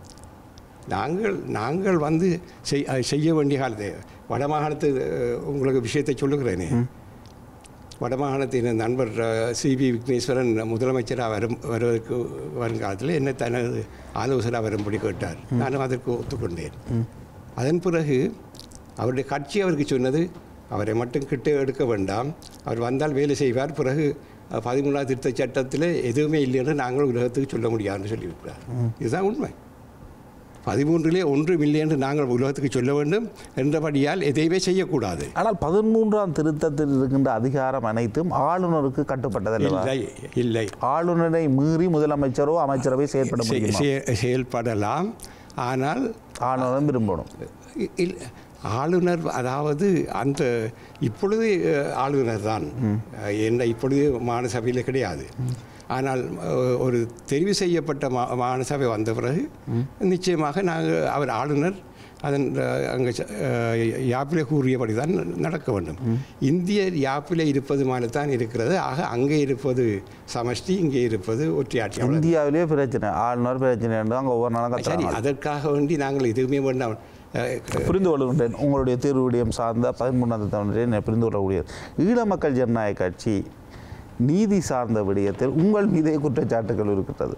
நாங்கள் நாங்கள் வந்து செய் செய்ய வேண்டிய காலத்தை வடமாகாணத்து அஹ், உங்களுக்கு விஷயத்தை சொல்லுகிறேனே. வடமாகாணத்தின் நண்பர் சிபி விக்னேஸ்வரன் முதலமைச்சராக வரும் வருவதற்கு வருங்காலத்தில் என்னை தனது ஆலோசனை வரும்படி கேட்டார். நானும் அதற்கு ஒத்துக்கொண்டேன். அதன் பிறகு அவருடைய கட்சி அவருக்கு சொன்னது, அவரை மட்டும் கிட்ட எடுக்க வேண்டாம், அவர் வந்தால் வேலை செய்வார், பிறகு பதிமூணாம் திருத்த சட்டத்தில் எதுவுமே இல்லை என்று நாங்கள் உலகத்துக்கு சொல்ல முடியாதுன்னு சொல்லியிருக்கிறார். இதுதான் உண்மை. பதிமூன்றிலே ஒன்றும் இல்லை என்று நாங்கள் உலகத்துக்கு சொல்ல வேண்டும் என்றபடியால் எதையுமே செய்யக்கூடாது. ஆனால் பதிமூன்றாம் திருத்தத்தில் இருக்கின்ற அதிகாரம் அனைத்தும் ஆளுநருக்கு கட்டுப்பட்டதல்ல. இல்லை இல்லை ஆளுநரை மீறி முதலமைச்சரோ அமைச்சரவை செயல்பட முடியுமா? செயல்படலாம். ஆனால் ஆளுநரும் விரும்பணும். ஆளுநர் அதாவது அந்த இப்பொழுது ஆளுநர் தான் என்ன, இப்பொழுது மாநிலசபையில் கிடையாது. ஆனால் ஒரு தெரிவு செய்யப்பட்ட மா மாநிலசபை வந்த பிறகு நிச்சயமாக நாங்கள் அவர் ஆளுநர் அதன் அங்கே யாப்பிலே கூறியபடி தான் நடக்க வேண்டும். இந்திய யாப்பிலே இருப்பது மாதிரி தான் இருக்கிறது. ஆக அங்கே இருப்பது சமஷ்டி, இங்கே இருப்பது ஒற்றையாட்சி. இந்தியாவிலேயே பிரச்சனை, ஆளுநர் பிரச்சனை அங்கே ஒவ்வொரு நாளும் சரி. அதற்காக வேண்டி நாங்கள் எதுவுமே வேண்டாம். புரிந்து கொள்கின்றேன். உங்களுடைய தேர்வு விடயம் சார்ந்த பதிமூன்றாம் தவணை புரிந்து கொள்ளக்கூடியது. ஈழ மக்கள் ஜனநாயக கட்சி நீதி சார்ந்த விடயத்தில் உங்கள் மீதே குற்றச்சாட்டுகள் இருக்கிறது.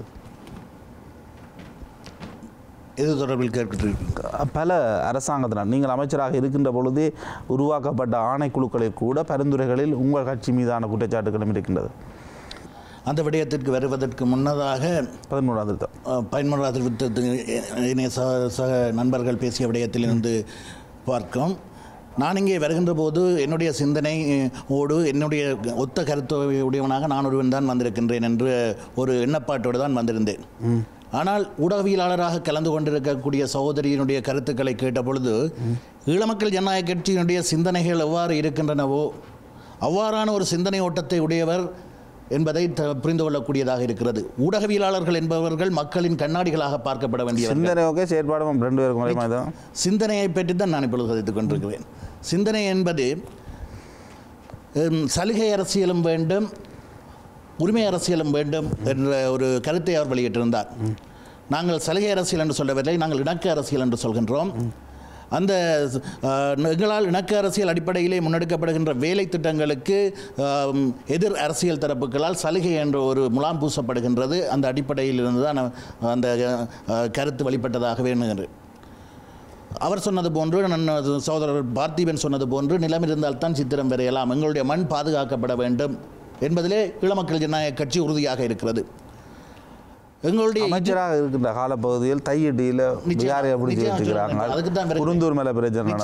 இது தொடர்பில் கேட்கிட்டு பல அரசாங்கத்தினர் நீங்கள் அமைச்சராக இருக்கின்ற பொழுதே உருவாக்கப்பட்ட ஆணைக்குழுக்களில் கூட பரிந்துரைகளில் உங்கள் கட்சி மீதான குற்றச்சாட்டுகளும் இருக்கின்றது. அந்த விடயத்திற்கு வருவதற்கு முன்னதாக பதிமூன்றாம் திருத்தம் பதிமூன்றாவது திருத்தத்தின் சக சக நண்பர்கள் பேசிய விடயத்திலிருந்து பார்க்கும். நான் இங்கே வருகின்ற போது என்னுடைய சிந்தனை ஓடு என்னுடைய ஒத்த கருத்துடையவனாக நான் ஒருவன் தான் வந்திருக்கின்றேன் என்று ஒரு எண்ணப்பாட்டோடு தான் வந்திருந்தேன். ஆனால் ஊடகவியலாளராக கலந்து கொண்டிருக்கக்கூடிய சகோதரியினுடைய கருத்துக்களை கேட்ட பொழுது ஈழமக்கள் ஜனநாயக கட்சியினுடைய சிந்தனைகள் எவ்வாறு இருக்கின்றனவோ அவ்வாறான ஒரு சிந்தனை ஓட்டத்தை உடையவர் என்பதை புரிந்து கொள்ளக்கூடியதாக இருக்கிறது. ஊடகவியலாளர்கள் என்பவர்கள் மக்களின் கண்ணாடிகளாக பார்க்கப்பட வேண்டிய சிந்தனையை பற்றி தான் நான் இப்பொழுது கதைத்துக் கொண்டிருக்கிறேன். சிந்தனை என்பது சலுகை அரசியலும் வேண்டும், உரிமை அரசியலும் வேண்டும் என்ற ஒரு கருத்தை அவர் வெளியிட்டிருந்தார். நாங்கள் சலுகை அரசியல் என்று சொல்லவில்லை, நாங்கள் இணக்க அரசியல் என்று சொல்கின்றோம். அந்த எங்களால் இணக்க அரசியல் அடிப்படையிலே முன்னெடுக்கப்படுகின்ற வேலை திட்டங்களுக்கு எதிர் அரசியல் தரப்புகளால் சலுகை என்ற ஒரு முலாம் பூசப்படுகின்றது. அந்த அடிப்படையில் இருந்து தான் அந்த கருத்து வெளிப்பட்டதாக வேணுகிறேன். அவர் சொன்னது போன்று, நான் சகோதரர் பார்த்திபன் சொன்னது போன்று, நிலம் இருந்தால்தான் சித்திரம் வரையலாம், எங்களுடைய மண் பாதுகாக்கப்பட வேண்டும் என்பதிலே ஈழமக்கள் ஜனநாயக கட்சி உறுதியாக இருக்கிறது. எங்களுடைய அமைச்சராக இருக்கின்ற காலப்பகுதியில் தையிட்டியில் விகாரையை பிடிச்சி வச்சுக்கிறாங்க. குருந்தூர் மேலே பிரச்சனை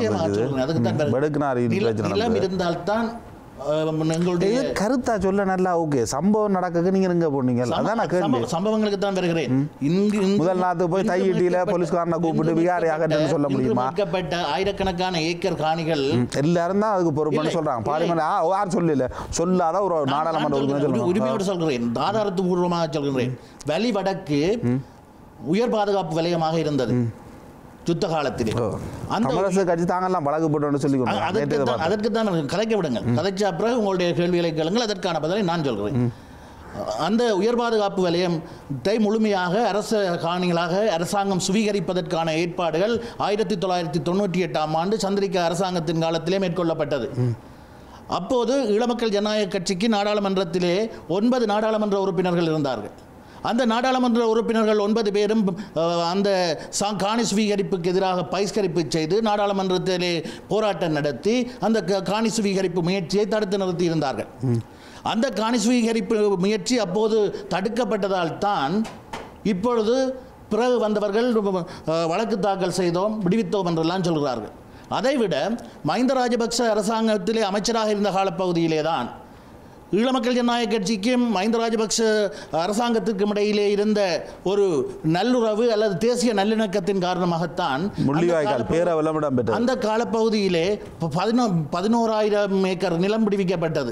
நடந்தது. நிலம் இருந்தால்தான் எங்களுடைய கருத்தா சொல்ல நல்லா ஓகே. சம்பவம் நடக்க நீங்க எங்க போனீங்க? அதான் நான் கேள்வி. சம்பவங்களுக்கு தான் வருகிறேன். முதல் நாத்து போய் தையிட்டியில போலீஸ்காரனை கூப்பிட்டு விகாரை ஆகட்டுன்னு சொல்ல முடியுமா? ஆயிரக்கணக்கான ஏக்கர் காணிகள் எல்லாரும் தான் அதுக்கு பொறுப்புன்னு சொல்றாங்க. பார்லிமெண்ட் யார் சொல்லல, சொல்லாத ஒரு நாடாளுமன்ற உரிமையோடு சொல்கிறேன், ஆதாரத்துப்பூர்வமாக சொல்கிறேன். வலி வடக்கு உயர் பாதுகாப்பு வலயமாக இருந்தது யுத்த காலத்திலே. அந்த கட்சி தாங்கலாம் வழக்கு போட்டு சொல்லி அதற்கு தான் கலைக்க விடுங்க. கதைச்சா பிறகு உங்களுடைய கேள்விகளை கேளுங்கள், அதற்கான பதிலை நான் சொல்கிறேன். அந்த உயர் பாதுகாப்பு வலயத்தை முழுமையாக அரச காணிகளாக அரசாங்கம் சுவீகரிப்பதற்கான ஏற்பாடுகள் ஆயிரத்தி தொள்ளாயிரத்தி தொண்ணூற்றி எட்டாம் ஆண்டு சந்திரிகா அரசாங்கத்தின் காலத்திலே மேற்கொள்ளப்பட்டது. அப்போது ஈழமக்கள் ஜனநாயக கட்சிக்கு நாடாளுமன்றத்திலே ஒன்பது நாடாளுமன்ற உறுப்பினர்கள் இருந்தார்கள். அந்த நாடாளுமன்ற உறுப்பினர்கள் ஒன்பது பேரும் அந்த காணி சுவீகரிப்புக்கு எதிராக பகிஷ்கரிப்பு செய்து நாடாளுமன்றத்திலே போராட்டம் நடத்தி அந்த காணி சுவீகரிப்பு முயற்சியை தடுத்து நிறுத்தி இருந்தார்கள். அந்த காணி சுவீகரிப்பு முயற்சி அப்போது தடுக்கப்பட்டதால் தான் இப்பொழுது பிறகு வந்தவர்கள் வழக்கு தாக்கல் செய்தோம், விடுவித்தோம் என்றெல்லாம் சொல்கிறார்கள். அதைவிட மஹிந்த ராஜபக்ச அரசாங்கத்திலே அமைச்சராக இருந்த காலப்பகுதியிலே தான் ஈழமக்கள் ஜனநாயக கட்சிக்கும் மஹிந்த ராஜபக்ச அரசாங்கத்திற்கும் இடையிலே இருந்த ஒரு நல்லுறவு அல்லது தேசிய நல்லிணக்கத்தின் காரணமாகத்தான் அந்த காலப்பகுதியிலே பதினோ பதினோராயிரம் ஏக்கர் நிலம் விடுவிக்கப்பட்டது.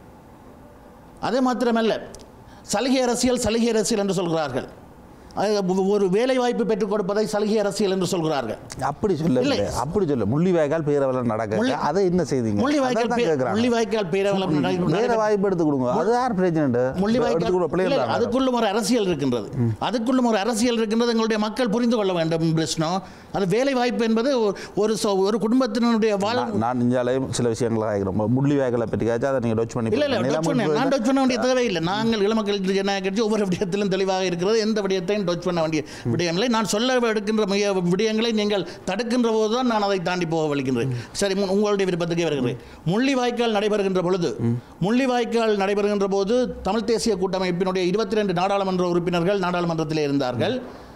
அது மாத்திரமல்ல, சலுகை அரசியல் சலுகை அரசியல் என்று சொல்கிறார்கள். ஒரு வேலை வாய்ப்பு பெற்றுக் கொடுப்பதை சலுகை அரசியல் என்று சொல்கிறார்கள். அப்படி சொல்ல அப்படி சொல்ல முள்ளிவாய்க்கால் பேரவலம் நடக்க அதை என்ன செய்தீங்க? முள்ளிவாய்க்கால் முள்ளிவாய்க்கால் பேரவலம் வேற வாய்ப்பு எடுத்து கொடுங்க. அது யார் பிரச்சனை? முள்ளிவாய்க்கால் அதுக்குள்ளும் ஒரு அரசியல் இருக்கின்றது. அதுக்குள்ளும் ஒரு அரசியல் இருக்கின்றது. எங்களுடைய மக்கள் புரிந்து கொள்ள வேண்டும் விஷ்ணு. அது வேலை வாய்ப்பு என்பது ஒரு ஒரு குடும்பத்தினுடைய வாழ். நான் இந்தியாலையும் சில விஷயங்கள் ஆகிறோம். முள்ளிவாய்க்காலை பற்றி காய்ச்சி அதை நீங்கள் டச் பண்ணி இல்லை இல்லை நான் டச் பண்ண வேண்டிய தேவையில்லை. நாங்கள் ஈழமக்கள் ஜனநாயக கட்சி ஒவ்வொரு விடயத்திலும் தெளிவாக இருக்கிறது. எந்த விடயத்தையும் டச் பண்ண வேண்டிய விடயங்களை நான் சொல்ல எடுக்கின்ற விடயங்களை நீங்கள் தடுக்கின்ற போது தான் நான் அதை தாண்டி போக வலிக்கின்றேன். சரி, உங்களுடைய விருப்பத்துக்கே வருகிறேன். முள்ளிவாய்க்கால் நடைபெறுகின்ற பொழுது முள்ளிவாய்க்கால் நடைபெறுகின்ற போது தமிழ் தேசிய கூட்டமைப்பினுடைய இருபத்தி ரெண்டு நாடாளுமன்ற உறுப்பினர்கள் நாடாளுமன்றத்திலே இருந்தார்கள்.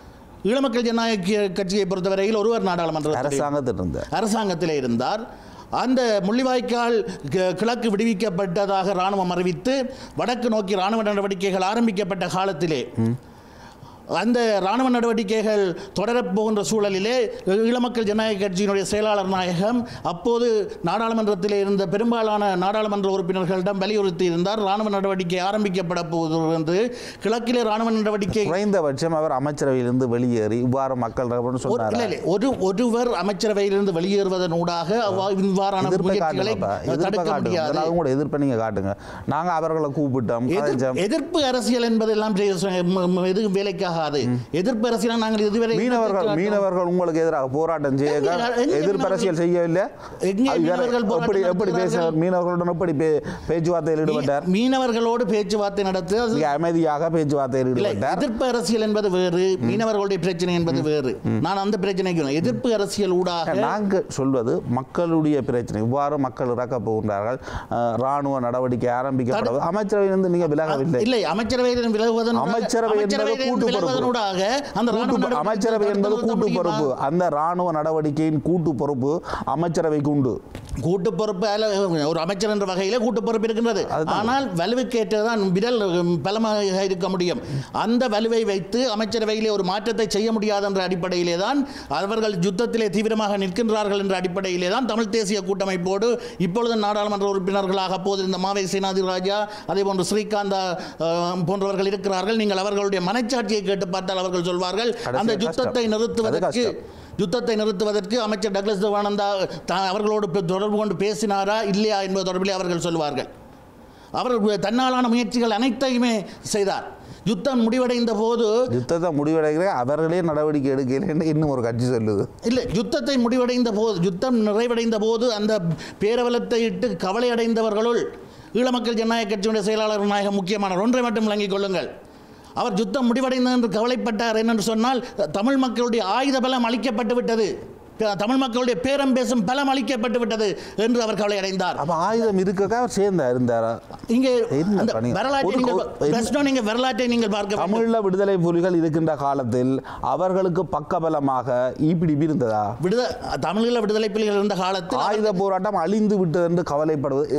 ஈழமக்கள் ஜனநாயக கட்சியை பொறுத்தவரையில் ஒருவர் நாடாளுமன்ற அரசாங்கத்தில் இருந்தார் அரசாங்கத்திலே இருந்தார். அந்த முள்ளிவாய்க்கால் கிழக்கு விடுவிக்கப்பட்டதாக இராணுவம் அறிவித்து வடக்கு நோக்கி இராணுவ நடவடிக்கைகள் ஆரம்பிக்கப்பட்ட காலத்திலே அந்த இராணுவ நடவடிக்கைகள் தொடரப்போகின்ற சூழலிலே ஈழமக்கள் ஜனநாயக கட்சியினுடைய செயலாளர் நாயகம் அப்போது நாடாளுமன்றத்திலே இருந்த பெரும்பாலான நாடாளுமன்ற உறுப்பினர்களிடம் வலியுறுத்தி இருந்தார், இராணுவ நடவடிக்கை ஆரம்பிக்கப்பட போவது என்று. கிழக்கிலே இராணுவ நடவடிக்கை குறைந்தபட்சம் அவர் அமைச்சரவையிலிருந்து வெளியேறி இவ்வாறு மக்கள் சொன்னார். ஒரு ஒருவர் அமைச்சரவையிலிருந்து வெளியேறுவதனூடாக இவ்வாறான முயற்சிகளை தடுக்க முடியாது. அவங்களோட எதிர்ப்பை நீங்க காட்டுங்க, நாங்க அவர்களை கூப்பிட்டோம். எதிர்ப்பு அரசியல் என்பதெல்லாம் எதுவும் வேலைக்காக எதிர்ப்பு அரசியல் நாங்கள் இதுவரை மீனவர்கள் மீனவர்கள் உங்களுக்கு எதிராக போராட்டம் செய்ய எதிர்ப்பு அரசியல் செய்யவில்லை. எப்படி எப்படி பேசினார்? மீனவர்களுடன் எப்படி பேச்சுவார்த்தையில் ஈடுபட்டார்? மீனவர்களோடு பேச்சுவார்த்தை நடத்தி அமைதியாக பேச்சுவார்த்தையில் ஈடுபட்டார். எதிர்ப்பு அரசியல் என்பது வேறு, மீனவர்களுடைய பிரச்சனை என்பது வேறு. நான் அந்த பிரச்சனைக்கு எதிர்ப்பு அரசியல் ஊடாக நாங்கள் சொல்வது மக்களுடைய பிரச்சனை. இவ்வாறு மக்கள் இறக்க போகின்றார்கள், ராணுவ நடவடிக்கை ஆரம்பிக்கப்படுவது அமைச்சரவையிலிருந்து நீங்க விலகவில்லை. இல்லை, அமைச்சரவையில் விலகுவதன் அமைச்சரவை என்பது கூட்டு அமைச்சரவை என்பது கூட்டு பொறுப்பு. அந்த ராணுவ நடவடிக்கையின் கூட்டு பொறுப்பு அமைச்சரவைக்கு உண்டு. கூட்டு பொறுப்பு ஒரு அமைச்சர் என்ற வகையிலே கூட்டு பொறுப்பு இருக்கின்றது. ஆனால் வலுவுக்கேற்றதான் விரல் பலமாக இருக்க முடியும். அந்த வலுவை வைத்து அமைச்சரவையிலே ஒரு மாற்றத்தை செய்ய முடியாது என்ற அடிப்படையிலே தான் அவர்கள் யுத்தத்திலே தீவிரமாக நிற்கின்றார்கள் என்ற அடிப்படையிலே தான் தமிழ் தேசிய கூட்டமைப்போடு இப்பொழுது நாடாளுமன்ற உறுப்பினர்களாக போதிருந்த மாவை சேனாதி ராஜா, அதே போன்று ஸ்ரீகாந்தா போன்றவர்கள் இருக்கிறார்கள். நீங்கள் அவர்களுடைய மனச்சாட்சியை கேட்டு பார்த்தால் அவர்கள் சொல்வார்கள், அந்த யுத்தத்தை நிறுத்துவதற்கு யுத்தத்தை நிறுத்துவதற்கு அமைச்சர் டக்ளஸ் தேவானந்தா அவர்களோடு தொடர்பு கொண்டு பேசினாரா இல்லையா என்பது தொடர்பில் அவர்கள் சொல்வார்கள். அவர் தன்னாலான முயற்சிகள் அனைத்தையுமே செய்தார். யுத்தம் முடிவடைந்த போது யுத்தத்தை முடிவடைகிற அவர்களே நடவடிக்கை எடுக்கல இன்னும் ஒரு கட்சி சொல்லுது. இல்லை, யுத்தத்தை முடிவடைந்த போது யுத்தம் நிறைவடைந்த போது அந்த பேரவலத்தை இட்டு கவலை அடைந்தவர்களுள் ஈழமக்கள் ஜனநாயக கட்சியுடைய செயலாளர் நாயகம் முக்கியமானவர். ஒன்றை மட்டும் விளங்கிக் கொள்ளுங்கள், அவர் யுத்தம் முடிவடைந்தது என்று கவலைப்பட்டார். என்னென்று சொன்னால் தமிழ் மக்களுடைய ஆயுத பலம் அளிக்கப்பட்டு விட்டது, தமிழ் மக்களுடைய பேரம் பேசும் பலம் அளிக்கப்பட்டு விட்டது என்று அவர் கவலை அடைந்தார். அப்ப ஆயுதம் இருக்க அவர் சேர்ந்தா இருந்தாரா? இங்கே வரலாற்றை நீங்கள் வரலாற்றை நீங்கள் பார்க்க தமிழ்ல விடுதலை புலிகள் இருக்கின்ற காலத்தில் அவர்களுக்கு பக்கபலமாக ஈபிடிபி இருந்ததா? விடுதலை தமிழ்ல விடுதலை புலிகள் இருந்த காலத்தில் ஆயுத போராட்டம் அழிந்து விட்டது என்று கவலைப்படுவது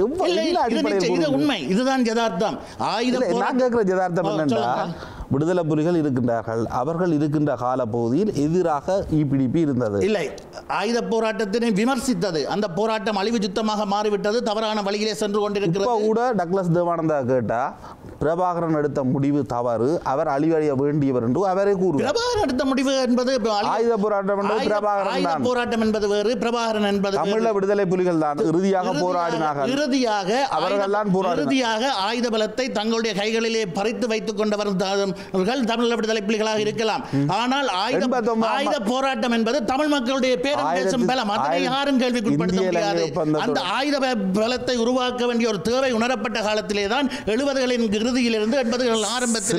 இது உண்மை, இதுதான் யதார்த்தம். ஆயுத நான் கேட்கிற யதார்த்தம் என்னென்றா, விடுதலை புலிகள் இருக்கின்றார்கள், அவர்கள் இருக்கின்ற கால பகுதியில் எதிராக இபிடிபி இருந்தது. இல்லை, ஆயுத போராட்டத்தினை விமர்சித்தது. அந்த போராட்டம் அழிவு யுத்தமாக மாறிவிட்டது, தவறான வழியிலே சென்று கொண்டிருக்கிறது. இப்போ கூட டக்ளஸ் தேவானந்தா கேட்டா பிரபாகரன் எடுத்த முடிவு தவறு, அவர் அழிவடைய வேண்டியவர் என்று அவரே கூறுவார். பிரபாகரன் எடுத்த முடிவு என்பது ஆயுத போராட்டம் என்பது பிரபாகரன் தான். போராட்டம் என்பது வேறு, பிரபாகரன் என்பது தமிழ்ல விடுதலை புலிகள் தான் இறுதியாக போராடினார்கள். இறுதியாக அவர்கள் தான் போராடினார்கள். இறுதியாக ஆயுத பலத்தை தங்களுடைய கைகளிலே பறித்து வைத்துக் கொண்டவர் தமிழ் விடுதலை புலிகளாக இருக்கலாம். ஆனால் ஆயுத போராட்டம் என்பது தமிழ் மக்களுடைய பேரம் பேசும் பலம். அதனை யாரும் கேள்விக்குட்படுத்த முடியாது. அந்த ஆயுத பலத்தை உருவாக்க வேண்டிய ஒரு தேவை உணரப்பட்ட காலத்திலே தான் எழுபதுகளின் இறுதியிலிருந்து எண்பதுகளின் ஆரம்பத்தில்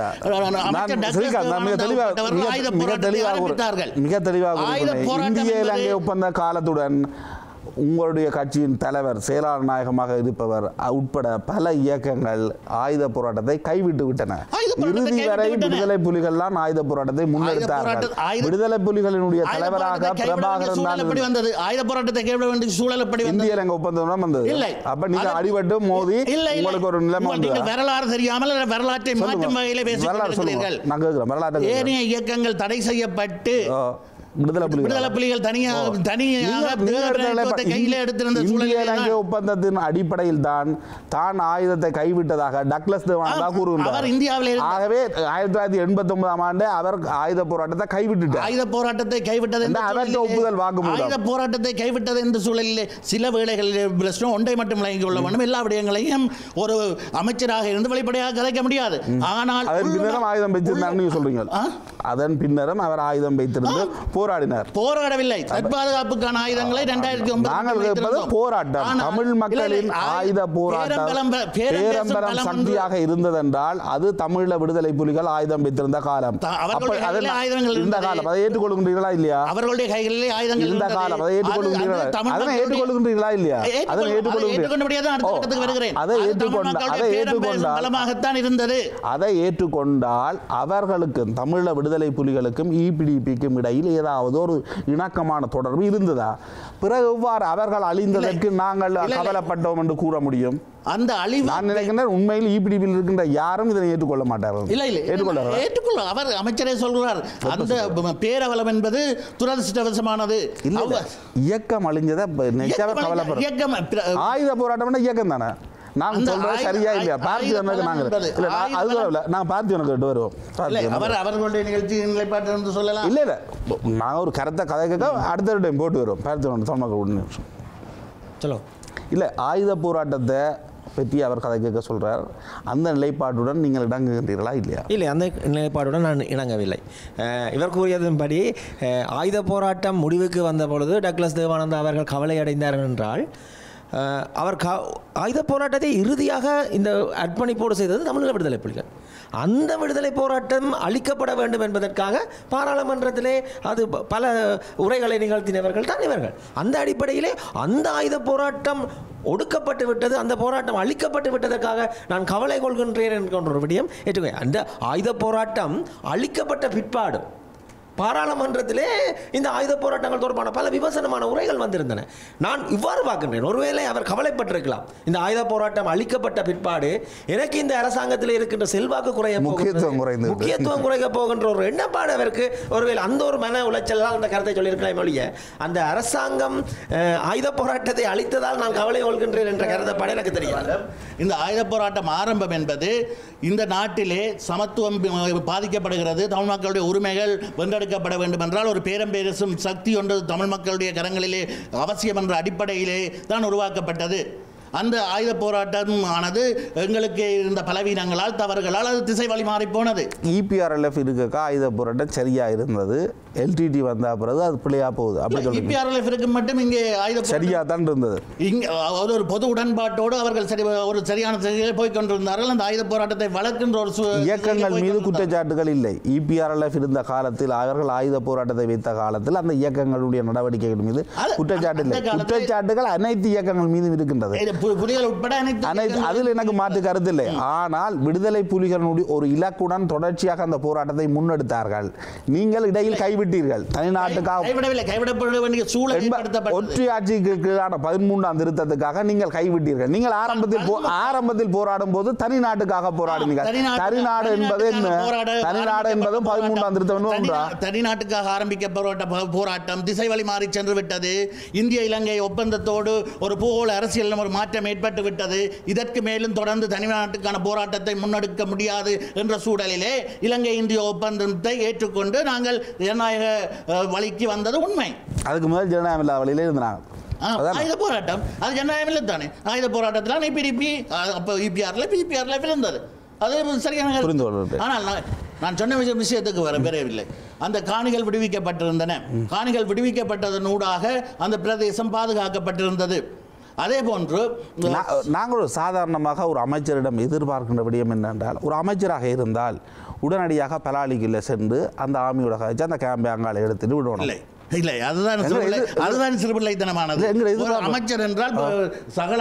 ஆயுத போராட்டத்தை ஆரம்பித்தார்கள். மிக தெளிவாக இந்திய இலங்கை ஒப்பந்த காலத்துடன் உங்களுடைய கட்சியின் தலைவர் செயலாளர் நாயகமாக இருப்பவர் உட்பட பல இயக்கங்கள் ஆயுத போராட்டத்தை கைவிட்டு விட்டன. இறுதி வரை விடுதலை புலிகள் தான் ஆயுத போராட்டத்தை முன்னெடுத்தார்கள். விடுதலை புலிகளினுடைய தலைவராக பிரபாகரன் தான் வந்தது. ஆயுத போராட்டத்தை கைவிட வேண்டிய சூழல் எப்படி இந்திய இலங்கை ஒப்பந்தம் வந்தது. அப்ப நீங்க அடிபட்டு மோதி உங்களுக்கு ஒரு நிலைமை வந்தது. வரலாறு தெரியாமல் வரலாற்றை மாற்றும் வகையிலே பேசுகிறீர்கள். நான் கேட்கிறேன், வரலாற்று ஏனைய இயக்கங்கள் தடை செய்யப்பட்டு விடுதலை புலிகள் தனியாக தனியாக கையில் எடுத்திருந்த இலங்கை ஒப்பந்தத்தின் அடிப்படையில் தான் தான் ஆயுதத்தை கைவிட்டதாக டக்ளஸ் தேவானந்தா கூறுகின்றார். இந்தியாவில் ஆகவே ஆயிரத்தி தொள்ளாயிரத்தி எண்பத்தி ஒன்பதாம் ஆண்டு அவர் ஆயுத போராட்டத்தை கைவிட்டுட்டார். ஆயுத போராட்டத்தை கைவிட்டது அவர்கிட்ட ஒப்புதல் வாக்குமூலம். ஆயுத போராட்டத்தை கைவிட்டது என்ற சூழலில் சில வேளைகளில் ஒன்றை மட்டும் விளங்கிக் கொள்ள வேண்டும், எல்லா விடயங்களையும் ஒரு அமைச்சராக இருந்து வெளிப்படையாக கதைக்க முடியாது. ஆனால் அதன் பின்னரும் ஆயுதம் வைத்திருந்தார் நீங்க சொல்றீங்க. அதன் பின்னரும் அவர் ஆயுதம் வைத்திருந்து போராடினார். போராடவில்லை, தற்பாதுகாப்புக்கான ஆயுதங்களை இரண்டாயிரத்தி ஒன்பது போராட்டம் தமிழ் மக்களின் ஆயுத போராட்டம் பேரம்பரம் சக்தியாக இருந்ததென்றால் அது தமிழ விடுதலை புலிகள் ஆயுதம் வைத்திருந்த காலம். இந்த காலம் அதை ஏற்றுக்கொள்கின்றீர்களா இல்லையா? அவர்களுடைய கைகளிலே ஆயுதங்கள் இருந்த காலம் அதை ஏற்றுக்கொள்கின்றீர்களா? அதனை ஏற்றுக்கொள்கின்றீர்களா இல்லையா? அதனை ஏற்றுக்கொள்கின்றீர்கள். அதை ஏற்றுக்கொண்டால் அதை ஏற்றுக்கொண்டால் பலமாகத்தான் இருந்தது. அதை ஏற்றுக்கொண்டால் அவர்களுக்கு தமிழ விடுதலை விடுதலை புலிகளுக்கும் இபிடிபிக்கும் இடையில் ஏதாவது ஒரு இணக்கமான தொடர்பு இருந்ததா? பிறகு எவ்வாறு அவர்கள் அழிந்ததற்கு நாங்கள் கவலைப்பட்டோம் என்று கூற முடியும்? அந்த அழிவு நான் நினைக்கிறேன் உண்மையில் இபிடிபியில் இருக்கின்ற யாரும் இதனை ஏற்றுக்கொள்ள மாட்டார்கள். இல்லை இல்லை ஏற்றுக்கொள்ள ஏற்றுக்கொள்ள அவர் அமைச்சரே சொல்கிறார் அந்த பேரவலம் என்பது துரதிருஷ்டவசமானது. இயக்கம் அழிஞ்சதை கவலைப்படுற ஆயுத போராட்டம் இயக்கம் தானே. நான் சொல்றது சரியா இல்லையா? பார்த்திவனுக்கு நாங்கள் இல்லை அது நாங்கள் பார்த்திவனுக்கு கேட்டு வருவோம். அவர் அவர்களுடைய நிகழ்ச்சி நிலைப்பாட்டு என்று சொல்லலாம். இல்லை இல்லை நாங்கள் ஒரு கருத்தை கதை கேட்க அடுத்த டைம் போட்டு வருவோம். பார்த்திவன் சொன்ன ஒன்று சொல்லோ இல்லை ஆயுத போராட்டத்தை பற்றி அவர் கதை கேட்க சொல்கிறார். அந்த நிலைப்பாட்டுடன் நீங்கள் இணங்குகின்றீர்களா இல்லையா? இல்லை, அந்த நிலைப்பாட்டுடன் நான் இணங்கவில்லை. இவர் கூறியதன்படி ஆயுத போராட்டம் முடிவுக்கு வந்த பொழுது டக்ளஸ் தேவானந்தா அவர்கள் கவலை அடைந்தார்கள் என்றால் அவர் க ஆயுத போராட்டத்தை இறுதியாக இந்த அர்ப்பணிப்போடு செய்தது தமிழீழ விடுதலை புலிகள். அந்த விடுதலை போராட்டம் அளிக்கப்பட வேண்டும் என்பதற்காக பாராளுமன்றத்திலே அது பல உரைகளை நிகழ்த்தினவர்கள் தான் இவர்கள். அந்த அடிப்படையிலே அந்த ஆயுத போராட்டம் ஒடுக்கப்பட்டு விட்டது, அந்த போராட்டம் அழிக்கப்பட்டு விட்டதற்காக நான் கவலை கொள்கின்றேன் என்கின்ற ஒரு விடயம் ஏற்றுக்கொள்ள. அந்த ஆயுத போராட்டம் அழிக்கப்பட்ட பிற்பாடு பாராளுமன்றத்திலே இந்த ஆயுத போராட்டங்கள் தொடர்பான பல விமர்சனமான உரைகள் வந்திருந்தன. நான் இவ்வாறு பார்க்கின்றேன், ஒருவேளை அவர் கவலைப்பட்டிருக்கலாம். இந்த ஆயுத போராட்டம் அளிக்கப்பட்ட பிற்பாடு எனக்கு இந்த அரசாங்கத்தில் இருக்கின்ற செல்வாக்கு குறைய முக்கியத்துவம் குறைந்து முக்கியத்துவம் குறைய போகின்ற ஒரு எண்ணப்பாடு அவருக்கு ஒருவேளை அந்த ஒரு மன உளைச்சலால் அந்த கருத்தை சொல்லியிருக்கலாம் ஒழிய அந்த அரசாங்கம் ஆயுத போராட்டத்தை அளித்ததால் நான் கவலை கொள்கின்றேன் என்ற கருத்தைப்பாடு எனக்கு தெரியாது. இந்த ஆயுத போராட்டம் ஆரம்பம் என்பது இந்த நாட்டிலே சமத்துவம் பாதிக்கப்படுகிறது, தமிழ் மக்களுடைய உரிமைகள் வென்றெடு பட வேண்டும் என்றால் ஒரு பேரம் பேசும் சக்தி ஒன்று தமிழ் மக்களுடைய கரங்களிலே அவசியம் என்ற அடிப்படையிலே தான் உருவாக்கப்பட்டது. அந்த ஆயுத போராட்டம் ஆனது எங்களுக்கு இருந்த பலவீனங்களால் தவறுகளால் அது திசை வழி மாறி போனது. இபிஆர்எல்எஃப் இருக்க ஆயுத போராட்டம் சரியா இருந்தது, எல்டிடி வந்த பிறகு அது பிள்ளையா போகுது. அப்படி இபிஆர்எல்எஃப் இருக்கு மட்டும் இங்கே ஆயுத சரியா தான் இருந்தது. இங்கே ஒரு பொது உடன்பாட்டோடு அவர்கள் சரி ஒரு சரியான செயலில் போய் கொண்டிருந்தார்கள். அந்த ஆயுத போராட்டத்தை வளர்க்கின்ற ஒரு இயக்கங்கள் மீது குற்றச்சாட்டுகள் இல்லை. இபிஆர்எல்எஃப் இருந்த காலத்தில் அவர்கள் ஆயுத போராட்டத்தை வைத்த காலத்தில் அந்த இயக்கங்களுடைய நடவடிக்கைகள் மீது குற்றச்சாட்டு இல்லை. குற்றச்சாட்டுகள் அனைத்து இயக்கங்கள் மீதும் இருக்கின்றது, புலிகள் உட்பட அனைத்து. அதில் எனக்கு மாற்று கருத்து இல்லை. ஆனால் விடுதலை புலிகளுடைய ஒரு இலக்குடன் தொடர்ச்சியாக அந்த போராட்டத்தை முன்னெடுத்தார்கள். நீங்கள் இடையில் கைவிட்டீர்கள். தனிநாட்டுக்காக கைவிடப்பட வேண்டிய சூழல் ஒற்றையாட்சிக்கு கீழான பதிமூன்றாம் திருத்தத்துக்காக நீங்கள் கைவிட்டீர்கள். நீங்கள் ஆரம்பத்தில் ஆரம்பத்தில் போராடும் போது தனிநாட்டுக்காக போராடினீர்கள். தனிநாடு என்பது என்ன? தனிநாடு என்பதும் பதிமூன்றாம் திருத்தம். தனிநாட்டுக்காக ஆரம்பிக்கப்பட்ட போராட்டம் திசை வழி மாறி சென்று விட்டது. இந்திய இலங்கை ஒப்பந்தத்தோடு ஒரு பூகோள அரசியல் ஒரு மாற்றம் ஏற்பட்டு விட்டது. இதற்கு மேலும் தொடர்ந்து தனிநாட்டுக்கான போராட்டத்தை முன்னெடுக்க முடியாது என்ற சூழலிலே இலங்கை இந்திய ஒப்பந்தத்தை ஏற்றுக்கொண்டு நாங்கள் ஜனநாயக வழிக்கு வந்தது உண்மை. அதுக்கு முதல் ஜனநாயக இல்லா வழியிலே இருந்தாங்க. ஆயுத போராட்டம் அது ஜனநாயகம் இல்லை தானே. ஆயுத போராட்டத்தில் இபிடிபி அப்போ இபிஆர்ல பிபிஆர்ல இருந்தது. அது சரியான புரிந்து கொள்வது. ஆனால் நான் சொன்ன விஷயத்துக்கு வர பெறவில்லை. அந்த காணிகள் விடுவிக்கப்பட்டிருந்தன. காணிகள் விடுவிக்கப்பட்டதன் ஊடாக அந்த பிரதேசம் பாதுகாக்கப்பட்டிருந்தது. அதே போன்று நாங்கள் ஒரு சாதாரணமாக ஒரு அமைச்சரிடம் எதிர்பார்க்கின்ற விடயம் என்னென்றால், ஒரு அமைச்சராக இருந்தால் உடனடியாக பலாலிக்குள்ள சென்று அந்த ஆமியோட கழிச்சு அந்த கேம்பை அங்கால எடுத்துட்டு விடணும். இல்லை இல்லை அதுதான் அதுதான் சிறுபிள்ளைத்தனமானது. அமைச்சர் என்றால் சகல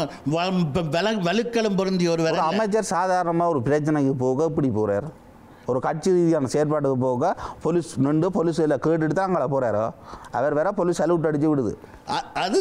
வலுக்களும் பொருந்திய ஒருவர். அமைச்சர் சாதாரணமாக ஒரு பிரச்சனைக்கு போக இப்படி போறார், ஒரு கட்சி ரீதியான செயற்பாட்டுக்கு போக போலீஸ் நின்று போலீஸில் கேட்டுட்டு தான் அங்கே போகிறாரோ அவர் வேற போலீஸ் சல்யூட் அடிச்சு விடுது. அது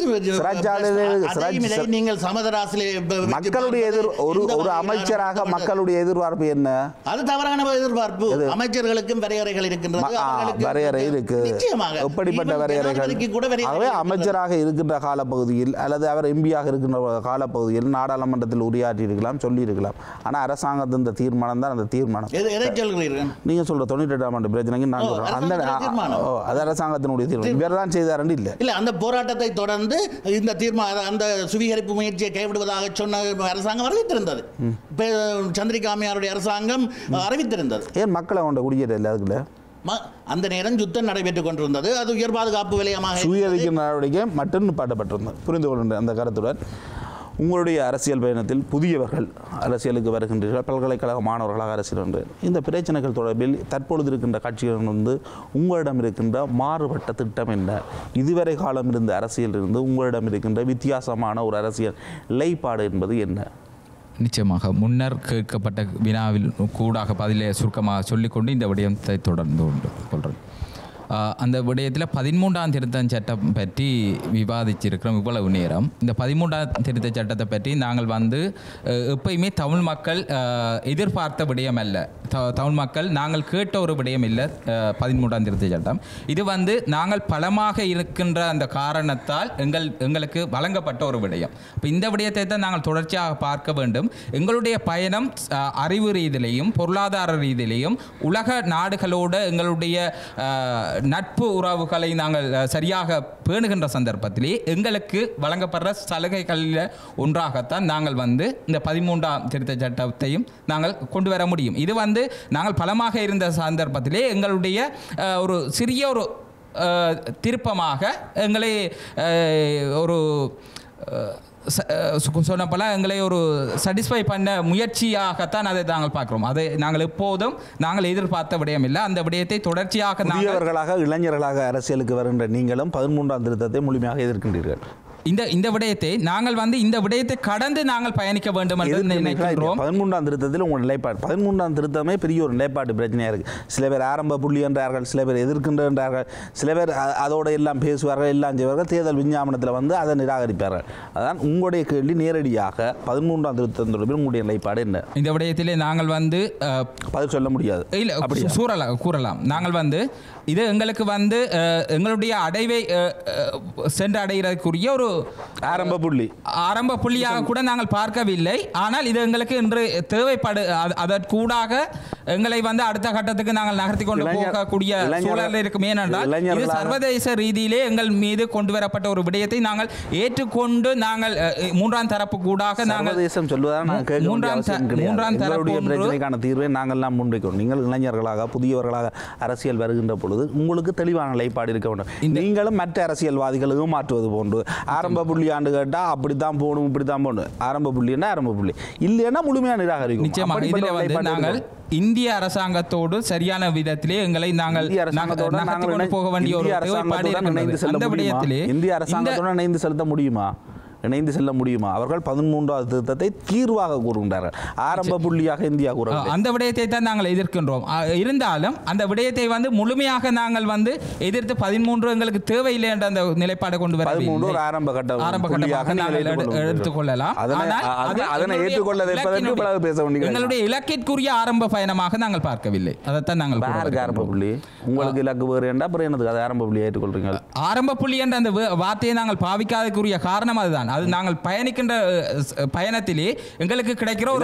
நீங்கள் சமதராசிலே மக்களுடைய எதிர் ஒரு ஒரு அமைச்சராக மக்களுடைய எதிர்பார்ப்பு என்ன? அது தவறான எதிர்பார்ப்பு. அமைச்சர்களுக்கும் வரையறைகள் இருக்கின்றது, வரையறை இருக்கு. எப்படிப்பட்ட வரையறைகள்? ஆகவே அமைச்சராக இருக்கின்ற காலப்பகுதியில் அல்லது அவர் எம்பியாக இருக்கின்ற காலப்பகுதியில் நாடாளுமன்றத்தில் உரையாற்றி இருக்கலாம், சொல்லி இருக்கலாம். ஆனால் அரசாங்கத்தின் இந்த தீர்மானம் தான் அந்த தீர்மானம். நீங்க சொல்ற தொண்ணூற்றி எட்டாம் ஆண்டு பிரச்சனைக்கு நான் சொல்றேன் அந்த அது அரசாங்கத்தினுடைய தீர்மானம். வேற தான் செய்தாரண்டு இல்லை இல்லை அந்த போராட்டத்தை தொடர்ந்து இந்த தீர்மானம் அந்த சுவீகரிப்பு முயற்சியை கைவிடுவதாக சொன்ன அரசாங்கம் அறிவித்திருந்தது. சந்திரிகாமியாருடைய அரசாங்கம் அறிவித்திருந்தது. ஏன் மக்களை கொண்ட குடியேற இல்லை? அதுக்குள்ள அந்த நேரம் யுத்தம் நடைபெற்றுக் கொண்டிருந்தது. அது உயர் பாதுகாப்பு விலையமாக சுவீகரிக்கும் நடவடிக்கை மட்டும் நிப்பாட்டப்பட்டிருந்தது. புரிந்து கொள்கின்ற அந்த கருத்துடன் உங்களுடைய அரசியல் பயணத்தில் புதியவர்கள் அரசியலுக்கு வருகின்றீர்கள், பல்கலைக்கழக மாணவர்களாக அரசியல் என்று இந்த பிரச்சனைகள் தொடர்பில் தற்பொழுது இருக்கின்ற கட்சிகள் வந்து உங்களிடம் இருக்கின்ற மாறுபட்ட திட்டம் என்ன? இதுவரை காலம் இருந்த அரசியல் இருந்து உங்களிடம் இருக்கின்ற வித்தியாசமான ஒரு அரசியல் நிலைப்பாடு என்பது என்ன? நிச்சயமாக முன்னர் கேட்கப்பட்ட வினாவில் கூடாக பதிலை சுருக்கமாக சொல்லிக்கொண்டு இந்த விடயத்தை தொடர்ந்து கொண்டு கொள்கிறேன். அந்த விடயத்தில் பதிமூன்றாம் திருத்த சட்டம் பற்றி விவாதிச்சிருக்கிறோம் இவ்வளவு நேரம். இந்த பதிமூன்றாம் திருத்த சட்டத்தை பற்றி நாங்கள் வந்து எப்பயுமே தமிழ் மக்கள் எதிர்பார்த்த விடயம் அல்ல, தமிழ் மக்கள் நாங்கள் கேட்ட ஒரு விடயம் இல்லை பதிமூன்றாம் திருத்த சட்டம். இது வந்து நாங்கள் பலமாக இருக்கின்ற அந்த காரணத்தால் எங்கள் எங்களுக்கு வழங்கப்பட்ட ஒரு விடயம். இப்போ இந்த விடயத்தை தான் நாங்கள் தொடர்ச்சியாக பார்க்க வேண்டும். எங்களுடைய பயணம் அறிவு ரீதியிலையும் பொருளாதார ரீதியிலையும் உலக நாடுகளோடு எங்களுடைய நட்பு உறவுகளை நாங்கள் சரியாக பேணுகின்ற சந்தர்ப்பத்திலே எங்களுக்கு வழங்கப்படுற சலுகைகளில் ஒன்றாகத்தான் நாங்கள் வந்து இந்த பதிமூன்றாம் திருத்த சட்டத்தையும் நாங்கள் கொண்டு வர முடியும். இது வந்து நாங்கள் பலமாக இருந்த சந்தர்ப்பத்திலே எங்களுடைய ஒரு சிறிய ஒரு திருப்பமாக எங்களை ஒரு சொன்ன போல எங்களை ஒரு சாட்டிஸ்ஃபை பண்ண முயற்சியாகத்தான் அதை நாங்கள் பார்க்கிறோம். அதை நாங்கள் எப்போதும் நாங்கள் எதிர்பார்த்த விடயம் இல்லை. அந்த விடயத்தை தொடர்ச்சியாக புதியவர்களாக இளைஞர்களாக அரசியலுக்கு வருகின்ற நீங்களும் பதிமூன்றாம் திருத்தத்தை முழுமையாக எதிர்க்கின்றீர்கள். இந்த இந்த விடயத்தை நாங்கள் வந்து இந்த விடயத்தை கடந்து நாங்கள் பயணிக்க வேண்டும் என்று நினைக்கிறோம். பதிமூன்றாம் திருத்தத்தில் உங்கள் நிலைப்பாடு பதிமூன்றாம் திருத்தமே பெரிய ஒரு நிலைப்பாடு பிரச்சனையாக இருக்குது. சில பேர் ஆரம்ப புள்ளி என்றார்கள், சில பேர் எதிர்க்கின்றார்கள், சில பேர் அதோடு எல்லாம் பேசுவார்கள், எல்லாம் செய்வார்கள், தேர்தல் விஞ்ஞாபனத்தில் வந்து அதை நிராகரிப்பார்கள். அதான் உங்களுடைய கேள்வி நேரடியாக பதிமூன்றாம் திருத்தம் தொடர்பில் உங்களுடைய நிலைப்பாடு என்ன? இந்த விடயத்திலே நாங்கள் வந்து பதில் சொல்ல முடியாது, இல்லை அப்படி கூறலாம் கூறலாம் நாங்கள் வந்து இது எங்களுக்கு வந்து எங்களுடைய அடைவை சென்று அடைகிறதுக்குரிய ஒரு ஆரம்ப புள்ளி ஆரம்ப புள்ளியாக கூட நாங்கள் பார்க்கவில்லை. ஆனால் இது எங்களுக்கு இன்று தேவைப்படு அதற்கூடாக எங்களை வந்து அடுத்த கட்டத்துக்கு நாங்கள் நகர்த்தி கொண்டு போகக்கூடிய சூழல் இருக்கும். ஏனென்றால் இது சர்வதேச ரீதியிலே எங்கள் மீது கொண்டு வரப்பட்ட ஒரு விடயத்தை நாங்கள் ஏற்றுக்கொண்டு நாங்கள் மூன்றாம் தரப்பு கூடாக நாங்கள் மூன்றாம் தரப்பு பிரச்சனைக்கான தீர்வை நாங்கள் எல்லாம் முன்வைக்கிறோம். நீங்கள் இளைஞர்களாக புதியவர்களாக அரசியல் வருகின்ற பொழுது உங்களுக்கு தெளிவான நிலைப்பாடு இருக்க வேண்டும். நீங்களும் மற்ற அரசியல்வாதிகளுக்கும் மாற்றுவது போன்று ஆரம்ப புள்ளி ஆண்டு கேட்டால் அப்படித்தான் போகணும், இப்படித்தான் போகணும். ஆரம்ப புள்ளின்னா ஆரம்ப புள்ளி இல்லைன்னா முழுமையாக நிராகரிக்கும். நிச்சயமாக இதில் வந்து நாங்கள் இந்திய அரசாங்கத்தோடு சரியான விதத்திலே எங்களை நாங்கள் போக வேண்டிய ஒரு அந்த விடயத்திலே இந்திய அரசாங்கத்துடன் இணைந்து செலுத்த முடியுமா இணைந்து செல்ல முடியுமா? அவர்கள் பதிமூன்றாவது திருத்தத்தை தீர்வாக கூறுகின்றார்கள், ஆரம்ப புள்ளியாக இந்தியா கூற. அந்த விடயத்தை தான் நாங்கள் எதிர்க்கின்றோம். இருந்தாலும் அந்த விடயத்தை வந்து முழுமையாக நாங்கள் வந்து எதிர்த்து பதிமூன்று எங்களுக்கு தேவையில்லை என்ற அந்த நிலைப்பாடை கொண்டு வர பதிமூன்று ஒரு ஆரம்ப கட்ட ஆரம்ப கட்டமாக நாங்கள் எடுத்துக்கொள்ளலாம். அதனை ஏற்றுக்கொள்ள வைப்பதற்கு பேச வேண்டிய எங்களுடைய இலக்கிற்குரிய ஆரம்ப பயணமாக நாங்கள் பார்க்கவில்லை. அதைத்தான் நாங்கள் ஆரம்ப புள்ளி உங்களுக்கு இலக்கு வேறு என்றால் அப்புறம் என்னதுக்கு அது ஆரம்ப புள்ளியை ஏற்றுக்கொள்றீங்க? ஆரம்ப புள்ளி என்ற அந்த வார்த்தையை நாங்கள் பாவிக்காதக்குரிய காரணம் அதுதான். அது நாங்கள் பயணிக்கின்ற பயணத்திலே எங்களுக்கு கிடைக்கிற ஒரு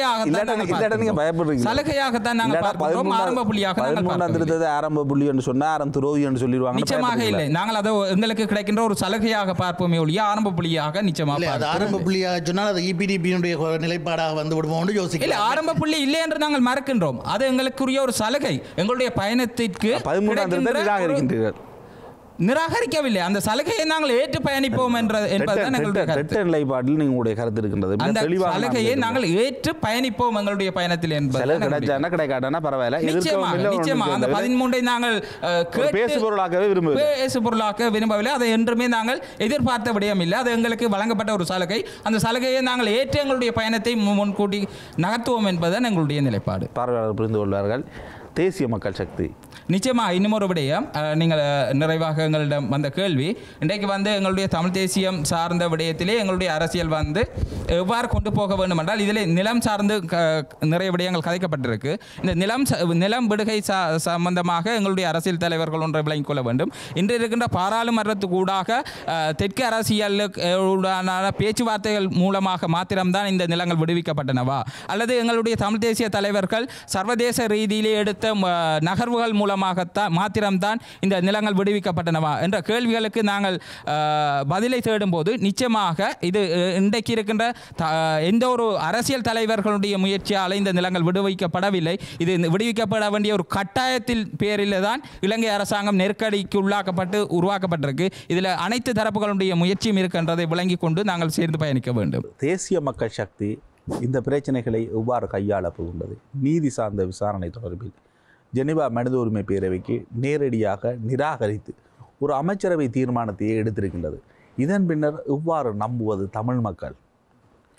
சலுகையாகத்தான் சலுகையாகத்தான் நாங்கள் பார்க்கிறோம். ஆரம்ப புள்ளியாக நாங்கள் ஆரம்ப புள்ளி என்று சொன்னா ஆரம்ப துரோகி என்று சொல்லிடுவாங்க. நிச்சயமாக இல்லை, நாங்கள் அதை எங்களுக்கு கிடைக்கின்ற ஒரு சலுகையாக பார்ப்போமே ஒழிய ஆரம்ப புள்ளியாக நிச்சயமாக ஆரம்ப புள்ளியாக சொன்னால் அது இபிடிபியினுடைய நிலைப்பாடாக வந்து விடுவோம் யோசிக்க இல்லை. ஆரம்ப புள்ளி இல்லை என்று நாங்கள் மறக்கின்றோம். அது எங்களுக்குரிய ஒரு சலுகை. எங்களுடைய பயணத்திற்கு பதிமூன்றாம் இருக்கின்றீர்கள் நிராகரிக்கவில்லை. அந்த சலுகையை நாங்கள் ஏற்று பயணிப்போம் என்ற என்பதுதான் எங்களுடைய கருத்து. நிலைப்பாட்டில் நீங்களுடைய கருத்து இருக்கின்றது. அந்த சலுகையை நாங்கள் ஏற்று பயணிப்போம் எங்களுடைய பயணத்தில் என்பது கிடைச்சானா கிடைக்காட்டானா பரவாயில்லை. நிச்சயமாக நிச்சயமாக அந்த பதிமூன்றை நாங்கள் பேசு பொருளாக்கவே விரும்பவில்லை பேசு பொருளாக்க விரும்பவில்லை. அதை என்றுமே நாங்கள் எதிர்பார்த்த விடயம் இல்லை. அது எங்களுக்கு வழங்கப்பட்ட ஒரு சலுகை. அந்த சலுகையை நாங்கள் ஏற்று எங்களுடைய பயணத்தை முன்கூட்டி நகர்த்துவோம் என்பதுதான் எங்களுடைய நிலைப்பாடு. பார்வையாளர் புரிந்து கொள்வார்கள். தேசிய மக்கள் சக்தி நிச்சயமாக இன்னும் ஒரு விடயம், நீங்கள் நிறைவாக எங்களிடம் வந்த கேள்வி, இன்றைக்கு வந்து எங்களுடைய தமிழ் தேசியம் சார்ந்த விடயத்திலே எங்களுடைய அரசியல் வந்து எவ்வாறு கொண்டு போக வேண்டும் என்றால் இதில் நிலம் சார்ந்து நிறைய விடயங்கள் கதைக்கப்பட்டிருக்கு. இந்த நிலம் நிலம் விடுகை சா சம்பந்தமாக எங்களுடைய அரசியல் தலைவர்கள் ஒன்றை விளங்கிக் கொள்ள வேண்டும். இன்று இருக்கின்ற பாராளுமன்றத்துக்கூடாக தெற்கு அரசியலுடான பேச்சுவார்த்தைகள் மூலமாக மாத்திரம்தான் இந்த நிலங்கள் விடுவிக்கப்பட்டனவா, அல்லது எங்களுடைய தமிழ் தேசிய தலைவர்கள் சர்வதேச ரீதியிலே எடுத்த நகர்வுகள் மூலமாகத்தான் மாத்திரம்தான் இந்த நிலங்கள் விடுவிக்கப்பட்டனவா என்ற கேள்விகளுக்கு நாங்கள் பதிலை தேடும்போது நிச்சயமாக இது இன்றைக்கு இருக்கின்ற எந்த ஒரு அரசியல் தலைவர்களுடைய முயற்சியால் இந்த நிலங்கள் விடுவிக்கப்படவில்லை. இது விடுவிக்கப்பட வேண்டிய ஒரு கட்டாயத்தில் பேரில் தான் இலங்கை அரசாங்கம் நெருக்கடிக்கு உள்ளாக்கப்பட்டு உருவாக்கப்பட்டிருக்கு. இதில் அனைத்து தரப்புகளுடைய முயற்சியும் இருக்கின்றதை விளங்கி கொண்டு நாங்கள் சேர்ந்து பயணிக்க வேண்டும். தேசிய மக்கள் சக்தி இந்த பிரச்சனைகளை எவ்வாறு கையாள போகின்றது? நீதி சார்ந்த விசாரணை தொடர்பில் ஜெனீவா மனித உரிமை பேரவைக்கு நேரடியாக நிராகரித்து ஒரு அமைச்சரவை தீர்மானத்தையே எடுத்திருக்கின்றது. இதன் பின்னர் எவ்வாறு நம்புவது தமிழ் மக்கள்?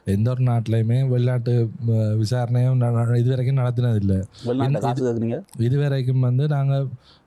எந்த ஒரு நாட்டிலையுமே வெளிநாட்டு அஹ், விசாரணையும் ந- ந- இதுவரைக்கும் நடத்தினது இல்லை. வெளிநாட்டு காசு கேட்குறீங்க. இதுவரைக்கும் வந்து நாங்கள்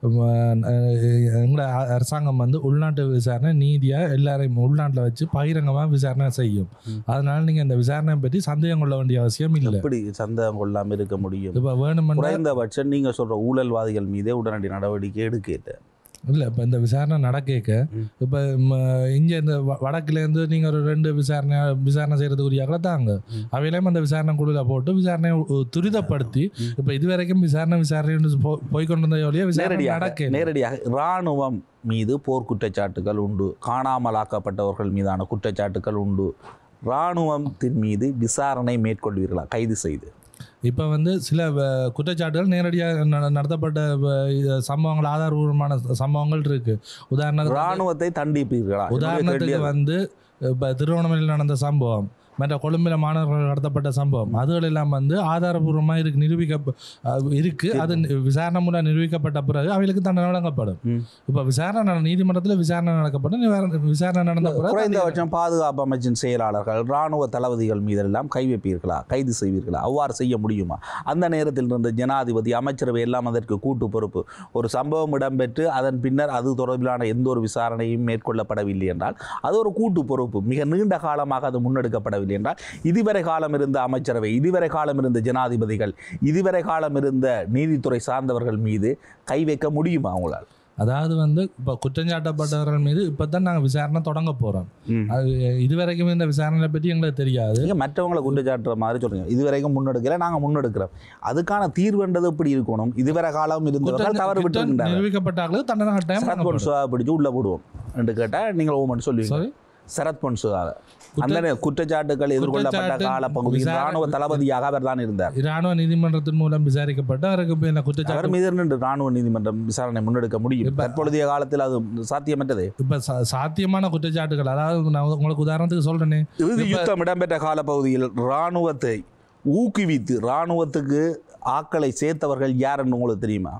எங்களோட அ- அரசாங்கம் வந்து உள்நாட்டு விசாரணை நீதியாக எல்லாரையும் உள்நாட்டில் வச்சு பகிரங்கமாக விசாரணை செய்யும். அதனால நீங்கள் இந்த விசாரணை பற்றி சந்தேகம் கொள்ள வேண்டிய அவசியம் இல்லை. எப்படி சந்தேகம் கொள்ளாமல் இருக்க முடியும்? இப்போ வேணுமென்ற குறைந்தபட்சம் நீங்கள் சொல்கிற ஊழல்வாதிகள் மீதே உடனடி நடவடிக்கை எடுக்கல. இல்லை இப்போ இந்த விசாரணை நடக்க இப்போ இங்கே இந்த வ- வடக்குலேருந்து நீங்கள் ஒரு ரெண்டு விசாரணை விசாரணை செய்கிறதுக்குரியாக்களை தாங்க அவையிலையும் அந்த விசாரணை குழுவில் போட்டு விசாரணையை உ- துரிதப்படுத்தி இப்போ இதுவரைக்கும் விசாரணை விசாரணை போய்கொண்டு இருந்த வழியாக விசாரணை நேரடியாக நடக்க நேரடியாக இராணுவம் மீது போர் குற்றச்சாட்டுகள் உண்டு, காணாமலாக்கப்பட்டவர்கள் மீதான குற்றச்சாட்டுகள் உண்டு. இராணுவத்தின் மீது விசாரணை மேற்கொள்வீர்களா கைது செய்து? இப்போ வந்து சில வ- குற்றச்சாட்டுகள் நேரடியாக நட- நடத்தப்பட்ட வ- இது சம்பவங்கள் ஆதாரபூர்வமான சம்பவங்கள் இருக்கு. உதாரணத்துக்கு இராணுவத்தை தண்டிப்பீர்களா? உதாரணத்துக்கு வந்து இப்போ திருவண்ணாமலையில் நடந்த சம்பவம், மற்ற கொழும்பில் மாணவர்கள் நடத்தப்பட்ட சம்பவம், அதுகள் எல்லாம் வந்து ஆதாரபூர்வமாக இருக்கு நிரூபிக்க அஹ் இருக்கு. அது நி- விசாரணை மூலம் நிரூபிக்கப்பட்ட பிறகு அவைகளுக்கு தண்டனை வழங்கப்படும். ம். இப்போ விசாரணை நட- நீதிமன்றத்தில் விசாரணை நடக்கப்படும். நிவாரண- விசாரணை நடந்த பிறகு குறைந்தபட்சம் பாதுகாப்பு அமைச்சின் செயலாளர்கள் இராணுவ தளபதிகள் மீதெல்லாம் கை வைப்பீர்களா, கைது செய்வீர்களா? அவ்வாறு செய்ய முடியுமா? அந்த நேரத்தில் இருந்த ஜனாதிபதி அமைச்சரவை எல்லாம் அதற்கு கூட்டு பொறுப்பு. ஒரு சம்பவம் இடம்பெற்று அதன் பின்னர் அது தொடர்பிலான எந்த ஒரு விசாரணையும் மேற்கொள்ளப்படவில்லை என்றால் அது ஒரு கூட்டு பொறுப்பு. மிக நீண்ட காலமாக அது முன்னெடுக்கப்படவில்லை என்றால் இதுவரை காலம் இருந்த அமைச்சரவை, இதுவரை காலம் இருந்த ஜனாதிபதிகள், இதுவரை காலம் இருந்த நீதித்துறை சார்ந்தவர்கள் மீது கை வைக்க முடியுமா அவங்களால்? அதாவது வந்து இப்போ குற்றஞ்சாட்டப்பட்டவர்கள் மீது இப்போ தான் நாங்கள் விசாரணை தொடங்க போகிறோம். அது இதுவரைக்கும் இந்த விசாரணையை பற்றி எங்களுக்கு தெரியாது. நீங்கள் மற்றவங்களை குற்றச்சாட்டுற மாதிரி சொல்றீங்க. இதுவரைக்கும் முன்னெடுக்கல, நாங்கள் முன்னெடுக்கிறோம். அதுக்கான தீர்வுன்றது எப்படி இருக்கணும்? இதுவரை காலம் இருந்தவர்கள் தவறு குற்றம் விட்டு நிரூபிக்கப்பட்டாலும் தண்டனை கட்டாயம் சரத் வழங்கப்படும். பொன்சுவா பிடிச்சு உள்ள போடுவோம் என்று கேட்டால் நீங்கள் ஓமன் சொல்லுவீங்க. Sorry? சரத் பொன்சுவாக அந்த நே- குற்றச்சாட்டுகள் எதிர்கொள்ளப்பட்ட குற்றச்சாட்டு காலப்பகுதியில் விசாரணை- ராணுவ தளபதியாக அவர் தான் இருந்தார். இராணுவ நீதிமன்றத்தின் மூலம் விசாரிக்கப்பட்டு அவருக்கு மேல அவர் குற்றச்சாட்டு மீது நின்று ராணுவ நீதிமன்றம் விசாரணை முன்னெடுக்க முடியும். இப்ப- தற்பொழுதைய காலத்தில் அது சாத்தியமற்றது. இப்போ சா- சாத்தியமான குற்றச்சாட்டுகள், அதாவது நான் உங்களுக்கு உதாரணத்துக்கு சொல்றேனே, இறுதி யுத்தம் இடம்பெற்ற காலப்பகுதியில் இராணுவத்தை ஊக்குவித்து இராணுவத்துக்கு ஆட்களை சேர்த்தவர்கள் யார் என்று உங்களுக்கு தெரியுமா?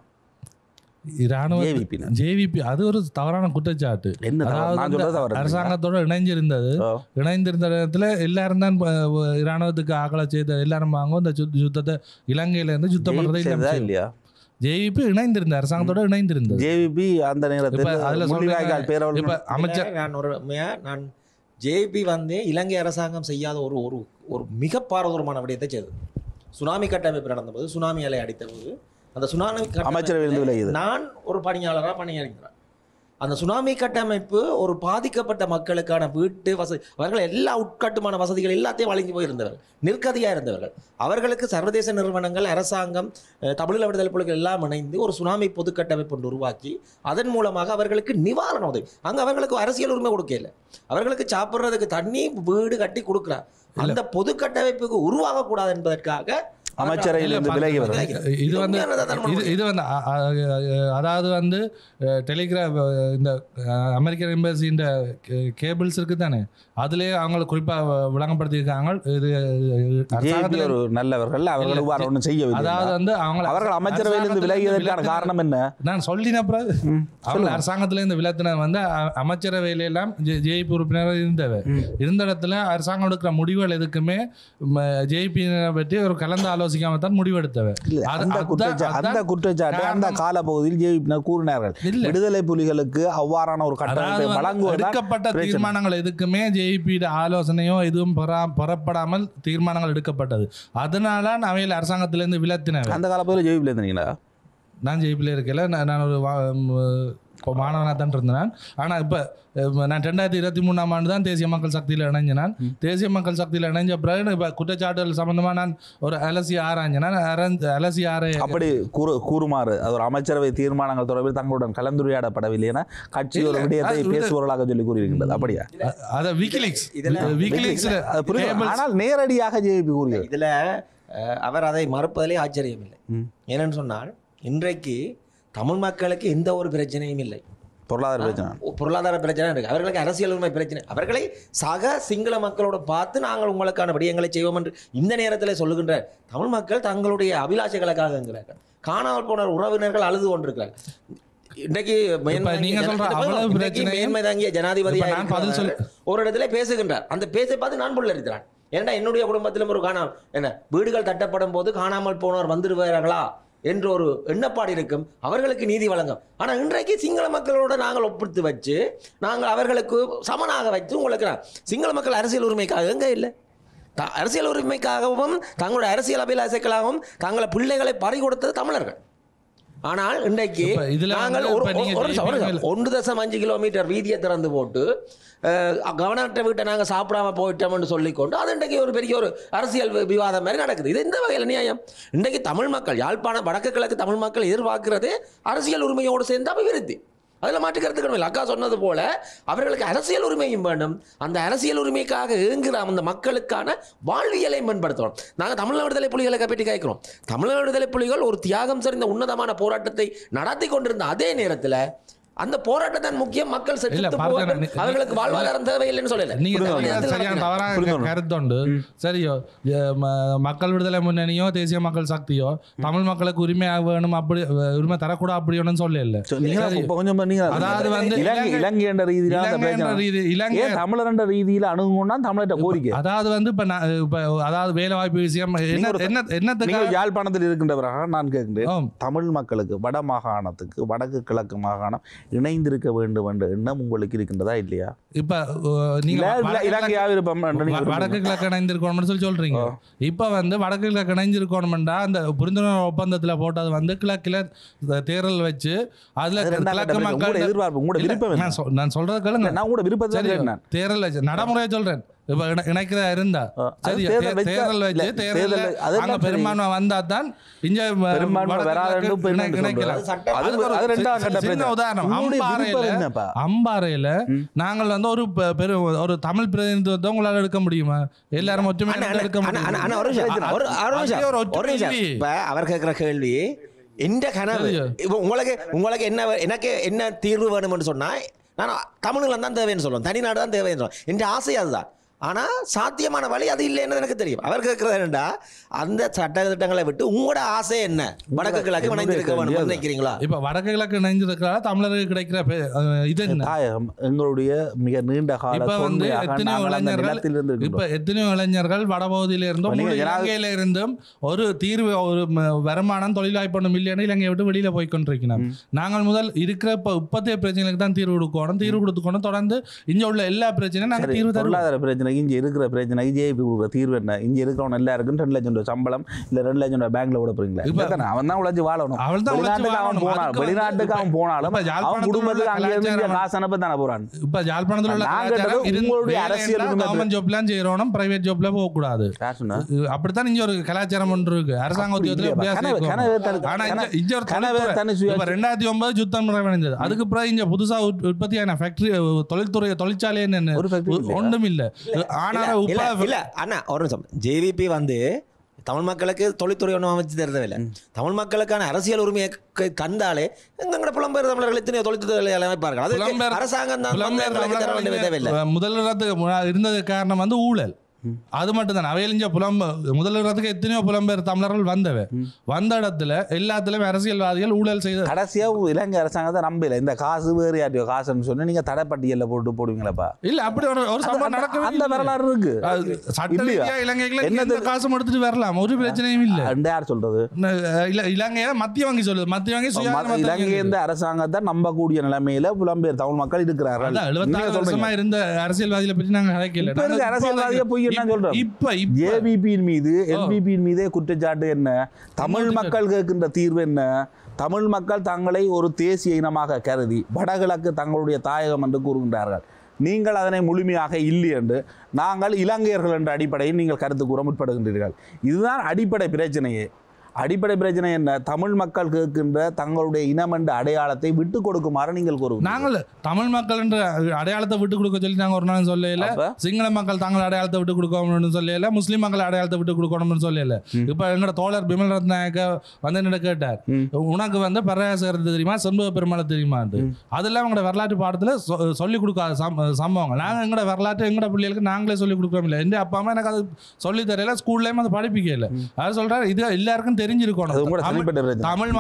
இராணுவ ஜே வி பி னர். ஜேவிபி அது ஒரு தவறான குற்றச்சாட்டு. என்ன தவறு? அதாவது நான் வந்து சொல்றது தவறு. அரசாங்கத்தோட இணைஞ்சிருந்தது. ஓ. இணைந்திருந்த இடத்துல எல்லாரும் தான் ப- வ- இராணுவத்துக்கு ஆக்களை செய்த எல்லாரும் வாங்க இந்த சுத்த- யுத்தத்தை இலங்கையில இருந்து சுத்தம் பண்றதை செய்ததா இல்லையா? ஜேவிபி இணைந்திருந்த அரசாங்கத்தோட இணைந்திருந்தது. ஜேவிபி அந்த நேரத்தில் இப்ப அதுல முள்ளிவாய்க்கால் சொல்றேன், பேரவர்கள் இப்ப அமைச்சர் இதுல நான் ஒரு உண்மையா நான் ஜேபி வந்து இலங்கை அரசாங்கம் செய்யாத ஒரு ஒரு ஒரு மிக பாரதூரமான விடயத்தை செய்தது. சுனாமி கட்டமைப்பு நடந்தபோது, சுனாமி அலை அடித்த போது அந்த சுனாமி அமைச்சரவையிலிருந்து விலகியது. நான் ஒரு பணியாளராக பணியாற்றுகிறேன். அந்த சுனாமி கட்டமைப்பு ஒரு பாதிக்கப்பட்ட மக்களுக்கான வீட்டு வசதி, அவர்கள் எல்லா உட்கட்டுமான வசதிகள் எல்லாத்தையும் வழங்கி போயிருந்தவர்கள், நிற்கதியாக இருந்தவர்கள். அவர்களுக்கு சர்வதேச நிறுவனங்கள், அரசாங்கம், அஹ், தமிழீழ விடுதலை புலிகள் எல்லாம் இணைந்து ஒரு சுனாமி பொது கட்டமைப்பு ஒன்று உருவாக்கி அதன் மூலமாக அவர்களுக்கு நிவாரண உதவி, அங்கே அவர்களுக்கு அரசியல் உரிமை கொடுக்கல, அவர்களுக்கு சாப்பிட்றதுக்கு தண்ணி வீடு கட்டி கொடுக்குறார். அந்த பொது கட்டமைப்புக்கு உருவாகக்கூடாது என்பதற்காக அமைச்சரையிலிருந்து விலகி வரும். இது வந்து இது இது வந்து அ- அ- அதாவது வந்து டெலிகிராம் இந்த அஹ், அமெரிக்கன் எம்பசி இந்த கேபிள்ஸ் இருக்கு தானே, அதுலேயே அவங்க குறிப்பாக விளங்கப்படுத்தியிருக்காங்க. இது ஜேபி அரசாங்கத்தில் ஒரு நல்லவர்கள், அவர்கள் இவ்வாறு ஒன்றும் செய்யவில்லை. அதாவது வந்து அவங்க அவர்கள் அமைச்சரவையிலிருந்து விலகியதற்கான காரணம் என்ன? நான் சொல்லின பிறகு அவங்க அரசாங்கத்துல இந்த விலத்தினர் வந்து அ- அமைச்சரவையில எல்லாம் ஜேபி உறுப்பினர் இருந்தவர் இருந்த இடத்துல அரசாங்கம் எடுக்கிற முடிவுகள் எதுக்குமே ஜேபி பற்றி ஒரு கலந்து ஆலோசிக்காம தான் முடிவெடுத்தவர். இல்ல, அது- அந்த அதுதான்- குற்றச்சா- அந்த அதுதான் குற்றச்சாட்டு அந்த காரணம். காலப்பகுதியில் ஜேவிப்பினர் கூறினார்கள். இல்ல. விடுதலை புலிகளுக்கு அவ்வாறான ஒரு அதாவது கட்டணத்தை வந்து வழங்குவதுதான் எடுக்கப்பட்ட பிரச்சனை. தீர்மானங்கள் எதுக்குமே ஜேபி ஆலோசனையோ எதுவும் பெறா- பெறப்படாமல் தீர்மானங்கள் எடுக்கப்பட்டது. அதனால அவையில் அரசாங்கத்திலிருந்து விலத்தினவர். அந்த காலப்பகுதியில் ஜேவிப்பில் இருந்தீங்களா? நான் ஜெயிப்பில் இருக்கல, நான் நான் ஒரு வா- ம், இப்போ மாணவனாக தான் இருந்தேன். ஆனால் இப்போ நான் ரெண்டாயிரத்தி இருபத்தி மூணாம் ஆண்டு தான் தேசிய மக்கள் சக்தியில் இணைஞ்சினான். தேசிய மக்கள் சக்தியில் இணைஞ்ச பிறகு இப்போ குற்றச்சாட்டுகள் சம்பந்தமாக நான் ஒரு அலசி ஆராய்ஞ்சினான். அலசி ஆராய் அப்படி கூறு கூறுமாறு அது ஒரு அமைச்சரவை தீர்மானங்கள் தொடர்பில் தங்களுடன் கலந்துரையாடப்படவில்லை என கட்சி ஒரு இல்ல, விடயத்தை அது விட- பேசுபவர்களாக சொல்லி கூறியிருக்கின்றது. அப்படியா? அதை விக்கிலீக்ஸ் இதெல்லாம் விக்கிலீக்ஸில் அது புரியுது. ஆனால் நேரடியாக ஜேபி கூறியது. இதில் அவர் அதை மறுப்பதிலே ஆச்சரியம் இல்லை. ம். ஏனென்னு சொன்னால் இன்றைக்கு தமிழ் மக்களுக்கு எந்த ஒரு பிரச்சனையும் இல்லை. பொருளாதார பிரச்சனை, பொருளாதார பிரச்சனை இருக்கு, அவர்களுக்கு அரசியல் உரிமை பிரச்சனை. அவர்களை சக சிங்கள மக்களோட பார்த்து நாங்கள் உங்களுக்கான விடயங்களை செய்வோம் என்று இந்த நேரத்தில் சொல்லுகின்ற தமிழ் மக்கள் தங்களுடைய அபிலாஷைகளுக்காக இருக்கிறார்கள். காணாமல் போன உறவினர்கள் அழுது கொண்டிருக்கிறார்கள். இன்றைக்கு இப்ப நீங்க சொல்ற அவ்வளவு பிரச்சனையும் மேன்மை தாங்கிய ஜனாதிபதி இப்ப நான் பதில் சொல்ல- ஒரு இடத்துல பேசுகின்றார். அந்த பேசை பார்த்து நான் புள்ளரிக்கிறான். ஏன்னா என்னுடைய குடும்பத்திலும் ஒரு காணாமல் என்ன வீடுகள் தட்டப்படும் போது காணாமல் போனவர் வந்துடுவார்களா என்ற ஒரு எண்ணப்பாடு இருக்கும், அவர்களுக்கு நீதி வழங்கும். ஆனால் இன்றைக்கு சிங்கள மக்களோட நாங்கள் ஒப்பிட்டு வச்சு நாங்கள் அவர்களுக்கு சமனாக வைத்து உங்களுக்கு சிங்கள மக்கள் அரசியல் உரிமைக்காக எங்கே இல்லை, அரசியல் உரிமைக்காகவும் தங்களுடைய அரசியல் அபிலாசைகளாகவும் தங்களை பிள்ளைகளை பறி கொடுத்தது தமிழர்கள். ஆனால் இன்றைக்கு நாங்கள் ஒன்று தசம் அஞ்சு கிலோமீட்டர் வீதியை திறந்து போட்டு கவர்னர்கிட்ட வீட்டை நாங்கள் சாப்பிடாம போயிட்டோம்னு சொல்லிக்கொண்டு அது இன்றைக்கு ஒரு பெரிய ஒரு அரசியல் விவாதம் மாதிரி நடக்குது. இது இந்த வகையில் நியாயம். இன்றைக்கு தமிழ் மக்கள் யாழ்ப்பாணம் வடக்கு கிழக்கு தமிழ் மக்கள் எதிர்பார்க்கிறது அரசியல் உரிமையோடு சேர்ந்து அபிவிருத்தி. அதில் மாற்றுக்கிறதுக்கு இல்லை. அக்கா சொன்னது போல அவர்களுக்கு அரசியல் உரிமையும் வேண்டும். அந்த அரசியல் உரிமைக்காக ஏங்குகிற அந்த மக்களுக்கான வாழ்வியலை மேம்படுத்தணும். நாங்கள் தமிழ் விடுதலை புலிகளை பற்றி கேட்கிறோம். தமிழ் விடுதலை புலிகள் ஒரு தியாகம் சரிந்த உன்னதமான போராட்டத்தை நடத்தி கொண்டிருந்த அதே நேரத்தில் அந்த போராட்டத்தின் முக்கியம் மக்கள் செத்து போகணும், அவர்களுக்கு வாழ்வாதாரம் தேவையில்லைன்னு சொல்லல. கருத்துண்டு சரியோ, மக்கள் விடுதலை முன்னணியோ தேசிய மக்கள் சக்தியோ தமிழ் மக்களுக்கு உரிமை வேணும் அப்படி உரிமை தரக்கூடாது அப்படி ஒன்றும் சொல்ல இல்லை. அதாவது வந்து இலங்கை என்ற ரீதியில் தமிழர் என்ற ரீதியில் அணுகுனா தமிழர்கிட்ட கோரிக்கை. அதாவது வந்து இப்ப இப்ப அதாவது வேலை வாய்ப்பு விஷயம் என்ன என்னத்துக்கு யாழ்ப்பாணத்தில் இருக்கின்றவராக நான் கேட்கின்றேன், தமிழ் மக்களுக்கு வட மாகாணத்துக்கு வடக்கு கிழக்கு மாகாணம் இணைந்திருக்க வேண்டும் என்ற எண்ணம் உங்களுக்கு இருக்கின்றதா இல்லையா? இப்ப நீங்க வடக்கு கிழக்கு இணைந்திருக்கணும்னு சொல்லி சொல்றீங்க. இப்ப வந்து வடக்கு கிழக்கு இணைஞ்சிருக்கணும்டா அந்த புரிந்துணர்வு ஒப்பந்தத்துல போட்டது வந்து கிழக்கில தேர்தல் வச்சு அதுல கிழக்கு மக்கள் எதிர்பார்ப்பு நான் சொல்றது கேளுங்க, நான் கூட விருப்பத்தை தேர்தல் வச்சு நடைமுறையை சொல்றேன். இப்ப இணைக்கிறதா இருந்தா சரி, தேர்தல் வச்சு தேர்தல் பெரும்பான்மை வந்தா தான் இங்க உதாரணம் அம்பாறையில நாங்கள் வந்து ஒரு ஒரு தமிழ் பிரதிநிதித்துவத்தை உங்களால எடுக்க முடியுமா? எல்லாரும் ஒற்றுமை எடுக்க முடியும். அவர் கேட்கிற கேள்வி எந்த கனவு உங்களுக்கு உங்களுக்கு என்ன எனக்கு என்ன தீர்வு வேணும்னு சொன்னா நான் தமிழ்ல தான் தேவைன்னு சொல்லுவேன், தனிநாடு தான் தேவைன்னு சொல்லுவேன். என் ஆசை அதுதான். ஆனால் சாத்தியமான வழி அது இல்லைன்னு எனக்கு தெரியும். அவர் கேட்கறது என்னடா அந்த சட்ட திட்டங்களை விட்டு உங்களோட ஆசை என்ன? வடக்கு கிழக்கு இணைந்திருக்க வேணும் நினைக்கிறீங்களா? இப்போ வடக்கு கிழக்கு இணைஞ்சிருக்கிறா தமிழருக்கு கிடைக்கிற இது என்ன? எங்களுடைய மிக நீண்ட கால இப்போ வந்து எத்தனையோ இளைஞர்கள் இப்போ எத்தனையோ இளைஞர்கள் வடபகுதியில இருந்தும் இலங்கையில இருந்தும் ஒரு தீர்வு ஒரு வருமானம் தொழிலாய்ப்பு இல்லைன்னு இலங்கையை விட்டு வெளியில போய்கொண்டிருக்கணும். நாங்கள் முதல் இருக்கிற இப்போ இப்பத்திய பிரச்சனைகளுக்கு தான் தீர்வு கொடுக்கணும். தீர்வு கொடுத்துக்கணும். தொடர்ந்து இங்க உள்ள எல்லா பிரச்சனையும் நாங்கள் தீர்வு தருவோம். பிரச்சனை இங்கே இருக்கிற பிரச்சனை ஜேபி கொடுக்குற தீர்வு என்ன? இங்கே இருக்கிறவன் எல்லாருக்கும் ரெண்டு லட்சம் ரூபாய் சம்பளம் இல்லை ரெண்டு லட்சம் ரூபாய் பேங்க்ல விட போறீங்களா? அவன் தான் உழைச்சி வாழணும். வெளிநாட்டுக்கு அவன் போனாலும் வெளிநாட்டுக்கு அவன் போனாலும் அவன் குடும்பத்துக்கு அங்கே இருந்து காசு அனுப்ப தானே போறான். இப்ப யாழ்ப்பாணத்தில் உள்ள அரசியல் கவர்மெண்ட் ஜாப்லாம் செய்யறோம், பிரைவேட் ஜாப்ல போக கூடாது. அப்படித்தான் இங்க ஒரு கலாச்சாரம் ஒன்று இருக்கு. அரசாங்க உத்தியோகத்துல ரெண்டாயிரத்தி ஒன்பது சுத்தம் நிறைவடைந்தது. அதுக்கு பிறகு இங்க புதுசா உற்பத்தியான ஃபேக்டரி தொழில்துறை தொழிற்சாலை ஒன்றும் இல்லை. ஜேவிபி வந்து தமிழ் மக்களுக்கு தொழில்துறை ஒன்றும் அமைச்சு தரதில்லை. தமிழ் மக்களுக்கான அரசியல் உரிமையை தந்தாலே எங்களோட புலம்பெயர் தமிழர்கள் எத்தனையோ தொழில்துறை அமைப்பார்கள். அது அரசாங்கம் தான் முதலிடத்துக்கு இருந்தது காரணம் வந்து ஊழல். அது மட்டும் தான். அவையிலிஞ்ச புலம் முதலிடத்துக்கு எத்தனையோ புலம்பெயர் தமிழர்கள் வந்தவை. வந்த இடத்துல எல்லாத்துலயும் அரசியல்வாதிகள் ஊழல் செய்த கடைசியா இலங்கை அரசாங்கத்தை நம்பல. இந்த காசு வேறு யாட்டியோ காசுன்னு சொன்னா நீங்க தடைப்பட்டியல்ல போட்டு போடுவீங்களப்பா? இல்ல அப்படி ஒரு ஒரு சம்பவம் நடக்க அந்த வரலாறு இருக்கு. சட்டரீதியா இலங்கைக்குள்ள என்ன காசும் எடுத்துட்டு வரலாம், ஒரு பிரச்சனையும் இல்ல. யார் சொல்றது? இல்ல இலங்கைய மத்திய வங்கி சொல்லுது. மத்திய வங்கி இலங்கை இந்த அரசாங்கத்தை நம்பக்கூடிய நிலைமையில புலம்பெயர் தமிழ் மக்கள் இருக்கிறார்கள். எழுபத்தாறு வருஷமா இருந்த அரசியல்வாதிகளை பற்றி நாங்க கதைக்கல. அரசியல்வாதியை போய் மீதே குற்றச்சாட்டு என்ன? தமிழ் மக்கள் கேட்கின்ற தீர்வு என்ன? தமிழ் மக்கள் தங்களை ஒரு தேசிய இனமாக கருதி வடகிழக்கு தங்களுடைய தாயகம் என்று கூறுகின்றார்கள். நீங்கள் அதனை முழுமையாக இல்லை என்று நாங்கள் இலங்கையர்கள் என்ற அடிப்படையில் நீங்கள் கருத்து கூற முற்படுகின்றீர்கள். இதுதான் அடிப்படை பிரச்சனையே. அடிப்படை பிரச்சனை என்ன? தமிழ் மக்கள் கேட்கின்ற தங்களுடைய இனம் என்ற அடையாளத்தை விட்டு கொடுக்குமாறு நீங்கள் கூறுவோம். நாங்கள் தமிழ் மக்கள் என்ற அடையாளத்தை விட்டு கொடுக்க சொல்லி நாங்கள் ஒரு நாள் சொல்லல. சிங்கள மக்கள் தங்கள் அடையாளத்தை விட்டு கொடுக்கணும்னு சொல்லல. முஸ்லீம் மக்கள் அடையாளத்தை விட்டு கொடுக்கணும்னு சொல்லல. இப்ப எங்களோட தோழர் பிமல் ரத்நாயக்க வந்து என்ன கேட்டார், உனக்கு வந்து பரயாசகர் தெரியுமா, செண்பக பெருமாள் தெரியுமான்னு. அதெல்லாம் எங்களோட வரலாற்று பாடத்துல சொல்லிக் கொடுக்காத சம்பவங்கள். நாங்கள் எங்களோட வரலாற்று எங்களோட பிள்ளைகளுக்கு நாங்களே சொல்லிக் கொடுக்கிறோம். இல்லை எந்த அப்பா அம்மா எனக்கு அது சொல்லி தரையில ஸ்கூல்லேயும் அதை படிப்பிக்க இல்லை. அது சொல்றாரு இது எல்லாருக்கும் தெரிஞ்சிருக்கணும். தமிழ்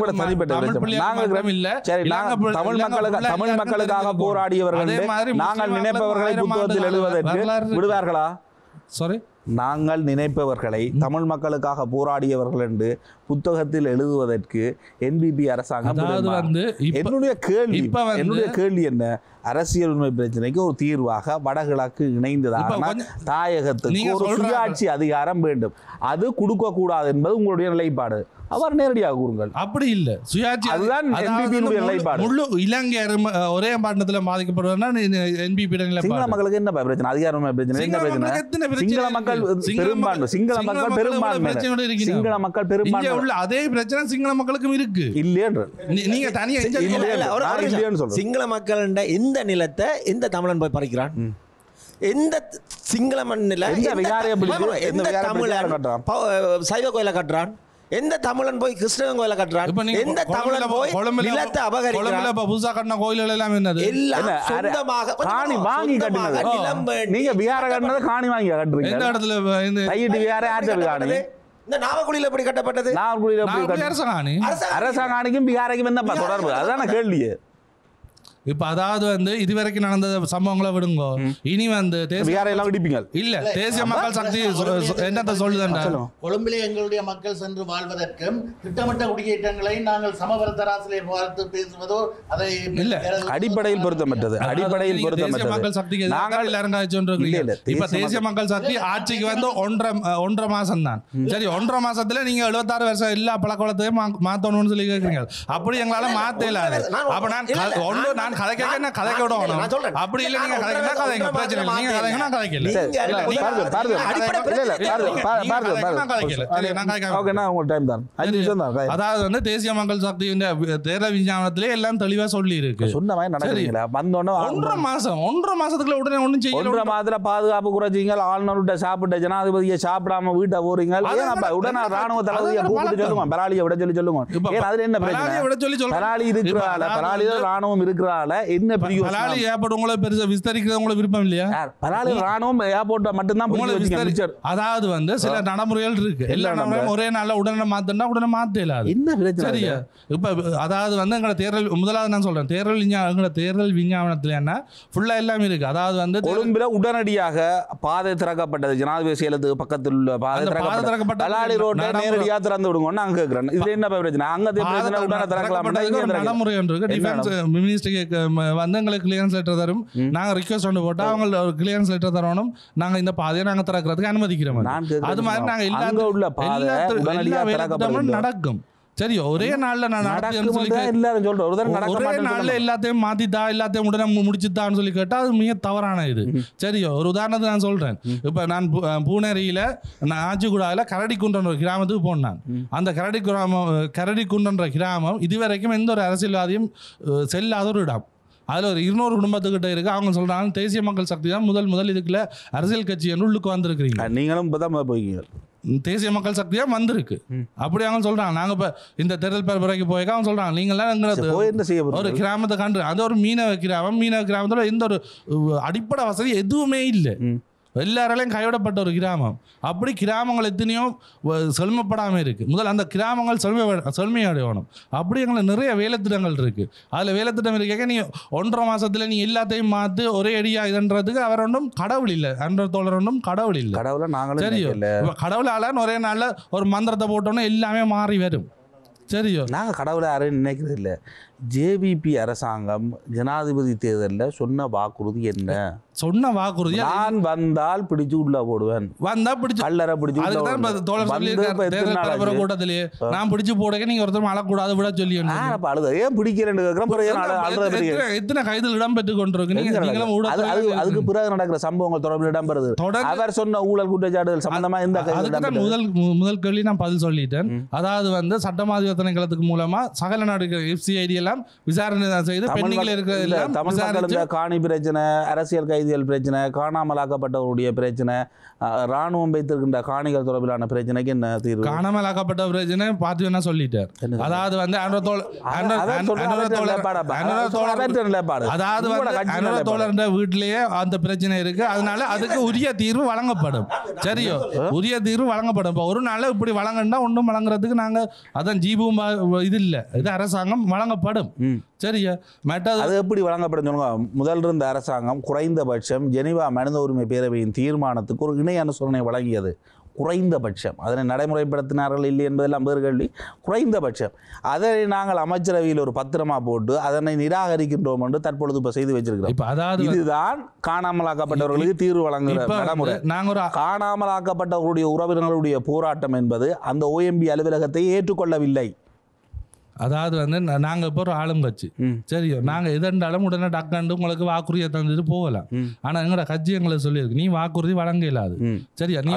தமிழ் மக்களுக்காக போராடியவர்கள் நாங்கள் நினைப்பவர்களை புத்தகத்தில் எழுதுவதற்கு விடுவார்களா? சாரி நாங்கள் நினைப்பவர்களை தமிழ் மக்களுக்காக போராடியவர்கள் என்று புத்தகத்தில் எழுதுவதற்கு என்பிபி அரசாங்கம் வந்து என்னுடைய கேள்வி என்னுடைய கேள்வி என்ன அரசியல் உரிமை பிரச்சனைக்கு ஒரு தீர்வாக வடகிழக்கு இணைந்ததாக தாயகத்துக்கு ஒரு சுயாட்சி அதிகாரம் வேண்டும், அது கொடுக்க கூடாது என்பது உங்களுடைய நிலைப்பாடு. அவர் நேரடியாக கூறுங்கள். அப்படி இல்லை, சுயாட்சி அதுதான் என்பிபியினுடைய நிலைப்பாடு. முழு இலங்கை ஒரே பாட்டத்தில் பாதிக்கப்படுவதுனா என்பிபி சிங்கள மக்களுக்கு என்ன பிரச்சனை? அதிகாரம் பிரச்சனை என்ன பிரச்சனை? சிங்கள மக்கள் பெரும்பான்மை சிங்கள மக்கள் பெரும்பான்மை சிங்கள மக்கள் பெரும்பான்மை உள்ள அதே பிரச்சனை சிங்கள மக்களுக்கும் இருக்கு இல்லையன்ற நீங்க தனியா சிங்கள மக்கள் எந்த நிலத்தை எந்த தமிழன் போய் பறிக்கிறான்? எந்த சிங்கள மண்ணில் எந்த தமிழன் சைவ கோயிலை கட்டுறான்? எந்த தமிழன் போய் கிருஷ்ணன் கோயிலை கட்டுறான்? எந்த தமிழன் போய் நிலத்தை அபகரிக்கிறான்? புதுசா கட்டின கோயில்கள் எல்லாம் என்னது? எல்லாம் சொந்தமாக காணி வாங்கி கட்டுனது. நீங்க விகார கட்டினது காணி வாங்கி கட்டுறீங்க. எந்த இடத்துல தையிட்டு விகார ஆற்றல் காணி இந்த நாவக்குடியில் எப்படி கட்டப்பட்டது? நாவக்குடியில் எப்படி அரசாணி அரசாணிக்கும் விகாரைக்கும் என்ன தொடர்பு? அதான கேள்வியே. இப்ப அதாவது வந்து இதுவரைக்கும் நடந்த சம்பவங்களை விடுங்கோ, இனி வந்து இல்ல தேசிய மக்கள் சக்தி என்னத்தை சொல்லுதுன்றா கொழும்பிலே எங்களுடைய மக்கள் சென்று வாழ்வதற்கும் திட்டமிட்ட குடியேற்றங்களை நாங்கள் சமபர தராசிலே பார்த்து பேசுவதோ அதை இல்ல அடிப்படையில் பொருத்தமற்றது. அடிப்படையில் பொருத்தமற்றது மக்கள் சக்திக்கு நாங்கள் எல்லாரும் காய்ச்சோன்றீங்க. இப்ப தேசிய மக்கள் சக்தி ஆட்சிக்கு வந்து ஒன்றரை ஒன்றரை மாசம் தான். சரி, ஒன்றரை மாசத்துல நீங்க எழுபத்தாறு வருஷம் எல்லா பழக்க வழக்கத்தையும் மாத்தணும்னு சொல்லி கேட்குறீங்க. அப்படி எங்களால மாத்த இல்லாது. அப்ப நான் ஒன்று நான் கதை கேட்க என்ன கதை விடணும். அப்படி இல்லை, நீங்க கதைக்கா கதைங்க, பிரச்சனை இல்லை. நீங்க கதைங்கன்னா கதைக்கல. அதாவது வந்து தேசிய மக்கள் சக்தியின் தேர்தல் விஞ்ஞானத்திலே எல்லாம் தெளிவா சொல்லி இருக்கு. சொன்ன மாதிரி நடக்குதுங்களா? வந்தோன்னு ஒன்றரை மாசம் ஒன்றரை மாசத்துக்குள்ள உடனே ஒன்றும் செய்யல. ஒன்றரை மாதத்துல பாதுகாப்பு குறைச்சிங்க, ஆளுநர்கிட்ட சாப்பிட்ட ஜனாதிபதியை சாப்பிடாம வீட்டை போறீங்க. உடனே ராணுவ தளபதியை கூப்பிட்டு சொல்லுங்க, பராளியை விட சொல்லி சொல்லுங்க. அதுல என்ன பிரச்சனை? பராளி இருக்கிறால, பராளியில ராணுவம் இருக்கிறால என்ன பராளி ஏர்போர்ட் உங்களை பெருசா விஸ்தரிக்கிறது உங்களுக்கு விருப்பம் இல்லையா? பராளி ராணுவம் ஏர்போர்ட்டை மட்டும்தான். அதாவது வந்து சில நடைமுறைகள் இருக்கு. எல்லா நடைமுறையும் ஒரே நாள்ல உடனே மாத்தினா உடனே மாத்த இல்லாது. சரியா? இப்ப அதாவது வந்து எங்களோட தேர்தல் முதலாவது நான் சொல்றேன், தேர்தல் எங்களோட தேர்தல் விஞ்ஞாபனத்துல என்ன ஃபுல்லா எல்லாமே இருக்கு. அதாவது வந்து கொழும்புல உடனடியாக பாதை திறக்கப்பட்டது. ஜனாதிபதி செயலத்துக்கு பக்கத்தில் உள்ள பாதை திறக்கப்பட்ட பலாலி ரோட்டை நேரடியா திறந்து விடுங்க. நான் கேட்கிறேன், இதுல என்ன பிரச்சனை? அங்க உடனே திறக்கலாம். நடைமுறை ஒன்று டிஃபென்ஸ் மினிஸ்டர் வந்து எங்களுக்கு கிளியரன்ஸ் லெட்டர் தரும். நாங்கள் ரிக்வஸ்ட் ஒன்று போட்டால் அவங்க ஒரு கிளியரன்ஸ் லெட்டர் தரணும். நாங்கள் இந்த பாதையை நாங்கள் திறக்கிறதுக்கு அனுமதிக்கிறோம். அது மாதிரி நாங்கள் எல்லா நடக்கும். சரி, ஒரே நாள்ல நான் ஒரே நாள்ல எல்லாத்தையும் மாத்திட்டா எல்லாத்தையும் உடனே முடிச்சுட்டான்னு சொல்லி கேட்டா அது மிக தவறான இது. சரியோ, ஒரு உதாரணத்துக்கு நான் சொல்றேன். இப்ப நான் பூனேரியில நான் ஆச்சிக்குடாவில் கரடிக்குன்றன்ற ஒரு கிராமத்துக்கு போனேன். அந்த கரடி கிராமம் கரடிக்குன்றன்ற கிராமம் இதுவரைக்கும் எந்த ஒரு அரசியல்வாதியும் செல்லாத ஒரு இடம். அதில் ஒரு இருநூறு குடும்பத்துக்கிட்ட இருக்குது. அவங்க சொல்கிறாங்க தேசிய மக்கள் சக்தி தான் முதல் முதல் இதுக்குள்ள அரசியல் கட்சி என்று உள்ளுக்கு வந்திருக்கிறீங்க. நீங்களும் இப்போ தான் போய்க்கீங்க. தேசிய மக்கள் சக்தியாக வந்திருக்கு. அப்படி அவங்க சொல்கிறாங்க. நாங்கள் இப்போ இந்த தேர்தல் பரப்புரைக்கு போய்க்க அவங்க சொல்கிறாங்க நீங்கள்லாம் எங்களை ஒரு கிராமத்தை கண்டு, அது ஒரு மீனவ கிராமம். மீனவ கிராமத்தோட எந்த ஒரு அடிப்படை வசதி எதுவுமே இல்லை. எல்லாராலையும் கைவிடப்பட்ட ஒரு கிராமம். அப்படி கிராமங்கள் எத்தனையோ செழுமைப்படாமல் இருக்குது. முதல் அந்த கிராமங்கள் செழுமை செழுமை அடையணும். அப்படி எங்களை நிறைய வேலைத்திட்டங்கள் இருக்குது. அதில் வேலைத்திட்டம் இருக்க நீ ஒன்றரை மாதத்தில் நீ எல்லாத்தையும் மாற்று ஒரே அடியாக இதுன்றதுக்கு அவர் ஒன்றும் கடவுள் இல்லை. அன்ற தோழர் ஒன்றும் கடவுள் இல்லை. கடவுளை நாங்களும் சரியோ, கடவுளால் ஒரே நாளில் ஒரு மந்திரத்தை போட்டோன்னா எல்லாமே மாறி வரும். சரியோ, நாங்கள் கடவுளை யாரும் நினைக்கிறது இல்லை. ஜேவிபி அரசாங்கம் ஜனாதிபதி தேர்தலில் சொன்ன வாக்குறுதி என்ன? சொன்ன வாக்குறுதி நான் வந்தால் பிடிச்சு உள்ள போடுவேன், வந்தா பிடிச்சு அல்லற பிடிச்சு கூட்டத்திலேயே நான் பிடிச்சு போடுங்க நீங்க ஒருத்தர் அழக்கூடாது விட சொல்லி அழுத ஏன் பிடிக்கிறேன். எத்தனை கைதில் இடம் பெற்றுக் கொண்டிருக்கு. அதுக்கு பிறகு நடக்கிற சம்பவங்கள் தொடர்பில் இடம்பெறுது. அவர் சொன்ன ஊழல் குற்றச்சாட்டுகள் சம்பந்தமா இந்த முதல் முதல் கேள்வி நான் பதில் சொல்லிட்டேன். அதாவது வந்து சட்டமாதிப திணைக்களத்துக்கு மூலமா சகல நாடு எஃப்சிஐடி எல்லாம் விசாரணை செய்து பெண்ணிகள் இருக்கிற காணி பிரச்சனை, அரசியல் கைதிகள் பிரச்சனை, காணாமலாக்கப்பட்டவருடைய பிரச்சனை, ராணுவம் வைத்திருக்கின்ற காணிகள் தொடர்பிலான பிரச்சனைக்கு என்ன தீர்வு? காணாமலாக்கப்பட்ட பிரச்சனை பார்த்து என்ன சொல்லிட்டார். அதாவது வந்து அதாவது தோழர் வீட்டிலேயே அந்த பிரச்சனை இருக்கு. அதனால அதுக்கு உரிய தீர்வு வழங்கப்படும். சரியோ, உரிய தீர்வு வழங்கப்படும். இப்போ ஒரு நாள் இப்படி வழங்கினா ஒன்றும் வழங்குறதுக்கு நாங்கள் அதான் ஜீபும் இது இல்லை, இது அரசாங்கம் வழங்கப்படும். வழங்கப்படும். சரியா? மெட்டது அது எப்படி வழங்கப்படும் சொல்லுங்க. முதல் இருந்த அரசாங்கம் குறைந்தபட்சம் ஜெனீவா மனித உரிமை பேரவையின் தீர்மானத்துக்கு ஒரு இணை அனுசரணை வழங்கியது. குறைந்தபட்சம் அதனை நடைமுறைப்படுத்தினார்கள் இல்லை என்பதெல்லாம் வேறு கேள்வி. குறைந்தபட்சம் அதை நாங்கள் அமைச்சரவையில் ஒரு பத்திரமா போட்டு அதனை நிராகரிக்கின்றோம் என்று தற்பொழுது இப்போ செய்து வச்சிருக்கிறோம். இப்போ அதாவது இதுதான் காணாமலாக்கப்பட்டவர்களுக்கு தீர்வு வழங்குகிற நடைமுறை. நாங்கள் ஒரு காணாமலாக்கப்பட்டவர்களுடைய உறவினர்களுடைய போராட்டம் என்பது அந்த ஓஎம்பி அலுவலகத்தை ஏற்றுக்கொள்ளவில்லை. அதாவது வந்து நாங்கள் இப்போ ஒரு ஆளும் கட்சி. சரியோ, நாங்கள் எதென்றாலும் உடனே டக்காண்டு உங்களுக்கு வாக்குறுதியை தந்துட்டு போகலாம். ஆனால் எங்களோட கட்சி எங்களை சொல்லியிருக்கு, நீ வாக்குறுதி வழங்க இயலாது. சரியா? நீ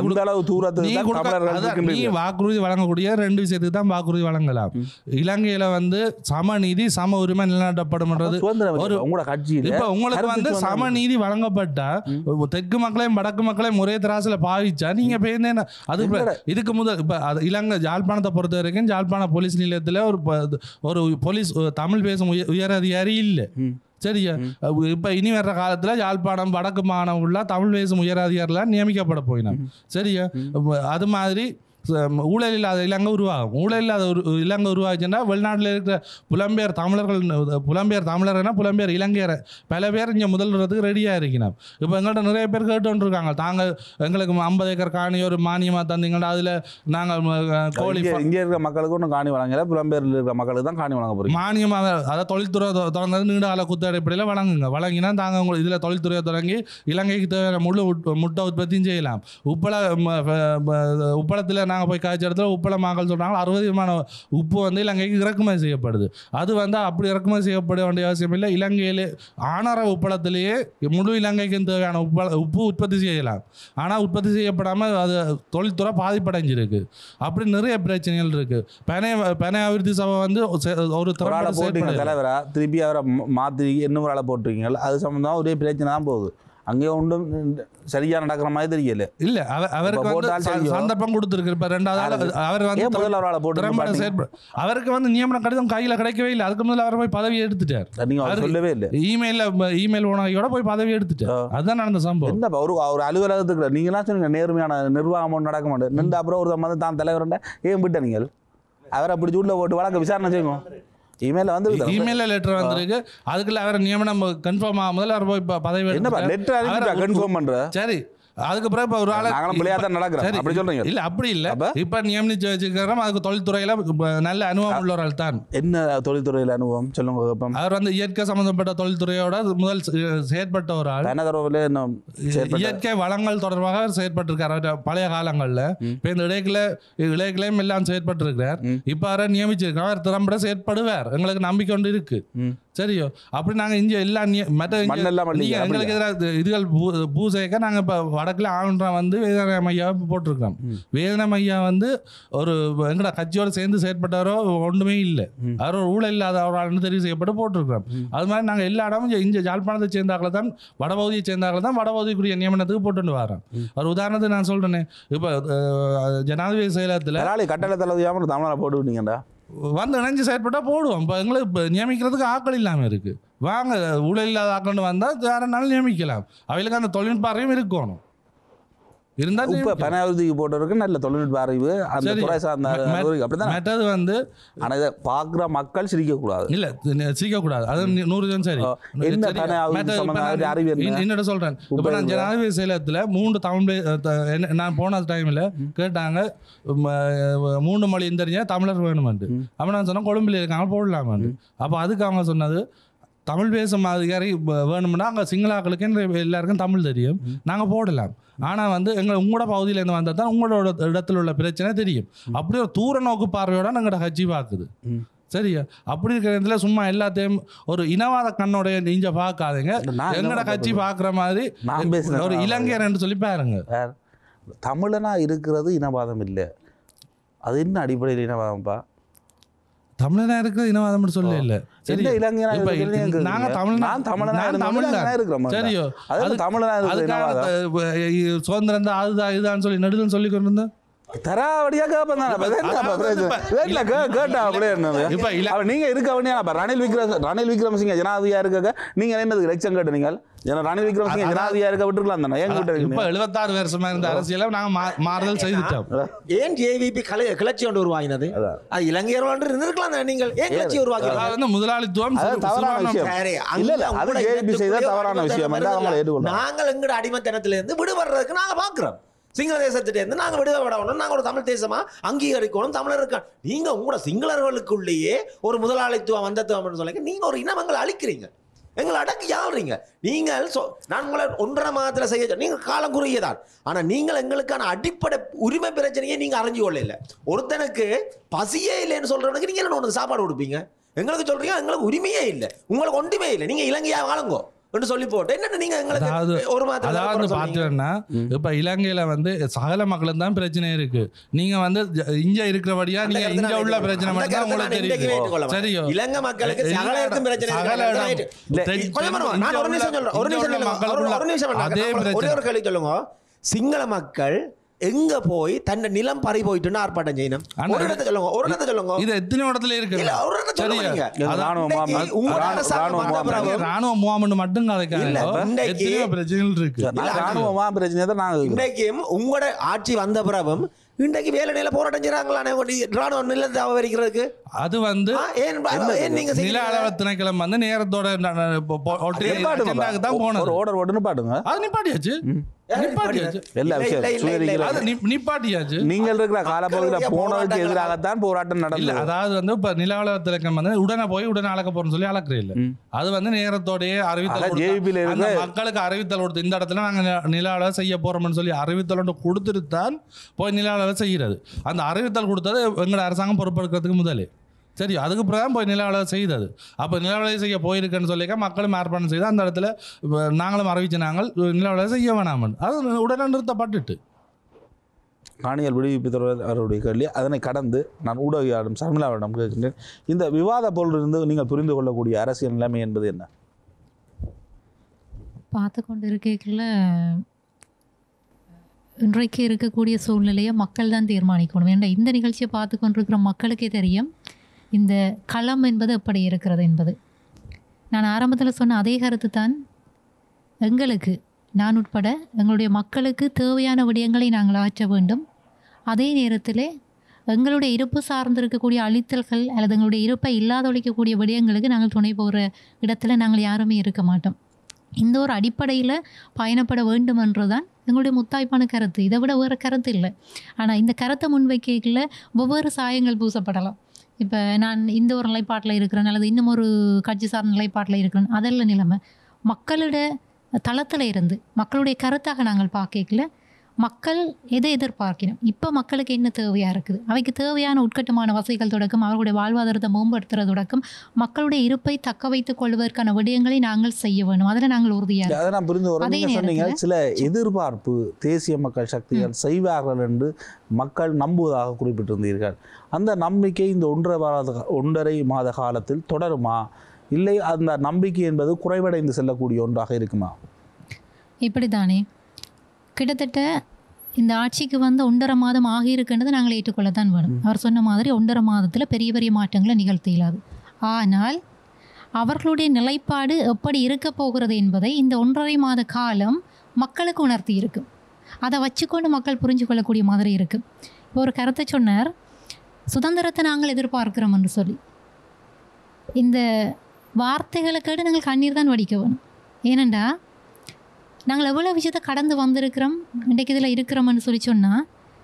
நீ வாக்குறுதி வழங்கக்கூடிய ரெண்டு விஷயத்துக்கு தான் வாக்குறுதி வழங்கலாம். இலங்கையில வந்து சமநீதி சம உரிமை நிலைநாட்டப்படும்ன்றது ஒரு கட்சி. இப்போ உங்களுக்கு வந்து சமநீதி வழங்கப்பட்டா தெற்கு மக்களையும் வடக்கு மக்களையும் ஒரே திராசில் பாவிச்சா நீங்க பேருந்தேன். அது இதுக்கு முதல் இப்போ இலங்கை யாழ்ப்பாணத்தை பொறுத்த வரைக்கும் யாழ்ப்பாண போலீஸ் நிலையத்தில் ஒரு ஒரு போலீஸ் தமிழ் பேசும் உயர் அதிகாரி இல்லை. சரியா? இப்போ இனி வர்ற காலத்தில் யாழ்ப்பாணம் வடக்கு மாகாணம் உள்ள தமிழ் பேசும் உயர் அதிகாரிலாம் நியமிக்கப்பட போயினோம். சரியா? அது மாதிரி ஊழல் இல்லாத இலங்கை உருவாகும். ஊழல் இல்லாத ஒரு இலங்கை உருவாச்சுன்னா வெளிநாட்டில் இருக்கிற புலம்பெயர் தமிழர்கள் புலம்பெயர் தமிழர்னா புலம்பெயர் இலங்கையர் பல பேர் இங்கே முதல்வதுக்கு ரெடியாக இருக்கணும். இப்போ எங்கள்கிட்ட நிறைய பேர் கேட்டு இருக்காங்க, தாங்கள் எங்களுக்கு ஐம்பது ஏக்கர் காணி ஒரு மானியமாக தந்தீங்கன்னா அதில் நாங்கள் கோழி இங்கே இருக்கிற மக்களுக்கு ஒன்றும் காணி வழங்கல, புலம்பெயரில் இருக்கிற மக்களுக்கு தான் காணி வழங்க போகிறோம். மானியமாக அதை தொழில்துறை தொடர்ந்தது நீண்ட கால குத்த அடிப்படையில் வழங்குங்க. வழங்கினா தாங்க உங்களுக்கு இதில் தொழில்துறையை தொடங்கி இலங்கைக்கு தேவையான முழு முட்டை உற்பத்தியும் செய்யலாம். உப்பள உப்பளத்தில் நாங்கள் போய் காய்ச்ச இடத்துல உப்பள மக்கள் சொல்கிறாங்க அறுபது விதமான உப்பு வந்து இலங்கைக்கு இறக்குமதி செய்யப்படுது. அது வந்து அப்படி இறக்குமதி செய்யப்பட வேண்டிய அவசியம் இல்லை. இலங்கையிலே ஆணர உப்பளத்திலேயே முழு இலங்கைக்கு தேவையான உப்ப உப்பு உற்பத்தி செய்யலாம். ஆனால் உற்பத்தி செய்யப்படாமல் அது தொழில்துறை பாதிப்படைஞ்சிருக்கு. அப்படி நிறைய பிரச்சனைகள் இருக்கு. பெனை பெனை அபிவிருத்தி சபை வந்து ஒரு தலைவரா திருப்பி அவரை மாற்றி இன்னொரு ஆளை போட்டிருக்கீங்க. அது சம்பந்தமாக ஒரே பிரச்சனை தான் போகுது. அங்கே ஒன்றும் சரியா நடக்கிற மாதிரி தெரியல. இல்ல அவருக்கு வந்து சந்தர்ப்பம் கொடுத்துருக்கு. இப்ப ரெண்டாவது அவர் வந்து முதல்வரால போட்டு அவருக்கு வந்து நியமன கடிதம் கையில கிடைக்கவே இல்லை. அதுக்கு முதல்ல அவர் போய் பதவி எடுத்துட்டார். நீங்க சொல்லவே இல்லை. இமெயில இமெயில் உணவையோட போய் பதவி எடுத்துட்டார். அதுதான் நடந்த சம்பவம். என்ன ஒரு ஒரு அலுவலகத்துக்கு நீங்க எல்லாம் சொன்னீங்க நேர்மையான நிர்வாகம் நடக்க மாட்டேன் நின்று அப்புறம் ஒரு வந்து தான் தலைவர் ஏன் விட்ட நீங்கள் அவரை அப்படி உள்ள போட்டு வழக்க விசாரணை செய்வோம். இமெயில் வந்து இமெயில் லெட்டர் வந்திருக்கு. அதுக்குள்ள அவர் நியமனம் கன்ஃபார்ம் ஆகும் முதல்ல அவர் போய் பதவி என்ன லெட்டர் கன்ஃபார்ம் பண்ற. சரி, அதுக்கப்புறம் இப்போ ஒரு ஆளை நடக்கிறேன் அப்படி சொல்றீங்க. இல்ல அப்படி இல்ல, இப்ப நியமிச்சு வச்சுக்கிறோம். அதுக்கு தொழில்துறையில நல்ல அனுபவம் உள்ளவர்கள் தான். என்ன தொழில்துறையில அனுபவம் சொல்லுங்க. அவர் வந்து இயற்கை சம்பந்தப்பட்ட தொழில்துறையோட முதல் செயற்பட்ட ஒரு ஆள். இயற்கை வளங்கள் தொடர்பாக அவர் செயற்பட்டிருக்கார் பழைய காலங்கள்ல. இப்ப இந்த இடைக்கில இடைக்கிலையும் எல்லாம் செயற்பட்டு இருக்கிறார். இப்ப அவரை நியமிச்சிருக்கார். அவர் திறம்பட செயற்படுவார், எங்களுக்கு நம்பிக்கை ஒன்று இருக்கு. சரியோ? அப்படி நாங்கள் இங்கே எல்லா மற்ற எங்களுக்கு எதிராக இதுகள் பூசைக்க நாங்கள் இப்போ வடக்கில் ஆளுநரை வந்து வேதனை மையாவை போட்டிருக்கிறோம். வேதனை மையா வந்து ஒரு எங்கட கட்சியோடு சேர்ந்து செயற்பட்டவரோ ஒன்றுமே இல்லை. அவர் ஒரு ஊழல் இல்லாத அவரால் தெரிவு செய்யப்பட்டு போட்டிருக்கிறோம். அது மாதிரி நாங்கள் எல்லா இடமும் இங்கே யாழ்ப்பாணத்தை சேர்ந்தாக்களை தான் வடபகுதியை சேர்ந்தாக்களை தான் வடபகுதிக்குரிய நியமனத்துக்கு போட்டு வரோம். ஒரு உதாரணத்துக்கு நான் சொல்கிறேனே, இப்போ ஜனாதிபதி செயலகத்தில் கட்டளை தளபதியாக தமிழை போட்டு விட்டீங்கடா வந்து இணைஞ்சு செயற்பட்டா போடுவோம். இப்போ எங்களுக்கு இப்போ நியமிக்கிறதுக்கு ஆக்கள் இல்லாமல் இருக்கு. வாங்க ஊழல் இல்லாத ஆக்கள்னு வந்தால் யாருனாலும் நியமிக்கலாம். அவைகளுக்கு அந்த தொழில்நுட்ப அறிவும் இருக்கணும். இருந்தால் இப்போ பணாவிருத்திக்கு போட்டவருக்கு நல்ல தொழில்நுட்ப அறிவு அந்த துறை சார்ந்த அப்படிதான். மற்றது வந்து ஆனால் இதை பார்க்குற மக்கள் சிரிக்கக்கூடாது. இல்லை சிரிக்கக்கூடாது, அது நூறு ஜன் சரி. என்னோட சொல்கிறேன், இப்போ நான் ஜனாதிபதி செயலகத்தில் மூன்று தமிழ் நான் போன டைமில் கேட்டாங்க மூன்று மொழி தெரிஞ்ச தமிழர் வேணுமெண்டு. அப்போ நான் சொன்னேன் கொழும்பில் இருக்காங்க போடலாமாண்டு. அப்போ அதுக்கு அவங்க சொன்னது தமிழ் பேசும் அதிகாரி வேணும்னா அங்கே சிங்களாக்களுக்கு எல்லாருக்கும் தமிழ் தெரியும், நாங்கள் போடலாம். ஆனால் வந்து எங்கள் உங்களோட பகுதியிலேருந்து வந்தால் தான் உங்களோட இடத்துல உள்ள பிரச்சனை தெரியும். அப்படி ஒரு தூர நோக்கு பார்வையோட எங்களோட கட்சி பார்க்குது. சரியா? அப்படி இருக்கிற இடத்துல சும்மா எல்லாத்தையும் ஒரு இனவாத கண்ணோடைய நீங்க பார்க்காதீங்க. எங்களோட கட்சி பார்க்குற மாதிரி ஒரு இலங்கையர் என்று சொல்லி பாருங்க. தமிழனா இருக்கிறது இனவாதம் இல்லை. அது என்ன அடிப்படையில் இனவாதம்ப்பா? தமிழனா இருக்கிறது இனவாதம் சொல்ல இல்லை. சரி, நாங்க சுதந்திரம் அதுதான் இதுதான் சொல்லி நடுதல் சொல்லி கொண்டு இருந்தோம். தராவடியா கேட்பேன் கேட்டா அப்படியே என்னது நீங்க இருக்க வேண்டிய ரணில் விக்ரம் ரணில் விக்ரமசிங்க ஜனாதிபதியா இருக்க நீங்க என்னது எலெக்ஷன் கேட்டு நீங்கள் ரணில் விக்ரமசிங்க ஜனாதிபதியா இருக்க விட்டுருக்கலாம் தானே ஏன் இப்ப எழுபத்தாறு வருஷமா இருந்த அரசியல நாங்க மாறுதல் செய்துட்டோம். ஏன் ஜேவிபி கிளர்ச்சி ஒன்று உருவாகினது? அது இளைஞர் ஒன்று இருந்திருக்கலாம் தானே, நீங்கள் ஏன் கிளர்ச்சி உருவாக்கி? முதலாளித்துவம் தவறான விஷயம், தவறான விஷயம். நாங்கள் எங்கட அடிமைத்தனத்திலிருந்து விடுபடுறதுக்கு நாங்க பாக்குறோம். சிங்கள தேசத்திலேருந்து நாங்கள் விடுதலைப்படணும், நாங்கள் ஒரு தமிழ் தேசமா அங்கீகரிக்கணும், தமிழர் இருக்க. நீங்க உங்களோட சிங்களர்களுக்குள்ளேயே ஒரு முதலாளித்துவம் வந்தத்துவம் சொல்லுங்க, நீங்க ஒரு இனமங்களை அழிக்கிறீங்க, எங்களை அடக்கி யாழ்றீங்க. நீங்கள் நான் உங்களை ஒன்றரை மாதத்தில் செய்ய நீங்கள் காலம் குறுகியதான், ஆனால் நீங்கள் எங்களுக்கான அடிப்படை உரிமை பிரச்சனையை நீங்கள் அறிஞ்சு கொள்ள இல்லை. ஒருத்தனுக்கு பசியே இல்லைன்னு சொல்றவனுக்கு நீங்க என்ன ஒன்று சாப்பாடு கொடுப்பீங்க? எங்களுக்கு சொல்றீங்க எங்களுக்கு உரிமையே இல்லை, உங்களுக்கு ஒன்றுமே இல்லை, நீங்க இலங்கையா வாழுங்கோ சொல்லி போட்டு என்ன நீங்க எங்களுக்கு ஒரு அதாவது பாத்தீங்கன்னா இப்ப இலங்கையில வந்து சகல மக்களும் தான் பிரச்சனை இருக்கு. நீங்க வந்து இங்க இருக்கிறபடியா நீங்க இங்க உள்ள பிரச்சனை மட்டும் தான் உங்களுக்கு தெரியும். சரியோ இலங்கை மக்களுக்கு சகலருக்கும் பிரச்சனை சொல்லுங்க. சிங்கள மக்கள் எங்க போய் தன்னை நிலம் பறி போயிட்டு ஆர்ப்பாட்டம் செய்யணும்? ஒரு இடத்துல சொல்லுங்க, ஒரு இடத்துல சொல்லுங்க. இது எத்தனை இடத்துல இருக்கு? ஒரு இடத்துல சொல்லுங்க. ராணுவ முகாம் மட்டும் எத்தனையோ பிரச்சனைகள் இருக்கு. ராணுவ முகாம் பிரச்சனை தான் நாங்க இன்றைக்கும் உங்களோட ஆட்சி வந்த பிறகும் இன்றைக்கு வேலை நில போராட்டம் செய்யறாங்களானே ராணுவ நிலத்தை அபகரிக்கிறதுக்கு. அது வந்து நில அளவு திணைக்களம் வந்து நேரத்தோட தான் போனது. ஆர்டர் ஓட்டு நிப்பாட்டுங்க, அது நிப்பாட்டியாச்சு. நீங்கள் இருக்கிற காலப்பகுதியில் போனதுக்கு எதிராகத்தான் போராட்டம் நடந்தது. அதாவது வந்து இப்ப நில அளவு திணைக்களம் வந்து உடனே போய் உடனே அளக்க போறோம்னு சொல்லி அளக்கிறே இல்லை. அது வந்து நேரத்தோடய அறிவித்தல் மக்களுக்கு அறிவித்தல் கொடுத்து இந்த இடத்துல நாங்க நில அளவு செய்ய போறோம்னு சொல்லி அறிவித்தல் கொடுத்துட்டு தான் போய் நில அளவு செய்யறது. அந்த அறிவித்தல் கொடுத்தது எங்களோட அரசாங்கம் பொறுப்பெடுக்கிறதுக்கு முதலே சரி, அதுக்கு பிறகு போய் நில அளவு செய்தது. அப்போ நில அளவு செய்ய போயிருக்குன்னு சொல்லிக்க மக்களும் ஆர்ப்பாட்டம் செய்து அந்த இடத்துல நாங்களும் அறிவிச்சு நாங்கள் நில அளவு செய்ய வேணாமல் அது உடனே நிறுத்தப்பட்டுட்டு காணிகள் விடுவிப்பு தொடர் அவருடைய கேள்வி. அதனை கடந்து நான் ஊடகவியாளரும் சர்மிளாவிடம் கேட்கின்றேன், இந்த விவாத பொருளிலிருந்து நீங்கள் புரிந்து கொள்ளக்கூடிய அரசியல் நிலைமை என்பது என்ன? பார்த்து கொண்டு இருக்கைக்குள்ள இன்றைக்கு இருக்கக்கூடிய சூழ்நிலையை மக்கள் தான் தீர்மானிக்கணும். ஏன்னா இந்த நிகழ்ச்சியை பார்த்து கொண்டிருக்கிற மக்களுக்கே தெரியும் இந்த களம் என்பது எப்படி இருக்கிறது என்பது. நான் ஆரம்பத்தில் சொன்ன அதே கருத்து தான் எங்களுக்கு, நான் உட்பட எங்களுடைய மக்களுக்கு தேவையான விடயங்களை நாங்கள் ஆற்ற வேண்டும். அதே நேரத்தில் எங்களுடைய இருப்பு சார்ந்திருக்கக்கூடிய அழித்தல்கள் அல்லது எங்களுடைய இருப்பை இல்லாதொழிக்கக்கூடிய விடயங்களுக்கு நாங்கள் துணை போகிற இடத்துல நாங்கள் யாருமே இருக்க மாட்டோம். இந்த ஒரு அடிப்படையில் பயணப்பட வேண்டும் என்றுதான் எங்களுடைய முத்தாய்ப்பான கருத்து. இதை விட வேறு கருத்து இல்லை. ஆனால் இந்த கருத்தை முன்வைக்கல வெவ்வேறு சாயங்கள் பூசப்படலாம். இப்போ நான் இந்த ஒரு நிலைப்பாட்டில் இருக்கிறேன் அல்லது இன்னும் ஒரு கட்சி சார்ந்த நிலைப்பாட்டில் இருக்கிறேன், அதெல்லாம் நிலைமை. மக்களோட தளத்தில் இருந்து மக்களுடைய கருத்தாக நாங்கள் பார்க்கல, மக்கள் எதை எதிர்பார்க்கணும், இப்போ மக்களுக்கு என்ன தேவையாக இருக்குது, அவைக்கு தேவையான உட்கட்டமான வசதிகள் தொடக்கம் அவர்களுடைய வாழ்வாதாரத்தை மேம்படுத்துறது தொடக்கம் மக்களுடைய இருப்பை தக்க வைத்துக் கொள்வதற்கான விடயங்களை நாங்கள் செய்ய வேண்டும். அதில் நாங்கள் உறுதியாக அதை நான் புரிந்து வரேன். சில எதிர்பார்ப்பு தேசிய மக்கள் சக்திகள் செய்வார்கள் என்று மக்கள் நம்புவதாக குறிப்பிட்டிருந்தீர்கள். அந்த நம்பிக்கை இந்த ஒன்றரை மாத ஒன்றரை மாத காலத்தில் தொடருமா, இல்லை அந்த நம்பிக்கை என்பது குறைவடைந்து செல்லக்கூடிய ஒன்றாக இருக்குமா? இப்படி தானே கிட்டத்தட்ட இந்த ஆட்சிக்கு வந்து ஒன்றரை மாதம் ஆகியிருக்கின்றதை நாங்கள் ஏற்றுக்கொள்ளத்தான் வேணும். அவர் சொன்ன மாதிரி ஒன்றரை மாதத்தில் பெரிய பெரிய மாற்றங்களை நிகழ்த்த இயலாது. ஆனால் அவர்களுடைய நிலைப்பாடு எப்படி இருக்க போகிறது என்பதை இந்த ஒன்றரை மாத காலம் மக்களுக்கு உணர்த்தி இருக்கும். அதை வச்சுக்கொண்டு மக்கள் புரிஞ்சு கொள்ளக்கூடிய மாதிரி இருக்குது. இப்போ ஒரு கருத்தை சொன்னார், சுதந்திரத்தை நாங்கள் எதிர்பார்க்கிறோம் என்று சொல்லி. இந்த வார்த்தைகளை கேட்டு நாங்கள் கண்ணீர் தான் வடிக்க வேணும். ஏனெண்டா நாங்கள் எவ்வளோ விஷயத்தை கடந்து வந்திருக்கிறோம், இன்றைக்கு இதில் இருக்கிறோம்னு சொல்லி சொன்னால்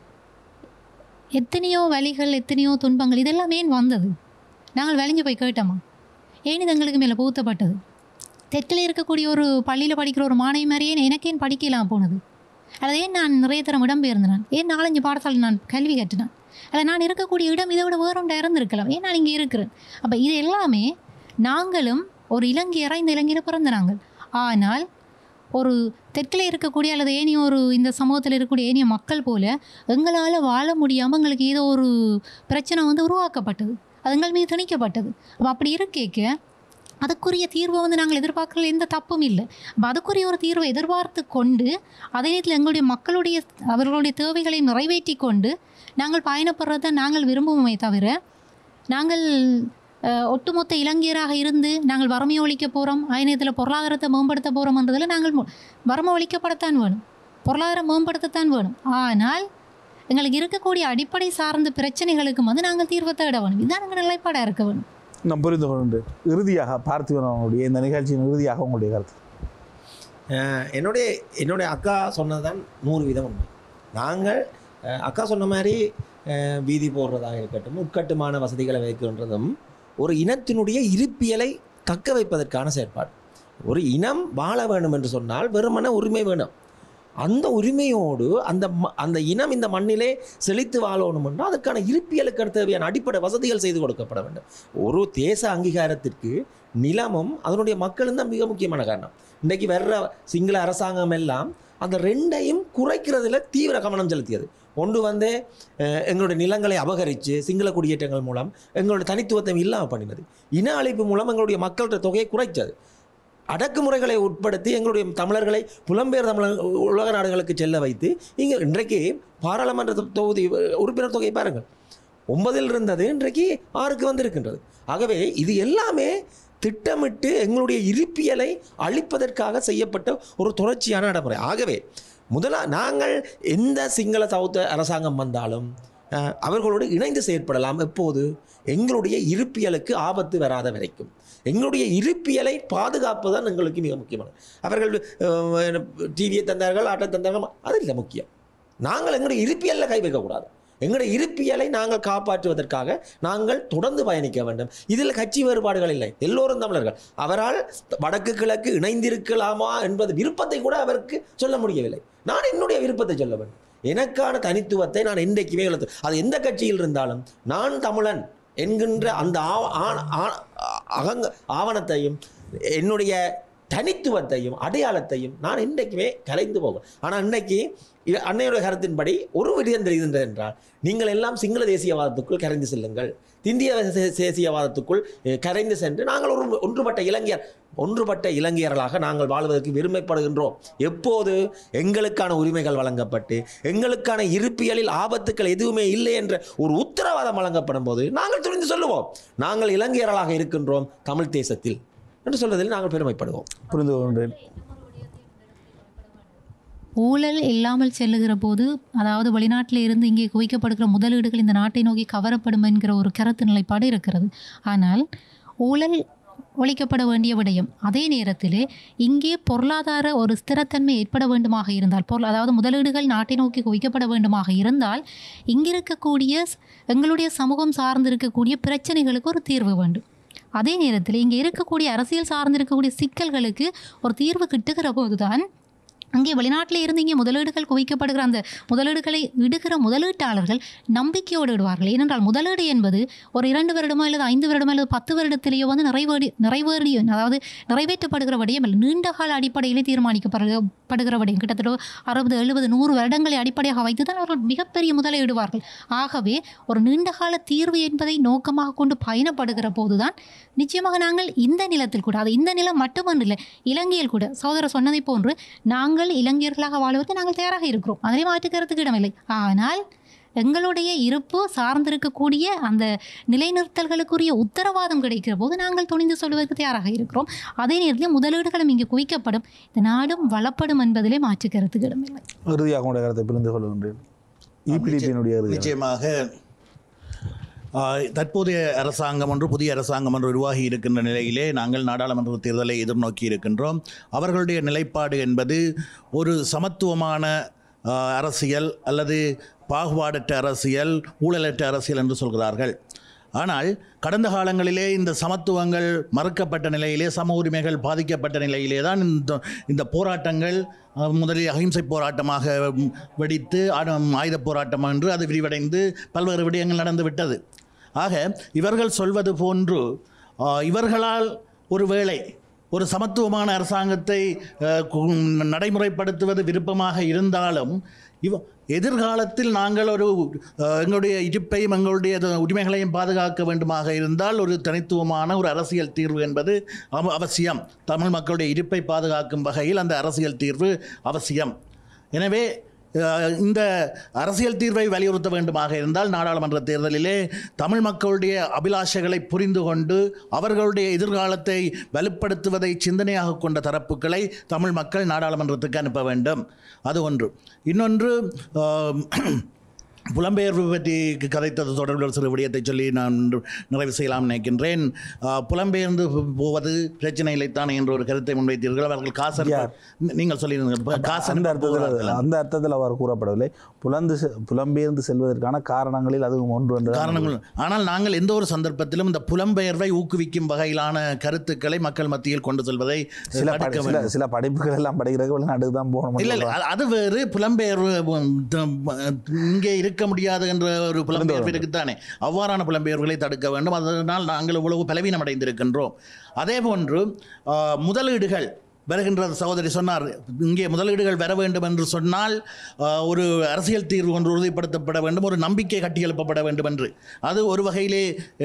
எத்தனையோ வலிகள் எத்தனையோ துன்பங்கள் இதெல்லாம் ஏன் வந்தது? நாங்கள் வலிஞ்சு போய் கேட்டோமா? ஏன் இது எங்களுக்கு மேலே புகுத்தப்பட்டது? தெற்கில் இருக்கக்கூடிய ஒரு பள்ளியில் படிக்கிற ஒரு மாணவி மாதிரியே எனக்கு ஏன் படிக்கலாம் போனது? அல்லது ஏன் நான் நிறைய தரம் இடம்பெயர்ந்தேன்? ஏன் நாலஞ்சு பாடசாலை நான் கல்வி கட்டினேன்? அல்லது நான் இருக்கக்கூடிய இடம் இதை விட வேறொன்று இறந்துருக்கலாம், ஏன் நான் இங்கே இருக்கிறேன்? அப்போ இது எல்லாமே நாங்களும் ஒரு இலங்கையராக இந்த இலங்கையில் பிறந்த நாங்கள். ஆனால் ஒரு தெற்கில் இருக்கக்கூடிய அல்லது ஏனிய ஒரு இந்த சமூகத்தில் இருக்கக்கூடிய ஏனிய மக்கள் போல் எங்களால் வாழ முடியாமல் எங்களுக்கு ஏதோ ஒரு பிரச்சனை வந்து உருவாக்கப்பட்டது, அது எங்கள் மீது திணிக்கப்பட்டது. அப்போ அப்படி இருக்கேக்க அதுக்குரிய தீர்வை வந்து நாங்கள் எதிர்பார்க்கல, எந்த தப்பும் இல்லை. அப்போ அதுக்குரிய ஒரு தீர்வை எதிர்பார்த்து கொண்டு அதே நேரத்தில் எங்களுடைய மக்களுடைய அவர்களுடைய தேவைகளை நிறைவேற்றி கொண்டு நாங்கள் பயணப்படுறதை நாங்கள் விரும்புவோமே தவிர, நாங்கள் ஒட்டுமொத்த இலங்கையராக இருந்து நாங்கள் வறுமை ஒழிக்க போகிறோம், அதே நேரத்தில் பொருளாதாரத்தை மேம்படுத்த போகிறோம்ன்றதில் நாங்கள் வறுமை ஒழிக்கப்படத்தான் வேணும், பொருளாதாரம் மேம்படுத்தத்தான் வேணும். ஆனால் எங்களுக்கு இருக்கக்கூடிய அடிப்படை சார்ந்த பிரச்சனைகளுக்கு வந்து நாங்கள் தீர்வை தேட வேணும். இதுதான் எங்கள் நிலைப்பாடாக இருக்க வேணும். நான் புரிந்து கொண்டு இறுதியாக பார்த்திபனுடைய இந்த நிகழ்ச்சியின் இறுதியாக உங்களுடைய கருத்து. என்னுடைய என்னுடைய அக்கா சொன்னது தான் நூறு வீதம் உண்மை. நாங்கள் அக்கா சொன்ன மாதிரி வீதி போடுறதாக இருக்கட்டும், உட்கட்டுமான வசதிகளை வைக்கின்றதும் ஒரு இனத்தினுடைய இருப்பியலை தக்க வைப்பதற்கான செயற்பாடு. ஒரு இனம் வாழ வேண்டும் என்று சொன்னால் வெறுமன உரிமை வேணும். அந்த உரிமையோடு அந்த அந்த இனம் இந்த மண்ணிலே செழித்து வாழணும் என்றால் அதுக்கான இருப்பியலுக்கு தேவையான அடிப்படை வசதிகள் செய்து கொடுக்கப்பட வேண்டும். ஒரு தேச அங்கீகாரத்திற்கு நிலமும் அதனுடைய மக்களும் தான் மிக முக்கியமான காரணம். இன்றைக்கு வர்ற சிங்கள அரசாங்கம் எல்லாம் அந்த ரெண்டையும் குறைக்கிறதுல தீவிர கவனம் செலுத்தியது. ஒன்று வந்து எங்களுடைய நிலங்களை அபகரித்து சிங்கள குடியேற்றங்கள் மூலம் எங்களுடைய தனித்துவத்தை இல்லாமல் பண்ணினது. இன அழிப்பு மூலம் எங்களுடைய மக்களுடைய தொகையை குறைச்சது. அடக்குமுறைகளை உட்படுத்தி எங்களுடைய தமிழர்களை புலம்பெயர் தமிழர் உலக நாடுகளுக்கு செல்ல வைத்து இங்கே இன்றைக்கு பாராளுமன்ற தொகுதி உறுப்பினர் தொகையை பாருங்கள், ஒன்பதில் இருந்தது இன்றைக்கு ஆறுக்கு வந்திருக்கின்றது. ஆகவே இது எல்லாமே திட்டமிட்டு எங்களுடைய இருப்பியலை அழிப்பதற்காக செய்யப்பட்ட ஒரு தொடர்ச்சியான நடைமுறை. ஆகவே முதலா நாங்கள் எந்த சிங்கள சௌத்த அரசாங்கம் வந்தாலும் அவர்களோடு இணைந்து செயற்படலாம். எப்போது? எங்களுடைய இருப்பியலுக்கு ஆபத்து வராத வரைக்கும். எங்களுடைய இருப்பியலை பாதுகாப்பு தான் எங்களுக்கு மிக முக்கியமானது. அவர்கள் டிவியை தந்தார்கள், ஆட்டை தந்தார்கள், அது இல்லை முக்கியம். நாங்கள் எங்களுடைய இருப்பியலில் கை வைக்கக்கூடாது. எங்களுடைய இருப்பியலை நாங்கள் காப்பாற்றுவதற்காக நாங்கள் தொடர்ந்து பயணிக்க வேண்டும். இதில் கட்சி வேறுபாடுகள் இல்லை, எல்லோரும் தமிழர்கள். அவரால் வடக்கு கிழக்கு இணைந்திருக்கலாமா என்பது விருப்பத்தை கூட அவருக்கு சொல்ல முடியவில்லை. நான் என்னுடைய விருப்பத்தை சொல்ல வேண்டும். எனக்கான தனித்துவத்தை நான் என்றைக்குமே எழுத்து, அது எந்த கட்சியில் இருந்தாலும் நான் தமிழன் என்கின்ற அந்த அகங்க ஆவணத்தையும் என்னுடைய தனித்துவத்தையும் அடையாளத்தையும் நான் இன்றைக்குமே கலைந்து போகும். ஆனால் இன்றைக்கு அன்னையுடைய கருத்தின்படி ஒரு விடயம் தெரிகின்றது என்றால், நீங்கள் எல்லாம் சிங்கள தேசியவாதத்துக்குள் கரைந்து செல்லுங்கள், இந்திய தேசியவாதத்துக்குள் கரைந்து சென்று நாங்கள் ஒரு ஒன்றுபட்ட இளைஞர் ஒன்றுபட்ட இளைஞர்களாக நாங்கள் வாழ்வதற்கு விரும்பப்படுகின்றோம். எப்போது எங்களுக்கான உரிமைகள் வழங்கப்பட்டு எங்களுக்கான இருப்பியலில் ஆபத்துக்கள் எதுவுமே இல்லை என்ற ஒரு உத்தரவாதம் வழங்கப்படும் போது நாங்கள் துணிந்து சொல்லுவோம், நாங்கள் இளைஞர்களாக இருக்கின்றோம் தமிழ் தேசத்தில் என்று சொல்வதில் நாங்கள் பெருமைப்படுவோம். புரிந்து கொண்டேன். ஊழல் இல்லாமல் செல்லுகிற போது, அதாவது வெளிநாட்டில் இருந்து இங்கே குவிக்கப்படுகிற முதலீடுகள் இந்த நாட்டை நோக்கி கவரப்படும் என்கிற ஒரு கருத்து நிலைப்பாடு இருக்கிறது. ஆனால் ஊழல் ஒழிக்கப்பட வேண்டிய விடயம். அதே நேரத்தில் இங்கே பொருளாதார ஒரு ஸ்திரத்தன்மை ஏற்பட வேண்டுமாக இருந்தால், பொருள் அதாவது முதலீடுகள் நாட்டை நோக்கி குவிக்கப்பட வேண்டுமாக இருந்தால், இங்கிருக்கக்கூடிய எங்களுடைய சமூகம் சார்ந்திருக்கக்கூடிய பிரச்சனைகளுக்கு ஒரு தீர்வு வேண்டும். அதே நேரத்தில் இங்கே இருக்கக்கூடிய அரசியல் சார்ந்திருக்கக்கூடிய சிக்கல்களுக்கு ஒரு தீர்வு கிட்டுகிற போதுதான் அங்கே வெளிநாட்டில் இருந்து இங்கே முதலீடுகள் குவிக்கப்படுகிற அந்த முதலீடுகளை இடுகிற முதலீட்டாளர்கள் நம்பிக்கையோடு இடுவார்கள். ஏனென்றால் முதலீடு என்பது ஒரு இரண்டு வருடமோ அல்லது ஐந்து வருடமோ அல்லது பத்து வருடத்திலேயோ வந்து நிறைவேறி நிறைவேறி அதாவது நிறைவேற்றப்படுகிற விடயம் அல்ல, நீண்டகால அடிப்படையிலே தீர்மானிக்கப்படுகிற விடயம். கிட்டத்தட்ட அறுபது எழுபது நூறு வருடங்களை அடிப்படையாக வைத்து தான் அவர்கள் மிகப்பெரிய முதலீடுவார்கள். ஆகவே ஒரு நீண்டகால தீர்வு என்பதை நோக்கமாக கொண்டு பயணப்படுகிற போதுதான் நிச்சயமாக நாங்கள் இந்த நிலத்தில் கூட, அது இந்த நிலம் மட்டுமன்றில்லை, இலங்கையில் கூட சகோதரர் சொன்னதை போன்று நாங்கள் இளைஞர்களாக வாழ்வதற்கு நாங்கள் தயாராக இருக்கிறோம். அதனை மாற்றுக்கிறதுக்கு இடமில்லை. ஆனால் எங்களுடைய இருப்பு சார்ந்திருக்கக்கூடிய அந்த நிலைநிறுத்தல்களுக்குரிய உத்தரவாதம் கிடைக்கிற போது நாங்கள் துணிந்து சொல்வதற்கு தயாராக இருக்கிறோம். அதே நேரத்தில் முதலீடுகளும் இங்கே குவிக்கப்படும், இந்த நாடும் வளப்படும் என்பதிலே மாற்று கருத்துக்கு இடமில்லை. இறுதியாக உங்களுடைய கருத்தை புரிந்து கொள்கின்றேன். நிச்சயமாக தற்போதைய அரசாங்கம் ஒன்று புதிய அரசாங்கம் ஒன்று உருவாகி இருக்கின்ற நிலையிலே நாங்கள் நாடாளுமன்ற தேர்தலை எதிர்நோக்கி இருக்கின்றோம். அவர்களுடைய நிலைப்பாடு என்பது ஒரு சமத்துவமான அரசியல் அல்லது பாகுபாடற்ற அரசியல், ஊழலற்ற அரசியல் என்று சொல்கிறார்கள். ஆனால் கடந்த காலங்களிலே இந்த சமத்துவங்கள் மறுக்கப்பட்ட நிலையிலே, சம உரிமைகள் பாதிக்கப்பட்ட நிலையிலே தான் இந்த இந்த போராட்டங்கள் முதலில் அகிம்சை போராட்டமாக வெடித்து ஆயுத போராட்டம் என்று அது விரிவடைந்து பல்வேறு விடயங்கள் நடந்து விட்டது. ஆக இவர்கள் சொல்வது போன்று இவர்களால் ஒரு வேளை ஒரு சமத்துவமான அரசாங்கத்தை நடைமுறைப்படுத்துவது விருப்பமாக இருந்தாலும் இவ எதிர்காலத்தில் நாங்கள் ஒரு எங்களுடைய இருப்பையும் எங்களுடைய உரிமைகளையும் பாதுகாக்க வேண்டுமாக இருந்தால் ஒரு தனித்துவமான ஒரு அரசியல் தீர்வு என்பது அவசியம். தமிழ் மக்களுடைய இருப்பை பாதுகாக்கும் வகையில் அந்த அரசியல் தீர்வு அவசியம். எனவே இந்த அரசியல் தீர்வை வலியுறுத்த வேண்டுமாக இருந்தால் நாடாளுமன்ற தேர்தலிலே தமிழ் மக்களுடைய அபிலாஷைகளை புரிந்து கொண்டு அவர்களுடைய எதிர்காலத்தை வலுப்படுத்துவதை சிந்தனையாக கொண்ட தரப்புகளை தமிழ் மக்கள் நாடாளுமன்றத்துக்கு அனுப்ப வேண்டும். அது ஒன்று. இன்னொன்று, புலம்பெயர்வு பற்றி கதைத்தது தொடர்பில் சிறு விடயத்தை சொல்லி நான் நிறைவு செய்யலாம் நினைக்கின்றேன். புலம்பெயர்ந்து போவது பிரச்சனை இல்லைத்தானே என்ற ஒரு கருத்தை முன்வைத்தீர்கள். அவர்கள் காசு நீங்கள் சொல்லியிருந்தீங்க காசு அந்த அர்த்தத்தில் அந்த அர்த்தத்தில் அவர் கூறப்படவில்லை. புலந்து புலம்பெயர்ந்து செல்வதற்கான காரணங்களில் அதுவும் ஒன்று என்று காரணங்கள். ஆனால் நாங்கள் எந்த ஒரு சந்தர்ப்பத்திலும் இந்த புலம்பெயர்வை ஊக்குவிக்கும் வகையிலான கருத்துக்களை மக்கள் மத்தியில் கொண்டு செல்வதை சில சில படிப்புகள் எல்லாம் படிக்கிறது வெளிநாட்டுக்கு தான் போகணும். இல்லை இல்லை, அது வேறு. புலம்பெயர்வு இங்கே இருக்க முடியாது என்ற ஒரு புலம்பெயர்வு இருக்குத்தானே, அவ்வாறான புலம்பெயர்வுகளை தடுக்க வேண்டும். அதனால் நாங்கள் இவ்வளவு பலவீனம் அடைந்திருக்கின்றோம். அதே போன்று முதலீடுகள் வருகின்ற சகோதரி சொன்னார், இங்கே முதலீடுகள் வர வேண்டும் என்று சொன்னால் ஒரு அரசியல் தீர்வு ஒன்று உறுதிப்படுத்தப்பட வேண்டும், ஒரு நம்பிக்கை கட்டியெழுப்பப்பட வேண்டும் என்று. அது ஒரு வகையிலே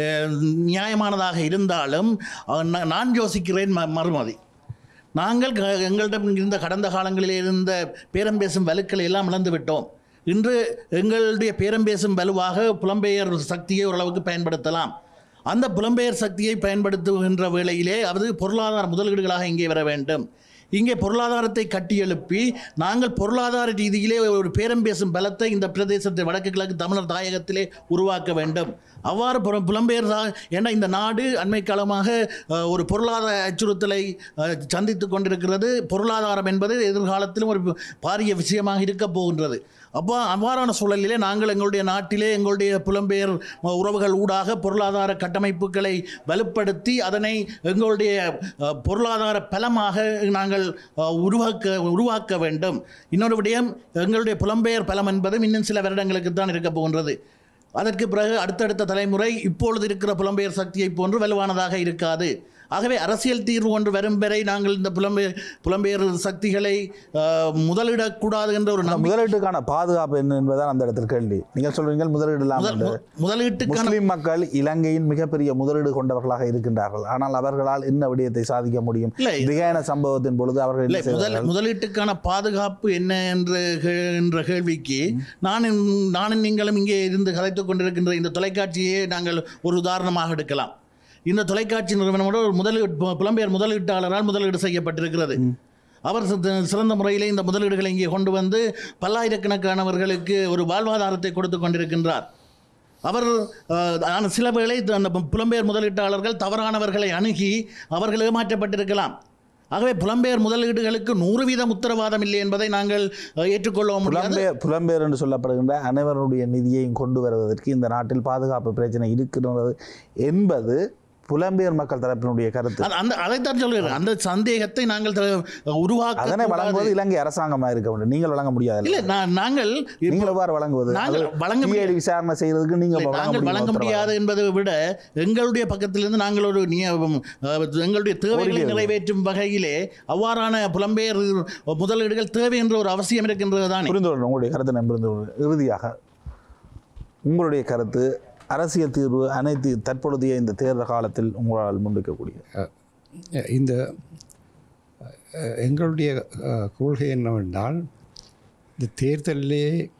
நியாயமானதாக இருந்தாலும் நான் யோசிக்கிறேன் மறுமதி. நாங்கள் எங்களிடம் இருந்த கடந்த காலங்களில் இருந்த பேரம் பேசும் வலுக்களை எல்லாம் இழந்து விட்டோம். இன்று எங்களுடைய பேரம் பேசும் வலுவாக புலம்பெயர் சக்தியை ஓரளவுக்கு பயன்படுத்தலாம். அந்த புலம்பெயர் சக்தியை பயன்படுத்துகின்ற வேளையிலே அது பொருளாதார முதலீடுகளாக இங்கே வர வேண்டும். இங்கே பொருளாதாரத்தை கட்டியெழுப்பி நாங்கள் பொருளாதார ரீதியிலே ஒரு பேரம் பேசும் பலத்தை இந்த பிரதேசத்தை வடக்கு கிழக்கு தமிழர் தாயகத்திலே உருவாக்க வேண்டும். அவ்வாறு புலம்பெயர் ஏன்னா இந்த நாடு அண்மை காலமாக ஒரு பொருளாதார அச்சுறுத்தலை சந்தித்து கொண்டிருக்கிறது. பொருளாதாரம் என்பது எதிர்காலத்திலும் ஒரு பாரிய விஷயமாக இருக்க போகின்றது. அப்போ அவ்வாறான சூழலிலே நாங்கள் எங்களுடைய நாட்டிலே எங்களுடைய புலம்பெயர் உறவுகள் ஊடாக பொருளாதார கட்டமைப்புகளை வலுப்படுத்தி அதனை எங்களுடைய பொருளாதார பலமாக நாங்கள் உருவாக்க உருவாக்க வேண்டும். இன்னொரு விடயம், எங்களுடைய புலம்பெயர் பலம் என்பதும் இன்னும் சில வருடங்களுக்கு தான் இருக்க போகின்றது. அதற்கு பிறகு அடுத்தடுத்த தலைமுறை இப்பொழுது இருக்கிற புலம்பெயர் சக்தியை போன்று வலுவானதாக இருக்காது. ஆகவே அரசியல் தீர்வு ஒன்று வரும் வரை நாங்கள் இந்த புலம்பெயர் புலம்பெயர் சக்திகளை முதலிடக்கூடாது என்ற ஒரு முதலீட்டுக்கான பாதுகாப்பு என்ன என்பதுதான் அந்த இடத்தில் கேள்வி. நீங்கள் சொல்றீங்க முதலீடு முதலீட்டுக்கான முஸ்லிம் மக்கள் இலங்கையின் மிகப்பெரிய முதலீடு கொண்டவர்களாக இருக்கின்றார்கள். ஆனால் அவர்களால் என்ன விடயத்தை சாதிக்க முடியும்? திகையான சம்பவத்தின் பொழுது அவர்கள் முதலீட்டுக்கான பாதுகாப்பு என்ன என்ற என்ற கேள்விக்கு நான் நானும் நீங்களும் இங்கே இருந்து கதைத்துக் கொண்டிருக்கின்ற இந்த தொலைக்காட்சியை நாங்கள் ஒரு உதாரணமாக எடுக்கலாம். இந்த தொலைக்காட்சி நிறுவனமோட ஒரு முதலீடு புலம்பெயர் முதலீட்டாளரால் முதலீடு செய்யப்பட்டிருக்கிறது. அவர் சிறந்த முறையில் இந்த முதலீடுகளை இங்கே கொண்டு வந்து பல்லாயிரக்கணக்கானவர்களுக்கு ஒரு வாழ்வாதாரத்தை கொடுத்து கொண்டிருக்கின்றார். அவர் சில வேளை அந்த புலம்பெயர் முதலீட்டாளர்கள் தவறானவர்களை அணுகி அவர்கள் ஏமாற்றப்பட்டிருக்கலாம். ஆகவே புலம்பெயர் முதலீடுகளுக்கு நூறு வீதம் உத்தரவாதம் இல்லை என்பதை நாங்கள் ஏற்றுக்கொள்ள முடியாது. புலம்பெயர் என்று சொல்லப்படுகின்ற அனைவருடைய நிதியையும் கொண்டு வருவதற்கு இந்த நாட்டில் பாதுகாப்பு பிரச்சனை இருக்கிறது என்பது புலம்பெயர் மக்கள் தரப்பினுடைய கருத்து. அந்த அதைத்தான் சொல்கிறேன். அந்த சந்தேகத்தை நாங்கள் உருவாக்க அதனை வழங்குவது இலங்கை அரசாங்கமாக இருக்க வேண்டும். நீங்கள் வழங்க முடியாது. இல்லை, நாங்கள் நீங்கள் எவ்வாறு வழங்குவது? நாங்கள் வழங்க முடியாது. விசாரணை செய்வதற்கு நீங்கள் நாங்கள் வழங்க முடியாது என்பதை விட எங்களுடைய பக்கத்திலிருந்து நாங்கள் ஒரு எங்களுடைய தேவைகளை நிறைவேற்றும் வகையிலே அவ்வாறான புலம்பெயர் முதலீடுகள் தேவை என்ற ஒரு அவசியம் இருக்கின்றது தான். புரிந்து கொள்ளும் உங்களுடைய கருத்தை நான் புரிந்து கொள்கிறேன். இறுதியாக உங்களுடைய கருத்து, அரசியல் தீர்வு அனைத்து தற்பொழுதைய இந்த தேர்தல் காலத்தில் உங்களால் முன்வைக்கக்கூடிய இந்த எங்களுடைய கொள்கை என்னவென்றால், இந்த தேர்தலிலே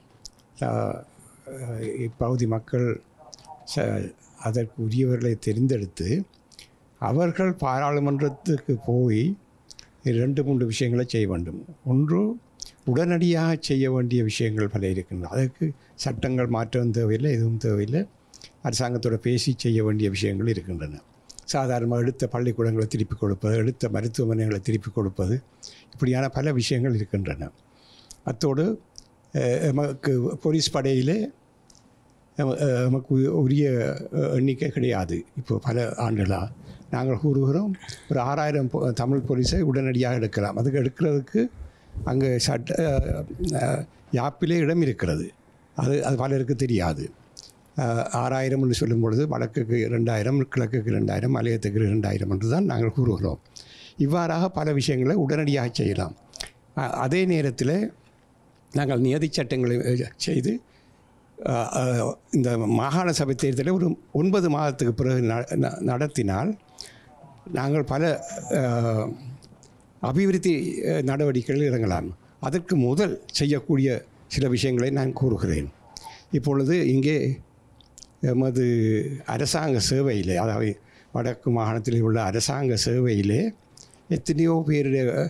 இப்பகுதி மக்கள் அதற்கு உரியவர்களை தெரிந்தெடுத்து அவர்கள் பாராளுமன்றத்துக்கு போய் இரண்டு மூன்று விஷயங்களை செய்ய வேண்டும். ஒன்று, உடனடியாக செய்ய வேண்டிய விஷயங்கள் பல இருக்கின்றன. அதற்கு சட்டங்கள் மாற்றம் தேவையில்லை, எதுவும் தேவையில்லை. அரசாங்கத்தோடு பேசி செய்ய வேண்டிய விஷயங்கள் இருக்கின்றன. சாதாரணமாக எடுத்த பள்ளிக்கூடங்களை திருப்பிக் கொடுப்பது, எடுத்த மருத்துவமனைகளை திருப்பிக் கொடுப்பது, இப்படியான பல விஷயங்கள் இருக்கின்றன. அத்தோடு நமக்கு போலீஸ் படையிலே நமக்கு உரிய எண்ணிக்கை கிடையாது. இப்போ பல ஆண்டுகளாக நாங்கள் கூறுகிறோம், ஒரு ஆறாயிரம் தமிழ் போலீஸை உடனடியாக எடுக்கலாம். அதுக்கு எடுக்கிறதுக்கு அங்கே சட்ட யாப்பிலே இடம் இருக்கிறது. அது அது பலருக்கு தெரியாது. ஆறாயிரம் என்று சொல்லும் பொழுது வடக்குக்கு இரண்டாயிரம், கிழக்குக்கு இரண்டாயிரம், மலையத்துக்கு இரண்டாயிரம் என்று தான் நாங்கள் கூறுகிறோம். இவ்வாறாக பல விஷயங்களை உடனடியாக செய்யலாம். அதே நேரத்தில் நாங்கள் நியதி சட்டங்களை செய்து இந்த மாகாண சபை தேர்தலை ஒரு ஒன்பது மாதத்துக்கு பிறகு நடத்தினால் நாங்கள் பல அபிவிருத்தி நடவடிக்கைகள் இறங்கலாம். அதற்கு முதல் செய்யக்கூடிய சில விஷயங்களை நான் கூறுகிறேன். இப்பொழுது இங்கே எமது அரசாங்க சேவையிலே, அதாவது வடக்கு மாகாணத்தில் உள்ள அரசாங்க சேவையிலே எத்தனையோ பேர்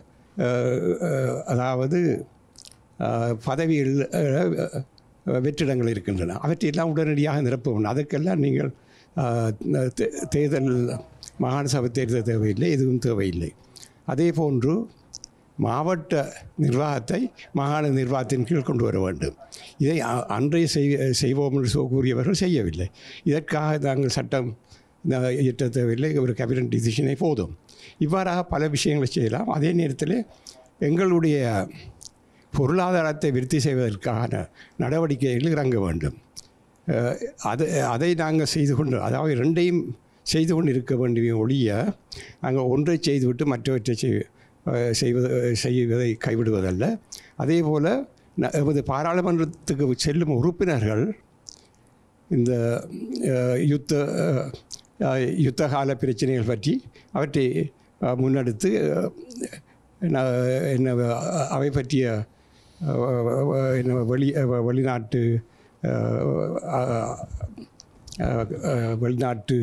அதாவது பதவிகள் வெற்றிடங்கள் இருக்கின்றன. அவற்றையெல்லாம் உடனடியாக நிரப்ப வேண்டும். அதற்கெல்லாம் நீங்கள் தேர்தல் மாகாண சபை தேர்தல் தேவையில்லை, எதுவும் தேவையில்லை. அதே போன்று மாவட்ட நிர்வாகத்தை மாகாண நிர்வாகத்தின் கீழ் கொண்டு வர வேண்டும். இதை அன்றைய செய் செய்வோம் என்று கூறியவர்கள் செய்யவில்லை. இதற்காக நாங்கள் சட்டம் இயற்ற தேவையில்லை, ஒரு கேபினட் டிசிஷனை போதும். இவ்வாறாக பல விஷயங்களை செய்யலாம். அதே நேரத்தில் எங்களுடைய பொருளாதாரத்தை விருத்தி செய்வதற்கான நடவடிக்கைகள் இறங்க வேண்டும். அது அதை நாங்கள் செய்து கொண்டு, அதாவது ரெண்டையும் செய்து கொண்டு இருக்க வேண்டிய ஒழிய நாங்கள் ஒன்றை செய்துவிட்டு மற்றவற்றை செய் செய்வது செய்வதை கைவிடுவதல்ல. அதே போல் எமது பாராளுமன்றத்துக்கு செல்லும் உறுப்பினர்கள் இந்த யுத்த யுத்த கால பிரச்சனைகள் பற்றி அவற்றை முன்னெடுத்து என்ன அவை பற்றிய என்ன வெளி வெளிநாட்டு வெளிநாட்டு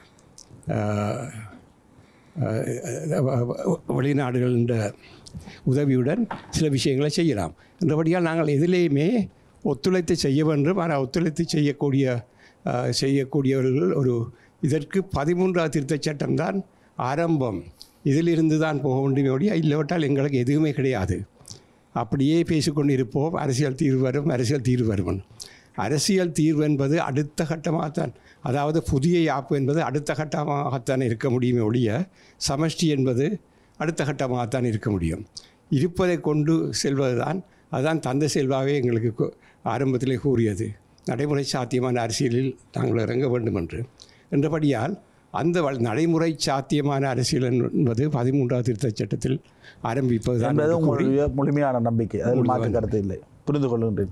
வெளிநாடுகளின் உதவியுடன் சில விஷயங்களை செய்யலாம். என்றபடியால் நாங்கள் எதிலேயுமே ஒத்துழைத்து செய்ய வேண்டும். ஆனால் ஒத்துழைத்து செய்யக்கூடிய செய்யக்கூடியவர்கள் ஒரு இதற்கு பதிமூன்றாவது திருத்தச் சட்டம்தான் ஆரம்பம். இதிலிருந்து தான் போக வேண்டிய இல்லாவிட்டால் எங்களுக்கு எதுவுமே கிடையாது. அப்படியே பேசிக்கொண்டு இருப்போம். அரசியல் தீர்வு வரும், அரசியல் தீர்வு வரும். அரசியல் தீர்வு என்பது அடுத்த கட்டமாகத்தான், அதாவது புதிய யாப்பு என்பது அடுத்த கட்டமாகத்தான் இருக்க முடியுமே ஒழிய சமஷ்டி என்பது அடுத்த கட்டமாகத்தான் இருக்க முடியும். இருப்பதை கொண்டு செல்வது தான், அதுதான் தந்தை செல்வாவே எங்களுக்கு ஆரம்பத்திலே கூறியது, நடைமுறை சாத்தியமான அரசியலில் நாங்கள் இறங்க வேண்டும் என்று. என்றபடியால் அந்த நடைமுறை சாத்தியமான அரசியல் என்பது பதிமூன்றாவது திருத்தச் சட்டத்தில் ஆரம்பிப்பது தான் உங்களுடைய முழுமையான நம்பிக்கை. அதில் மாற்று கருத்து இல்லை, புரிந்து கொள்கின்றேன்.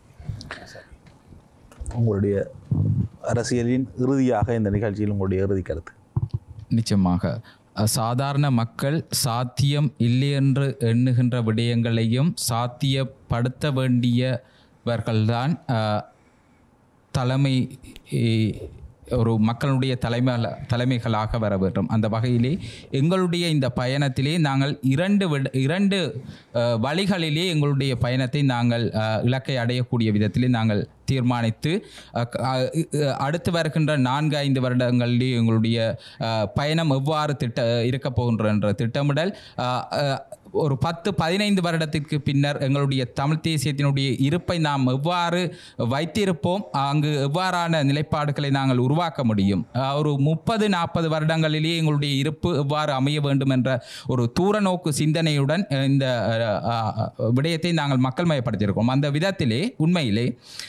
உங்களுடைய அரசியலின் இறுதியாக இந்த நிகழ்ச்சியில் உங்களுடைய இறுதி கருத்து. நிச்சயமாக சாதாரண மக்கள் சாத்தியம் இல்லை என்று எண்ணுகின்ற விடயங்களையும் சாத்தியப்படுத்த வேண்டியவர்கள்தான் தலைமை ஒரு மக்களுடைய தலைமை தலைமைகளாக வர வேண்டும். அந்த வகையிலே எங்களுடைய இந்த பயணத்திலே நாங்கள் இரண்டு இரண்டு வழிகளிலே எங்களுடைய பயணத்தை நாங்கள் இலக்கை அடையக்கூடிய விதத்திலே நாங்கள் தீர்மானித்து அடுத்து வருகின்ற நான்கு ஐந்து வருடங்களிலே எங்களுடைய பயணம் எவ்வாறு திட்ட இருக்க போகின்ற என்ற திட்டமிடல் ஒரு பத்து பதினைந்து வருடத்திற்கு பின்னர் எங்களுடைய தமிழ் தேசியத்தினுடைய இருப்பை நாம் எவ்வாறு வைத்திருப்போம், அங்கு எவ்வாறான நிலைப்பாடுகளை நாங்கள் உருவாக்க முடியும், ஒரு முப்பது நாற்பது வருடங்களிலேயே எங்களுடைய இருப்பு எவ்வாறு அமைய வேண்டும் என்ற ஒரு தூர நோக்கு சிந்தனையுடன் இந்த விடயத்தை நாங்கள் மக்கள் மயப்படுத்தியிருக்கோம். அந்த விதத்திலே உண்மையிலே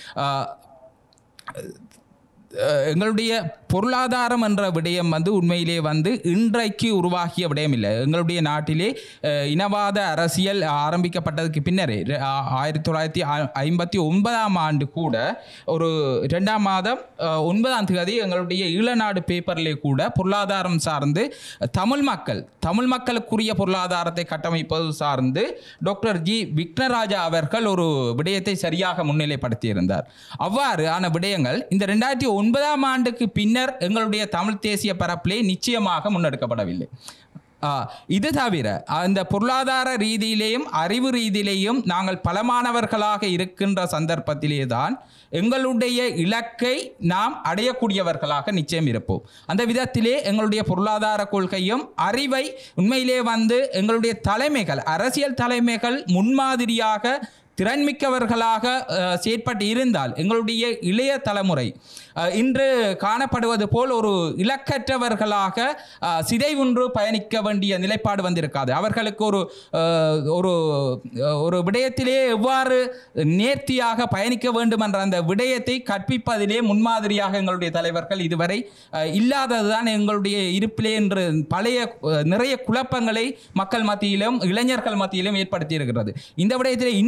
எங்களுடைய பொருளாதாரம் என்ற விடயம் வந்து உண்மையிலே வந்து இன்றைக்கு உருவாகிய விடயம் இல்லை. எங்களுடைய நாட்டிலே இனவாத அரசியல் ஆரம்பிக்கப்பட்டதுக்கு பின்னரே ஆயிரத்தி தொள்ளாயிரத்தி ஐம்பத்தி ஒன்பதாம் ஆண்டு கூட ஒரு ரெண்டாம் மாதம் ஒன்பதாம் தேதி எங்களுடைய ஈழநாடு பேப்பரிலே கூட பொருளாதாரம் சார்ந்து தமிழ் மக்கள் தமிழ் மக்களுக்குரிய பொருளாதாரத்தை கட்டமைப்பது சார்ந்து டாக்டர் ஜி விக்னராஜா அவர்கள் ஒரு விடயத்தை சரியாக முன்னிலைப்படுத்தியிருந்தார். அவ்வாறு ஆன விடயங்கள் இந்த ரெண்டாயிரத்தி ஒன்பதாம் ஆண்டுக்கு பின்னர் எங்களுடைய தமிழ் தேசிய பரப்பிலே நிச்சயமாக முன்னெடுக்கப்படவில்லை. இது தவிர அந்த பொருளாதார ரீதியிலேயும் அறிவு ரீதியிலேயும் நாங்கள் பலமானவர்களாக இருக்கின்ற சந்தர்ப்பத்திலே தான் எங்களுடைய இலக்கை நாம் அடையக்கூடியவர்களாக நிச்சயம் இருப்போம். அந்த விதத்திலே எங்களுடைய பொருளாதார கொள்கையும் அறிவை உண்மையிலே வந்து எங்களுடைய தலைமைகள் அரசியல் தலைமைகள் முன்மாதிரியாக திறன்மிக்கவர்களாக செயற்பட்டு இருந்தால் எங்களுடைய இளைய தலைமுறை இன்று காணப்படுவது போல் ஒரு இலக்கற்றவர்களாக சிதைவுன்று பயணிக்க வேண்டிய நிலைப்பாடு வந்திருக்காது. அவர்களுக்கு ஒரு ஒரு ஒரு விடயத்திலே எவ்வாறு நேர்த்தியாக பயணிக்க வேண்டும் என்ற அந்த விடயத்தை கற்பிப்பதிலே முன்மாதிரியாக எங்களுடைய தலைவர்கள் இதுவரை இல்லாததுதான் எங்களுடைய இருப்பிலே என்று பழைய நிறைய குழப்பங்களை மக்கள் மத்தியிலும் இளைஞர்கள் மத்தியிலும் ஏற்படுத்தி இருக்கிறது. இந்த விடயத்திலே இன்னும் ஒரு விடயம்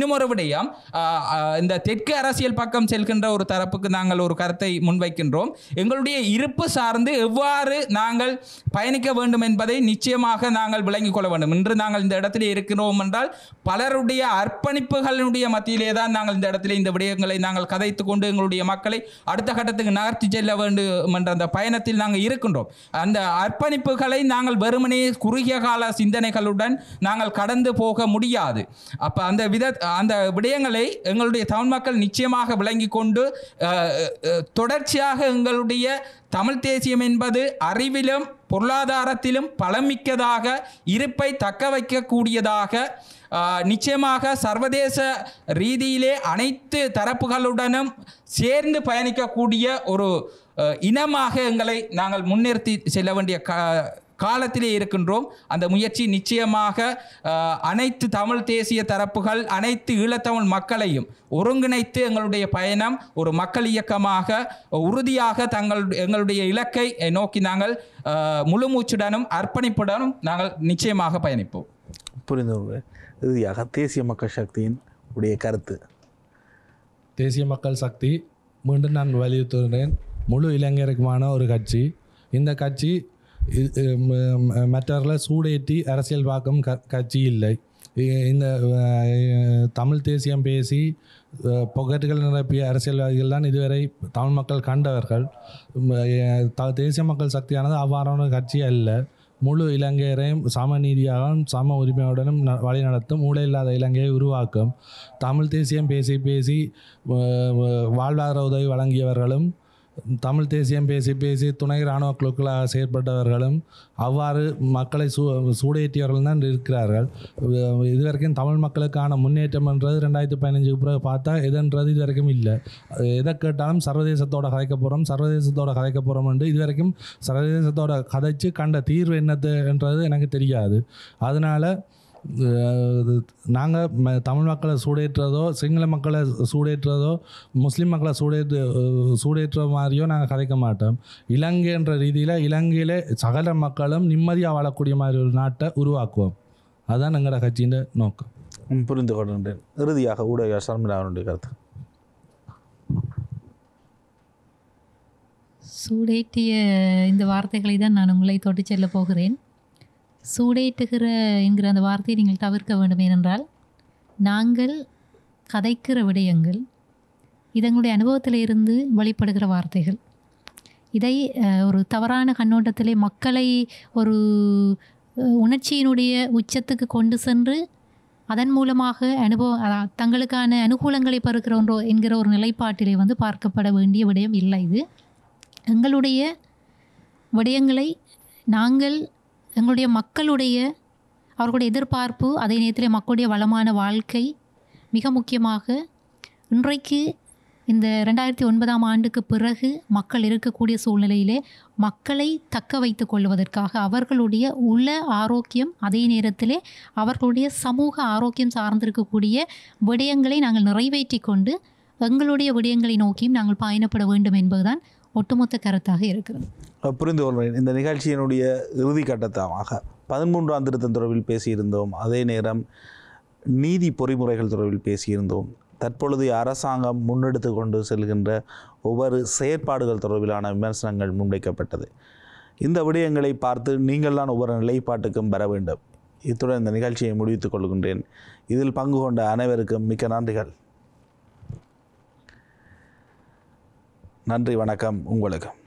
விடயம் ஆஹ், ஆஹ், இந்த தெற்கு அரசியல் பக்கம் செல்கின்ற ஒரு தரப்புக்கு நாங்கள் ஒரு கருத்தை முன்வைக்கின்றோம். எங்களுடைய இருப்பு சார்ந்து எவ்வாறு நாங்கள் பயணிக்க வேண்டும் என்பதை நிச்சயமாக நாங்கள் விளங்கிக் கொள்ள வேண்டும். இன்று நாங்கள் இந்த இடத்திலே இருக்கிறோம் என்றால் பலருடைய அர்ப்பணிப்புகளுடைய மத்தியிலே தான் நாங்கள் இந்த இடத்திலே இந்த விடயங்களை நாங்கள் கதைத்து கொண்டு எங்களுடைய மக்களை அடுத்த கட்டத்துக்கு நகர்த்தி செல்ல வேண்டும் என்ற அந்த பயணத்தில் நாங்கள் இருக்கின்றோம். அந்த அர்ப்பணிப்புகளை நாங்கள் வெறுமனே குறுகிய கால சிந்தனைகளுடன் நாங்கள் கடந்து போக முடியாது. அப்போ அந்த வித அந்த விடயங்களை எங்களுடைய தமிழ் மக்கள் நிச்சயமாக விளங்கி கொண்டு தொடர்ச்சியாக எங்களுடைய தமிழ் தேசியம் என்பது அறிவிலும் பொருளாதாரத்திலும் பலமிக்கதாக இருப்பை தக்க வைக்கக்கூடியதாக நிச்சயமாக சர்வதேச ரீதியிலே அனைத்து தரப்புகளுடனும் சேர்ந்து பயணிக்கக்கூடிய ஒரு இனமாக எங்களை நாங்கள் முன்னிறுத்தி செல்ல வேண்டிய கா காலத்திலே இருக்கின்றோம். அந்த முயற்சி நிச்சயமாக அனைத்து தமிழ் தேசிய தரப்புகள் அனைத்து ஈழத்தமிழ் மக்களையும் ஒருங்கிணைத்து எங்களுடைய பயணம் ஒரு மக்கள் இயக்கமாக உறுதியாக தங்கள் எங்களுடைய இலக்கை நோக்கி நாங்கள் முழு மூச்சுடனும் அர்ப்பணிப்புடனும் நாங்கள் நிச்சயமாக பயணிப்போம். புரிந்து இறுதியாக தேசிய மக்கள் சக்தியின் உடைய கருத்து. தேசிய மக்கள் சக்தி மீண்டும் நான் வலியுறுத்துகிறேன், முழு இளைஞருக்குமான ஒரு கட்சி. இந்த கட்சி மற்றவர்களை சூடேற்றி அரசியல் பார்க்கும் க கட்சி இல்லை. இந்த தமிழ் தேசியம் பேசி பொக்கெட்டுகள் நிரப்பிய அரசியல்வாதிகள் தான் இதுவரை தமிழ் மக்கள் கண்டவர்கள். தேசிய மக்கள் சக்தியானது அவ்வாறான கட்சி அல்ல. முழு இலங்கையரையும் சம நீதியாகவும் சம உரிமையுடனும் ந வழிநடத்தும் ஊழலில்லாத இலங்கையை உருவாக்கும். தமிழ் தேசியம் பேசி பேசி வாழ்வாதார உதவி வழங்கியவர்களும் தமிழ் தேசியம் பேசி பேசி துணை இராணுவ குழுக்களாக செயற்பட்டவர்களும் அவ்வாறு மக்களை சூ சூடேற்றியவர்கள் தான் இருக்கிறார்கள். இதுவரைக்கும் தமிழ் மக்களுக்கான முன்னேற்றம் என்றது ரெண்டாயிரத்தி பதினஞ்சுக்கு பிறகு பார்த்தா எதுன்றது இது வரைக்கும் இல்லை. எதை கேட்டாலும் சர்வதேசத்தோட கதைக்க போகிறோம் சர்வதேசத்தோட கதைக்க போகிறோம் என்று இது வரைக்கும் சர்வதேசத்தோட கதைச்சு கண்ட தீர்வு என்னதுன்றது எனக்கு தெரியாது. அதனால் நாங்கள் தமிழ் மக்களை சூடேற்றுறதோ சிங்கள மக்களை சூடேற்றுறதோ முஸ்லீம் மக்களை சூடேற்று சூடேற்றுற மாதிரியோ நாங்கள் கதைக்க மாட்டோம். இலங்கை என்ற ரீதியில் இலங்கையில் சகல மக்களும் நிம்மதியாக வாழக்கூடிய மாதிரி ஒரு நாட்டை உருவாக்குவோம். அதுதான் எங்களோட கட்சியின் நோக்கம். புரிந்து கொண்டேன். இறுதியாக ஊடக சர்மிளாவுடைய கருத்து. சூடேற்றிய இந்த வார்த்தைகளை தான் நான் உங்களை தொட்டு செல்ல போகிறேன். சூடேற்றுகிற என்கிற அந்த வார்த்தையை நீங்கள் தவிர்க்க வேண்டும். ஏனென்றால் நாங்கள் கதைக்கிற விடயங்கள் இதங்களுடைய அனுபவத்தில் இருந்து வெளிப்படுகிற வார்த்தைகள். இதை ஒரு தவறான கண்ணோட்டத்திலே மக்களை ஒரு உணர்ச்சியினுடைய உச்சத்துக்கு கொண்டு சென்று அதன் மூலமாக அனுபவம் தங்களுக்கான அனுகூலங்களை பருக்கிறோன்றோ என்கிற ஒரு நிலைப்பாட்டிலே வந்து பார்க்கப்பட வேண்டிய விடயம் இல்லை. இது எங்களுடைய விடயங்களை நாங்கள் எங்களுடைய மக்களுடைய அவர்களுடைய எதிர்பார்ப்பு, அதே நேரத்தில் மக்களுடைய வளமான வாழ்க்கை, மிக முக்கியமாக இன்றைக்கு இந்த ரெண்டாயிரத்தி ஒன்பதாம் ஆண்டுக்கு பிறகு மக்கள் இருக்கக்கூடிய சூழ்நிலையிலே மக்களை தக்க வைத்து கொள்வதற்காக அவர்களுடைய உள ஆரோக்கியம், அதே நேரத்திலே அவர்களுடைய சமூக ஆரோக்கியம் சார்ந்திருக்கக்கூடிய விடயங்களை நாங்கள் நிறைவேற்றி கொண்டு எங்களுடைய விடயங்களை நோக்கியும் நாங்கள் பயணப்பட வேண்டும் என்பதுதான் ஒட்டுமொத்த கருத்தாக இருக்கிறது. புரிந்து கொள்கிறேன். இந்த நிகழ்ச்சியினுடைய இறுதி கட்டத்தமாக பதிமூன்றாம் திருத்தம் தொடர்பில் பேசியிருந்தோம். அதே நேரம் நீதி பொறிமுறைகள் தொடர்பில் பேசியிருந்தோம். தற்பொழுது அரசாங்கம் முன்னெடுத்து கொண்டு செல்கின்ற ஒவ்வொரு செயற்பாடுகள் தொடர்பிலான விமர்சனங்கள் முன்வைக்கப்பட்டது. இந்த விடயங்களை பார்த்து நீங்கள் தான் ஒவ்வொரு நிலைப்பாட்டுக்கும் வர வேண்டும். இத்துடன் இந்த நிகழ்ச்சியை முடித்துக் கொள்கின்றேன். இதில் பங்கு கொண்ட அனைவருக்கும் மிக்க நன்றிகள். நன்றி, வணக்கம் உங்களுக்கு.